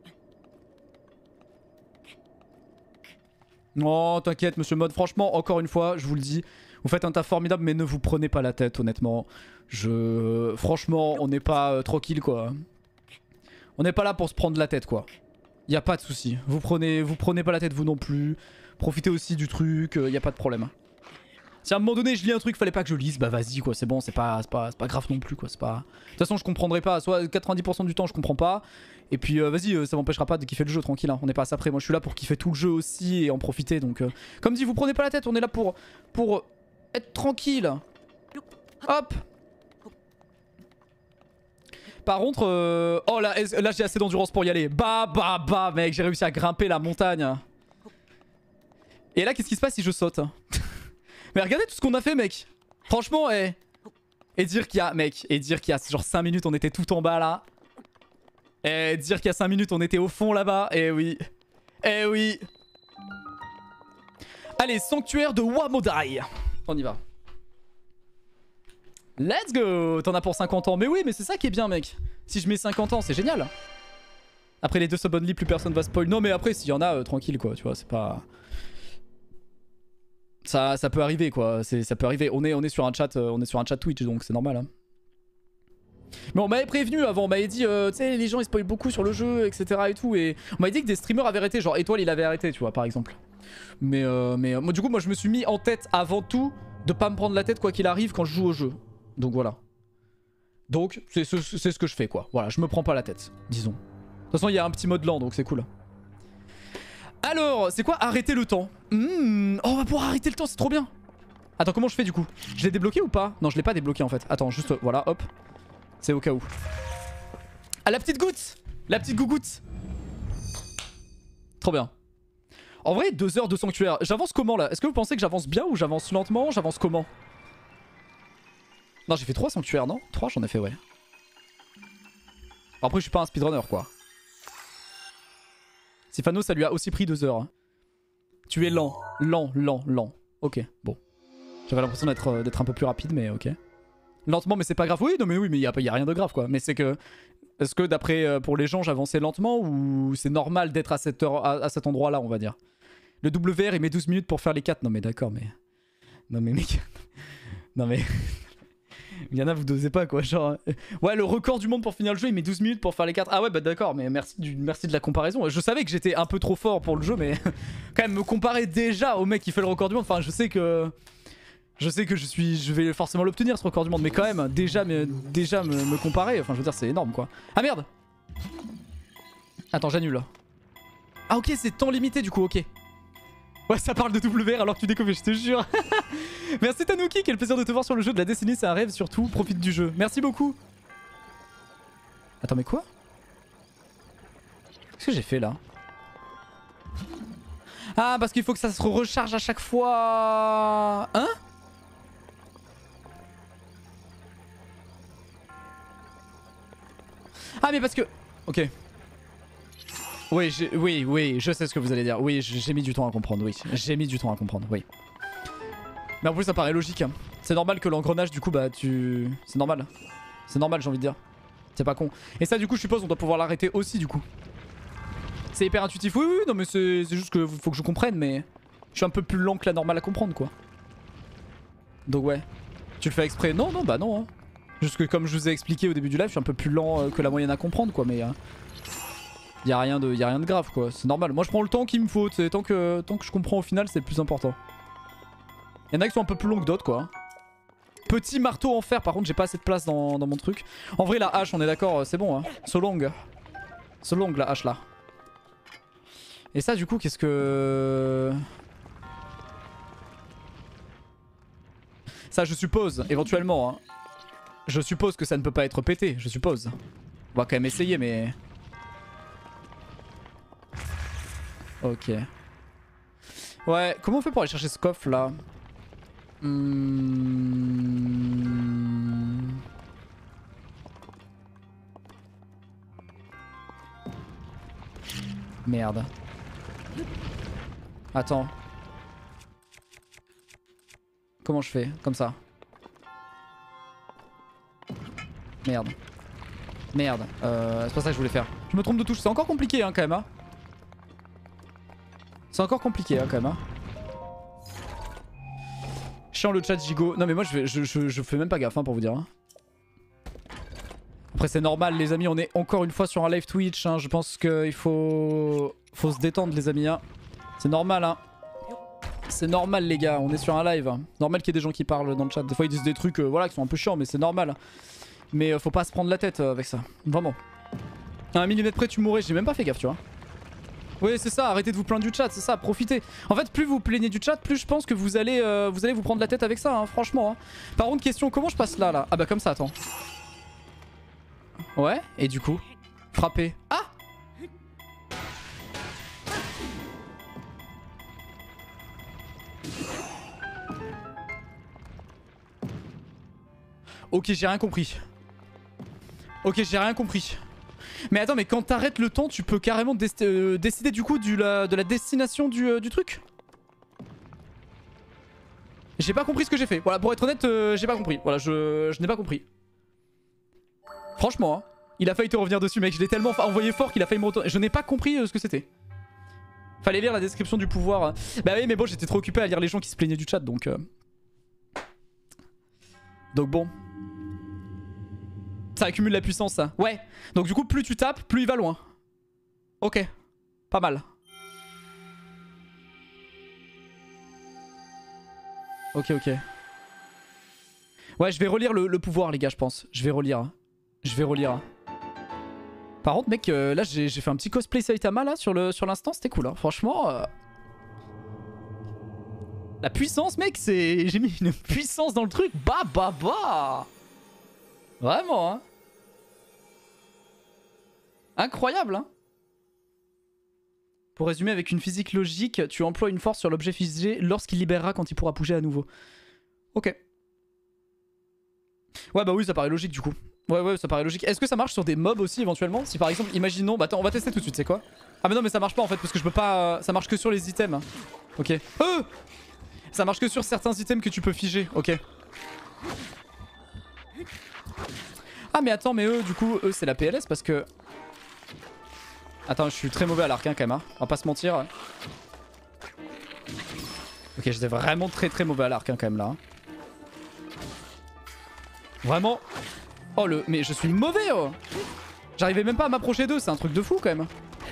Non t'inquiète monsieur Mode, franchement encore une fois je vous le dis, vous faites un taf formidable mais ne vous prenez pas la tête honnêtement. Franchement on n'est pas tranquille quoi. On n'est pas là pour se prendre la tête quoi. Y a pas de souci. Vous prenez pas la tête vous non plus. Profitez aussi du truc, y a pas de problème. Si à un moment donné je lis un truc fallait pas que je lise, bah vas-y quoi, c'est bon, c'est pas grave non plus quoi, c'est pas... De toute façon je comprendrai pas, soit 90% du temps je comprends pas, et puis vas-y ça m'empêchera pas de kiffer le jeu tranquille, hein. On n'est pas à ça près, moi je suis là pour kiffer tout le jeu aussi et en profiter donc... Comme dit vous prenez pas la tête, on est là pour être tranquille. Hop. Par contre, oh là j'ai assez d'endurance pour y aller, bah mec j'ai réussi à grimper la montagne. Et là qu'est-ce qui se passe si je saute? Mais regardez tout ce qu'on a fait mec. Franchement et dire qu'il y a mec, et dire qu'il y a genre 5 minutes on était tout en bas là. Et dire qu'il y a 5 minutes on était au fond là-bas. Et oui. Allez, sanctuaire de Wamodai. On y va. Let's go. T'en as pour 50 ans. Mais oui mais c'est ça qui est bien mec. Si je mets 50 ans, c'est génial. Après les 2 sub only, plus personne va spoil. Non mais après s'il y en a, tranquille quoi, tu vois, c'est pas... Ça peut arriver quoi, ça peut arriver. On est sur un chat, Twitch donc c'est normal. Hein. Mais on m'avait prévenu avant, on m'avait dit, tu sais, les gens ils spoilent beaucoup sur le jeu, etc. et tout. Et on m'avait dit que des streamers avaient arrêté, genre Étoile il avait arrêté, tu vois, par exemple. Mais moi, du coup, moi je me suis mis en tête avant tout de pas me prendre la tête quoi qu'il arrive quand je joue au jeu. Donc voilà. Donc c'est ce que je fais quoi. Voilà, je me prends pas la tête, disons. De toute façon, il y a un petit mode lent donc c'est cool. Alors, c'est quoi arrêter le temps? Oh, on va pouvoir arrêter le temps, c'est trop bien. Attends, comment je fais du coup? Je l'ai débloqué ou pas? Non, je l'ai pas débloqué en fait. Attends, juste voilà, hop. C'est au cas où. Ah, la petite goutte! La petite gougoute! Trop bien. En vrai, 2 heures de sanctuaire. J'avance comment là? Est-ce que vous pensez que j'avance bien ou j'avance lentement? J'avance comment? Non, j'ai fait 3 sanctuaires, non? 3, j'en ai fait, ouais. Après, je suis pas un speedrunner quoi. Sifano, ça lui a aussi pris 2 heures. Hein. Tu es lent. Lent. Ok, bon. J'avais l'impression d'être un peu plus rapide, mais ok. Lentement, mais c'est pas grave. Oui, mais il y a rien de grave, quoi. Mais c'est que... Est-ce que d'après, pour les gens, j'avançais lentement ou c'est normal d'être à cet endroit-là, on va dire? Le WR, il met 12 minutes pour faire les 4. Non mais d'accord, mais... Non mais mec... Non mais... Il y en a, vous dosez pas quoi, genre... Ouais, le record du monde pour finir le jeu, il met 12 minutes pour faire les 4. Ah ouais, bah d'accord, mais merci de la comparaison. Je savais que j'étais un peu trop fort pour le jeu, mais... Quand même, me comparer déjà au mec qui fait le record du monde, enfin, je sais que je vais forcément l'obtenir ce record du monde, mais quand même, déjà me comparer, enfin, je veux dire, c'est énorme quoi. Ah merde! Attends, j'annule. Ah ok, c'est temps limité du coup, ok. Ouais, ça parle de WR alors que tu découvres, je te jure. Merci Tanuki, quel plaisir de te voir sur le jeu de la décennie, c'est un rêve surtout, profite du jeu. Merci beaucoup. Attends, mais quoi? Qu'est-ce que j'ai fait là? Ah, parce qu'il faut que ça se recharge à chaque fois. Hein? Ah, mais parce que... Ok. Oui, je sais ce que vous allez dire. Oui, j'ai mis du temps à comprendre, oui. J'ai mis du temps à comprendre, oui. Mais en plus, ça paraît logique. Hein. C'est normal que l'engrenage, du coup, bah, tu... C'est normal. C'est normal, j'ai envie de dire. C'est pas con. Et ça, du coup, je suppose, on doit pouvoir l'arrêter aussi, du coup. C'est hyper intuitif. Oui, non, mais c'est juste que faut que je comprenne, mais... Je suis un peu plus lent que la normale à comprendre, quoi. Donc, ouais. Tu le fais exprès? Non, bah non. Hein. Juste que, comme je vous ai expliqué au début du live, je suis un peu plus lent que la moyenne à comprendre, quoi, mais... Y'a rien de grave quoi, c'est normal. Moi je prends le temps qu'il me faut, tant que je comprends au final c'est le plus important. Y'en a qui sont un peu plus longs que d'autres quoi. Petit marteau en fer, par contre j'ai pas assez de place dans mon truc. En vrai la hache on est d'accord, c'est bon hein. So long la hache là. Et ça du coup qu'est-ce que... Ça je suppose, éventuellement hein. Je suppose que ça ne peut pas être pété, je suppose. On va quand même essayer mais... Ok. Ouais, comment on fait pour aller chercher ce coffre là? Merde. Attends. Comment je fais? Comme ça. Merde. Merde. C'est pas ça que je voulais faire. Je me trompe de touche. C'est encore compliqué hein, quand même. Hein. C'est encore compliqué hein, quand même. Hein. Chiant le chat gigot. Non mais moi je fais même pas gaffe hein, pour vous dire. Hein. Après c'est normal les amis, on est encore une fois sur un live Twitch. Hein. Je pense qu'il faut se détendre les amis. Hein. C'est normal hein. C'est normal les gars, on est sur un live. Hein. Normal qu'il y ait des gens qui parlent dans le chat. Des fois ils disent des trucs voilà, qui sont un peu chiants mais c'est normal. Mais faut pas se prendre la tête avec ça. Vraiment. À 1 millimètre près tu mourrais, j'ai même pas fait gaffe tu vois. Oui c'est ça, arrêtez de vous plaindre du chat, c'est ça, profitez. En fait plus vous plaignez du chat, plus je pense que vous allez vous prendre la tête avec ça, hein, franchement. Hein. Par contre question, comment je passe là? Ah bah comme ça, attends. Ouais, et du coup frapper. Ah! Ok j'ai rien compris. Ok j'ai rien compris. Mais attends, mais quand t'arrêtes le temps, tu peux carrément décider du coup de la destination du truc? J'ai pas compris ce que j'ai fait. Voilà, pour être honnête, j'ai pas compris. Voilà, je n'ai pas compris. Franchement, hein. Il a failli te revenir dessus, mec. Je l'ai tellement envoyé fort qu'il a failli me retourner. Je n'ai pas compris ce que c'était. Fallait lire la description du pouvoir. Bah oui, mais bon, j'étais trop occupé à lire les gens qui se plaignaient du chat, donc... Donc bon. Ça accumule la puissance, ça. Ouais. Donc du coup, plus tu tapes, plus il va loin. Ok. Pas mal. Ok, ok. Ouais, je vais relire le pouvoir, les gars, je pense. Je vais relire. Je vais relire. Par contre, mec, là, j'ai fait un petit cosplay Saitama, là, sur l'instant. C'était cool, hein. Franchement... La puissance, mec, c'est... J'ai mis une puissance dans le truc. Bah. Vraiment, hein. Incroyable, hein. Pour résumer, avec une physique logique, tu emploies une force sur l'objet figé lorsqu'il libérera quand il pourra bouger à nouveau. Ok. Ouais, bah oui, ça paraît logique, du coup. Ouais, ça paraît logique. Est-ce que ça marche sur des mobs aussi, éventuellement? Si par exemple, imaginons... Bah attends, on va tester tout de suite, c'est quoi? Ah mais non, mais ça marche pas, en fait, parce que je peux pas... Ça marche que sur les items. Ok. Ça marche que sur certains items que tu peux figer. Ok. Ah mais attends, mais eux, du coup, eux, c'est la PLS parce que... Attends, je suis très mauvais à l'arc, hein, quand même. Hein. On va pas se mentir. Ok, j'étais vraiment très mauvais à l'arc, hein, quand même, là. Hein. Vraiment. Oh, le... Mais je suis mauvais, oh. J'arrivais même pas à m'approcher d'eux, c'est un truc de fou, quand même.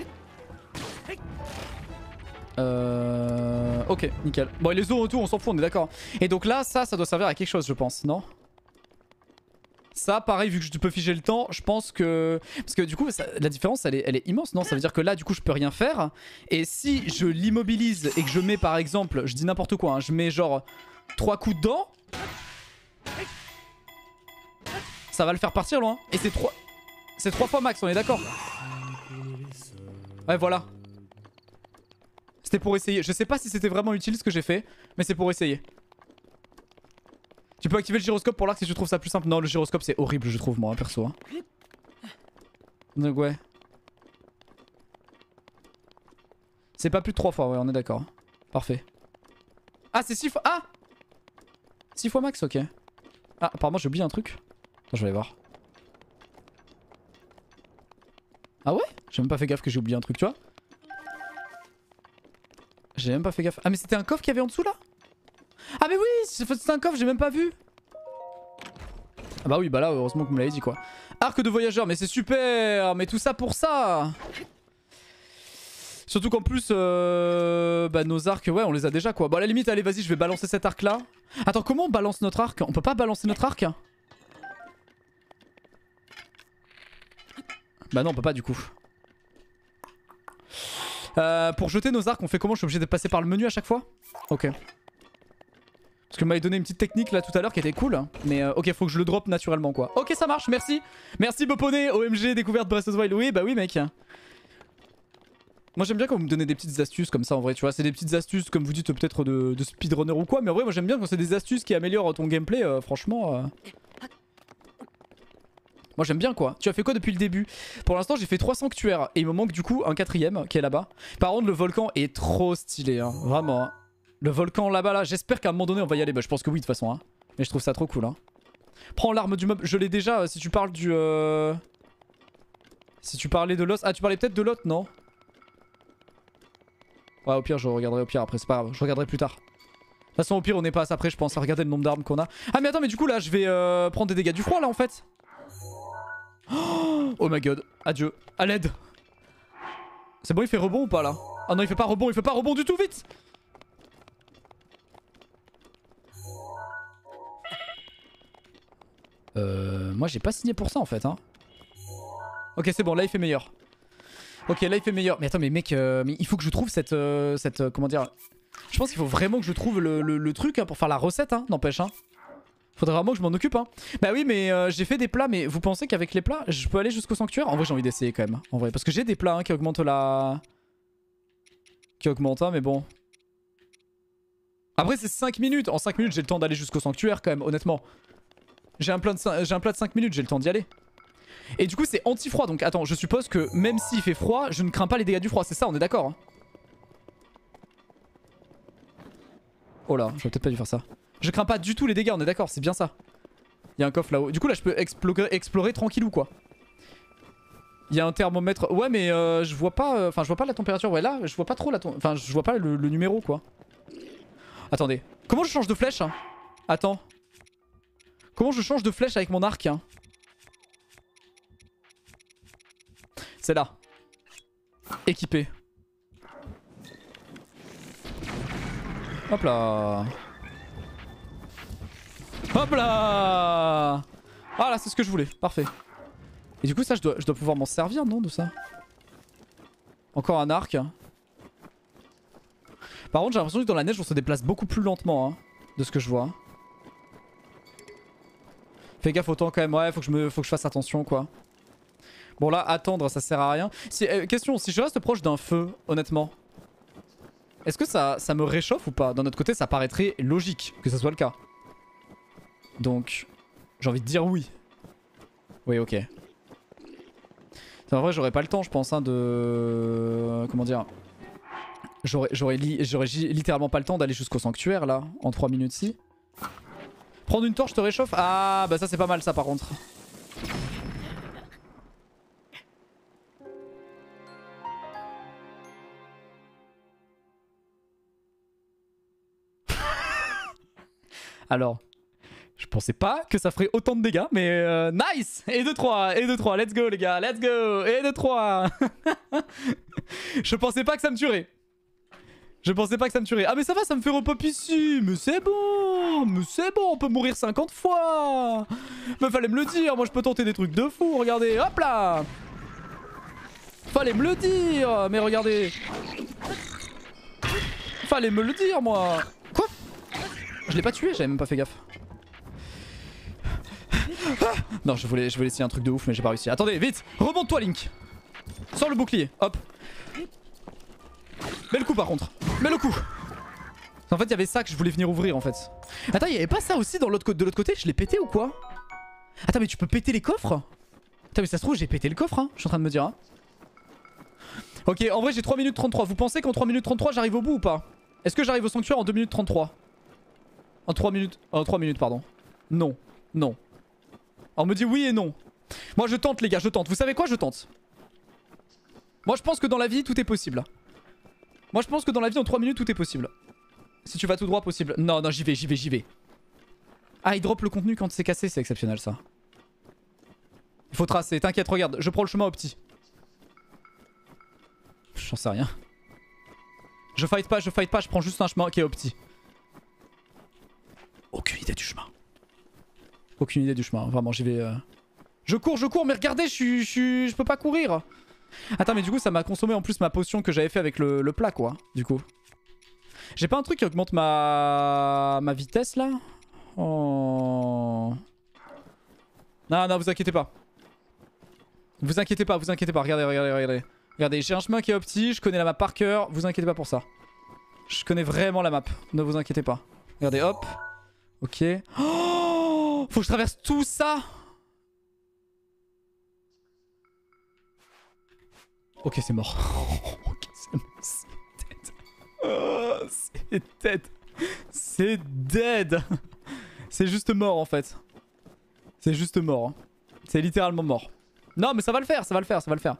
Ok, nickel. Bon, et les os autour, on s'en fout, on est d'accord. Et donc là, ça doit servir à quelque chose, je pense, non? Ça, pareil, vu que je peux figer le temps, je pense que... Parce que du coup, la différence, elle est immense, non? Ça veut dire que là, du coup, je peux rien faire. Et si je l'immobilise et que je mets, par exemple, je dis n'importe quoi, hein, je mets genre 3 coups dedans, ça va le faire partir loin. Et c'est 3 fois max, on est d'accord? Ouais, voilà. C'était pour essayer. Je sais pas si c'était vraiment utile ce que j'ai fait, mais c'est pour essayer. Tu peux activer le gyroscope pour l'arc si tu trouves ça plus simple. Non, le gyroscope c'est horrible, je trouve, moi, perso. Hein. Donc, ouais. C'est pas plus de 3 fois, ouais, on est d'accord. Parfait. Ah, c'est 6 fois. Ah 6 fois max, ok. Ah, apparemment, j'ai oublié un truc. Attends, je vais aller voir. Ah ouais? J'ai même pas fait gaffe que j'ai oublié un truc, tu vois. J'ai même pas fait gaffe. Ah, mais c'était un coffre qu'il y avait en dessous là? Ah, mais oui, c'est un coffre, j'ai même pas vu. Ah, bah oui, bah là, heureusement que vous me l'avez dit quoi. Arc de voyageur, mais c'est super. Mais tout ça pour ça. Surtout qu'en plus, bah nos arcs, ouais, on les a déjà quoi. Bon, à la limite, allez, vas-y, je vais balancer cet arc là. Attends, comment on balance notre arc? On peut pas balancer notre arc? Bah non, on peut pas du coup. Pour jeter nos arcs, on fait comment? Je suis obligé de passer par le menu à chaque fois? Ok. Parce que m'avait donné une petite technique là tout à l'heure qui était cool. Mais ok, faut que je le drop naturellement quoi. Ok, ça marche, merci. Merci Boponné, OMG, découverte Breath of the Wild. Oui, bah oui mec. Moi j'aime bien quand vous me donnez des petites astuces comme ça en vrai, tu vois. C'est des petites astuces comme vous dites peut-être de speedrunner ou quoi. Mais en vrai, moi j'aime bien quand c'est des astuces qui améliorent ton gameplay, franchement. Moi j'aime bien quoi. Tu as fait quoi depuis le début? Pour l'instant j'ai fait 3 sanctuaires et il me manque du coup un 4ème qui est là-bas. Par contre le volcan est trop stylé, hein. Vraiment. Hein. Le volcan là-bas là, j'espère qu'à un moment donné on va y aller. Bah je pense que oui de toute façon. Hein. Mais je trouve ça trop cool. Hein. Prends l'arme du mob, je l'ai déjà si tu parles du... Si tu parlais de l'os... Ah tu parlais peut-être de l'autre, non? Ouais au pire je regarderai au pire après, c'est pas grave, je regarderai plus tard. De toute façon au pire on est pas assez après je pense à regarder le nombre d'armes qu'on a. Ah mais attends mais du coup là je vais prendre des dégâts du froid là en fait. Oh my god, adieu, à l'aide. C'est bon, il fait rebond ou pas là? Ah non, il fait pas rebond du tout, vite. Moi j'ai pas signé pour ça en fait hein. Ok c'est bon, là il fait meilleur. Ok là il fait meilleur. Mais attends mais mec, mais il faut que je trouve cette comment dire. Je pense qu'il faut vraiment que je trouve le truc hein, pour faire la recette hein, n'empêche hein. Faudrait vraiment que je m'en occupe hein. Bah oui mais j'ai fait des plats, mais vous pensez qu'avec les plats je peux aller jusqu'au sanctuaire? En vrai j'ai envie d'essayer quand même. En vrai parce que j'ai des plats hein, qui augmentent la... Qui augmentent hein, mais bon. Après c'est 5 minutes. En 5 minutes j'ai le temps d'aller jusqu'au sanctuaire quand même honnêtement. J'ai un plat de 5 minutes, j'ai le temps d'y aller. Et du coup c'est anti-froid donc attends je suppose que même s'il fait froid je ne crains pas les dégâts du froid, c'est ça on est d'accord hein. Oh là j'aurais peut-être pas dû faire ça. Je crains pas du tout les dégâts, on est d'accord, c'est bien ça. Il y a un coffre là-haut. Du coup là je peux explorer tranquillou quoi. Il y a un thermomètre. Ouais, mais je vois pas. Enfin, je vois pas la température. Ouais, là, je vois pas trop la température. Enfin, je vois pas le numéro, quoi. Attendez. Comment je change de flèche, hein? Attends. Comment je change de flèche avec mon arc, hein? C'est là. Équipé. Hop là. Hop là. Ah là, c'est ce que je voulais. Parfait. Et du coup, ça, je dois pouvoir m'en servir, non, de ça? Encore un arc. Par contre, j'ai l'impression que dans la neige, on se déplace beaucoup plus lentement, hein, de ce que je vois. Fais gaffe au temps quand même. Ouais, faut que je fasse attention, quoi. Bon, là, attendre, ça sert à rien. Question, si je reste proche d'un feu, honnêtement, est-ce que ça me réchauffe ou pas? D'un autre côté, ça paraîtrait logique que ça soit le cas. Donc, j'ai envie de dire oui. Oui, ok. En vrai, j'aurais pas le temps, je pense, hein, de... Comment dire? J'aurais littéralement pas le temps d'aller jusqu'au sanctuaire, là, en 3 minutes si. Prendre une torche te réchauffe? Ah, bah ça c'est pas mal, ça, par contre. Alors... Je pensais pas que ça ferait autant de dégâts, mais nice! Et de 3, let's go les gars, let's go! Et de 3. Je pensais pas que ça me tuerait. Ah mais ça va, ça me fait repop ici. Mais c'est bon, on peut mourir 50 fois. Mais fallait me le dire, moi je peux tenter des trucs de fou, regardez, hop là! Fallait me le dire, mais regardez. Fallait me le dire, moi. Quoi? Je l'ai pas tué, j'avais même pas fait gaffe. Non, je voulais essayer un truc de ouf, mais j'ai pas réussi. Attendez, vite, remonte-toi, Link. Sors le bouclier, hop. Mets le coup par contre, mets le coup. En fait, il y avait ça que je voulais venir ouvrir en fait. Attends, il y avait pas ça aussi de l'autre côté? Je l'ai pété ou quoi? Attends, mais tu peux péter les coffres? Attends, mais ça se trouve, j'ai pété le coffre, hein. Je suis en train de me dire, hein. Ok, en vrai, j'ai 3 minutes 33. Vous pensez qu'en 3 minutes 33, j'arrive au bout ou pas? Est-ce que j'arrive au sanctuaire en 2 minutes 33? En 3 minutes. En 3 minutes, pardon. Non. Non. On me dit oui et non. Moi je tente les gars, je tente. Vous savez quoi? Je tente. Moi je pense que dans la vie tout est possible. Moi je pense que dans la vie en 3 minutes tout est possible. Si tu vas tout droit possible. Non, non, j'y vais. Ah, il drop le contenu quand c'est cassé, c'est exceptionnel ça. Il faut tracer, t'inquiète, regarde, je prends le chemin au petit. J'en sais rien. Je fight pas, je prends juste un chemin qui est au petit. Aucune idée du chemin. Aucune idée du chemin, vraiment j'y vais... Je cours, mais regardez, je peux pas courir. Attends, mais du coup ça m'a consommé en plus ma potion que j'avais fait avec le plat quoi, du coup. J'ai pas un truc qui augmente ma vitesse là? Oh... Non, non, vous inquiétez pas. Vous inquiétez pas, regardez. Regardez, j'ai un chemin qui est opti, je connais la map par cœur, vous inquiétez pas pour ça. Je connais vraiment la map, ne vous inquiétez pas. Regardez, hop. Ok. Oh, faut que je traverse tout ça. Ok, c'est mort. Ok, c'est dead. C'est dead. C'est juste mort en fait. C'est juste mort. Hein. C'est littéralement mort. Non, mais ça va le faire, ça va le faire.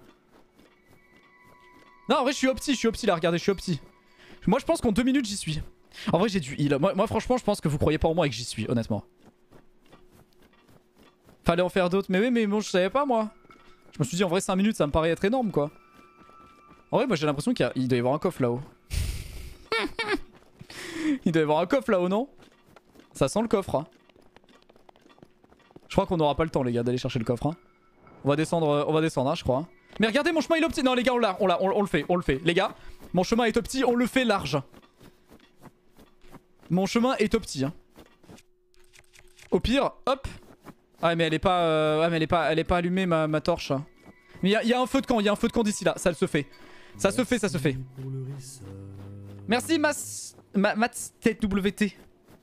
Non, en vrai, je suis opti là, regardez, je suis opti. Moi, je pense qu'en 2 minutes, j'y suis. En vrai, j'ai du heal. Moi, franchement, je pense que vous croyez pas en moi et que j'y suis, honnêtement. Fallait en faire d'autres. Mais oui, mais bon, je savais pas, moi. Je me suis dit, en vrai, 5 minutes, ça me paraît être énorme, quoi. En vrai, moi, j'ai l'impression qu'il doit y avoir un coffre là-haut. Il doit y avoir un coffre là-haut, non? Ça sent le coffre, hein. Je crois qu'on aura pas le temps, les gars, d'aller chercher le coffre, hein. On va descendre, hein, je crois. Hein. Mais regardez, mon chemin il est opti. Non, les gars, on le fait. Les gars, mon chemin est opti, on le fait large. Mon chemin est opti. Hein. Au pire, hop. Ah, mais elle est pas, elle est pas allumée, ma torche. Mais il y a un feu de camp, d'ici là. Ça se fait. Ça se fait. Merci, MatsTWT.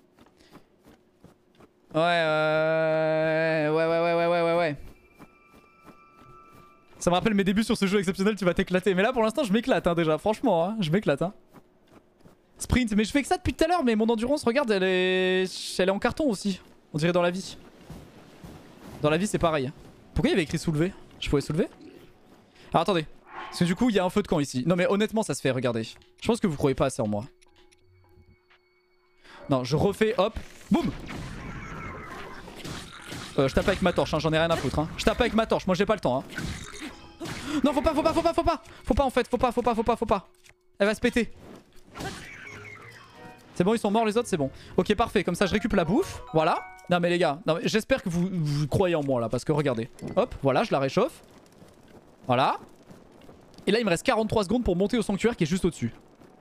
Ouais. Ça me rappelle mes débuts sur ce jeu exceptionnel, tu vas t'éclater. Mais là pour l'instant je m'éclate hein, déjà, franchement, hein, je m'éclate. Hein. Sprint, mais je fais que ça depuis tout à l'heure, mais mon endurance, regarde, elle est en carton aussi. On dirait dans la vie. Dans la vie c'est pareil. Pourquoi il y avait écrit soulever? Je pouvais soulever? Alors attendez. Parce que du coup, il y a un feu de camp ici. Non mais honnêtement, ça se fait, regardez. Je pense que vous croyez pas assez en moi. Non, je refais, hop. Boum. Je tape avec ma torche, hein, j'en ai rien à foutre. Hein. Je tape avec ma torche, moi j'ai pas le temps. Hein. Non, faut pas. Faut pas en fait, faut pas. Elle va se péter. C'est bon, ils sont morts les autres, c'est bon. Ok, parfait, comme ça je récupère la bouffe. Voilà. Non mais les gars, j'espère que vous croyez en moi là, parce que regardez. Hop, voilà, je la réchauffe. Voilà. Et là il me reste 43 secondes pour monter au sanctuaire qui est juste au-dessus.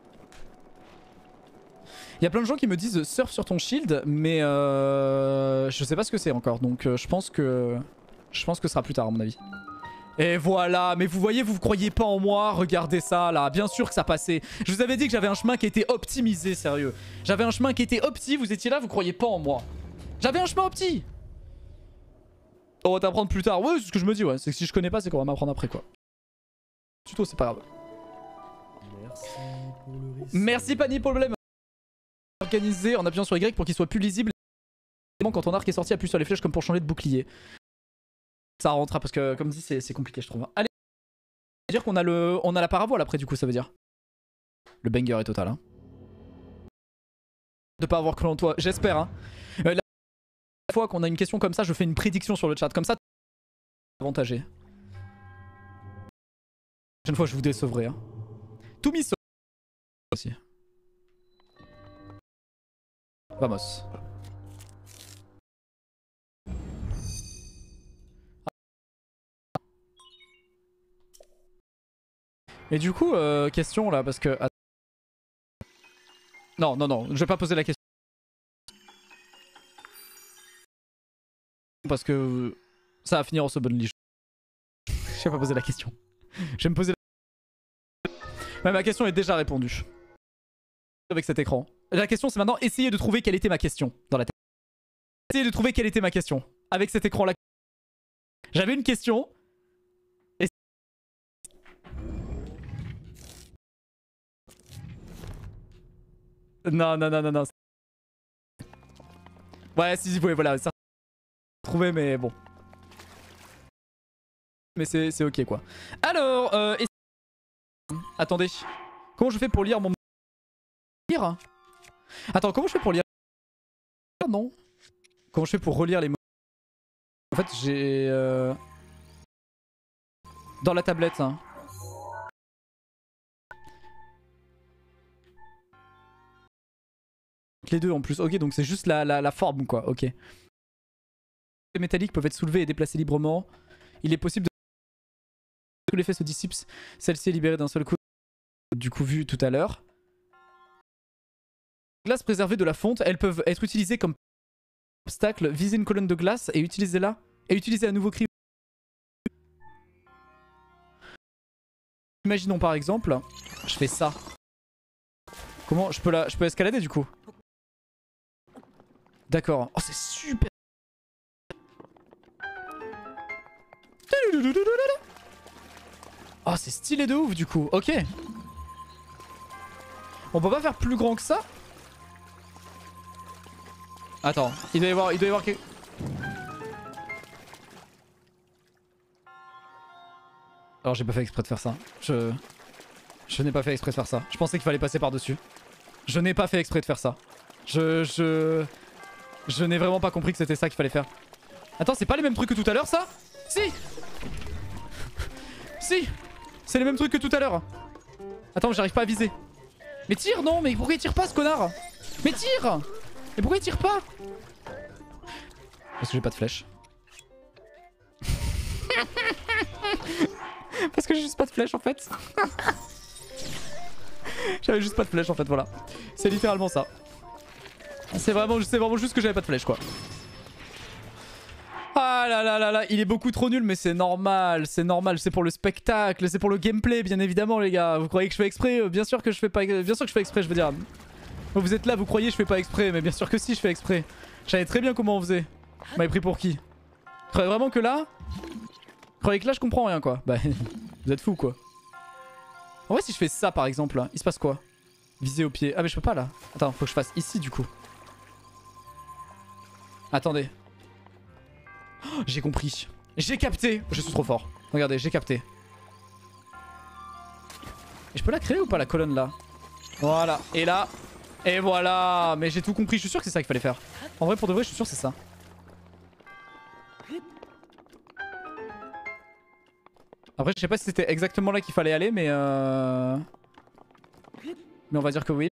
Il y a plein de gens qui me disent surf sur ton shield, mais je sais pas ce que c'est encore, donc je pense que ce sera plus tard à mon avis. Et voilà, mais vous voyez, vous croyez pas en moi, regardez ça là, bien sûr que ça passait. Je vous avais dit que j'avais un chemin qui était optimisé, sérieux. J'avais un chemin qui était opti, vous étiez là, vous croyez pas en moi. J'avais un chemin opti. On va t'apprendre plus tard, ouais c'est ce que je me dis, ouais, c'est que si je connais pas c'est qu'on va m'apprendre après quoi. Tuto c'est pas grave. Merci pour le risque. Merci Pani pour le blême. Organisé en appuyant sur Y pour qu'il soit plus lisible. Quand ton arc est sorti, appuie sur les flèches comme pour changer de bouclier. Ça rentrera parce que comme dit c'est compliqué je trouve. Allez, ça veut dire qu'on a la paravoile après du coup ça veut dire. Le banger est total hein. De pas avoir cru en toi, j'espère hein. La fois qu'on a une question comme ça, je fais une prédiction sur le chat comme ça. Avantagé. La prochaine fois je vous décevrai hein. Tout mis aussi. Vamos. Et du coup, question là, parce que... Non, je vais pas poser la question. Parce que ça va finir en Subonly. Je vais pas poser la question. Je vais me poser la... Mais ma question est déjà répondue. Avec cet écran. La question c'est maintenant, essayer de trouver quelle était ma question dans la tête. Essayez de trouver quelle était ma question. Avec cet écran là. J'avais une question. Non. Ouais, si, ouais, voilà. Ça trouvé, mais bon. Mais c'est ok, quoi. Alors, attendez. Comment je fais pour lire mon... Lire? Attends, comment je fais pour lire? Non. Comment je fais pour relire les mots? En fait, j'ai... Dans la tablette, hein. Les deux en plus, ok donc c'est juste la forme quoi, ok. Les métalliques peuvent être soulevés et déplacés librement. Il est possible de... Tout l'effet se dissipe, celle-ci est libérée d'un seul coup. Du coup vu tout à l'heure. Les glaces préservées de la fonte, elles peuvent être utilisées comme obstacle, viser une colonne de glace et utiliser là. Et utiliser un nouveau cri. Imaginons par exemple, je fais ça. Comment je peux escalader du coup? D'accord. Oh, c'est super. Oh, c'est stylé de ouf du coup. Ok. On peut pas faire plus grand que ça? Attends, il doit y avoir quelque... Alors j'ai pas fait exprès de faire ça. Je n'ai pas fait exprès de faire ça. Je pensais qu'il fallait passer par dessus. Je n'ai pas fait exprès de faire ça. Je n'ai vraiment pas compris que c'était ça qu'il fallait faire. Attends, c'est pas les mêmes trucs que tout à l'heure ça? Si. Si. C'est les mêmes trucs que tout à l'heure. Attends, j'arrive pas à viser. Mais tire non, mais pourquoi il tire pas ce connard? Mais tire. Mais pourquoi il tire pas? Parce que j'ai pas de flèche. Parce que j'ai juste pas de flèche en fait. J'avais juste pas de flèche en fait, voilà. C'est littéralement ça. C'est vraiment juste que j'avais pas de flèche quoi. Ah là là là là, il est beaucoup trop nul mais c'est normal, c'est pour le spectacle, c'est pour le gameplay bien évidemment les gars. Vous croyez que je fais exprès? Bien sûr que je fais pas, bien sûr que je fais exprès je veux dire. Vous êtes là, vous croyez que je fais pas exprès, mais bien sûr que si je fais exprès. Je savais très bien comment on faisait. Vous m'avez pris pour qui? Vous croyez vraiment que là? Vous croyez que là je comprends rien quoi? Bah vous êtes fous quoi. En vrai si je fais ça par exemple là, il se passe quoi? Viser au pied. Ah mais je peux pas là. Attends, faut que je fasse ici du coup. Attendez. Oh, j'ai compris. J'ai capté. Je suis trop fort. Regardez, j'ai capté. Et je peux la créer ou pas la colonne là? Voilà. Et là. Et voilà. Mais j'ai tout compris. Je suis sûr que c'est ça qu'il fallait faire. En vrai, pour de vrai, je suis sûr que c'est ça. Après, je sais pas si c'était exactement là qu'il fallait aller, mais on va dire que oui.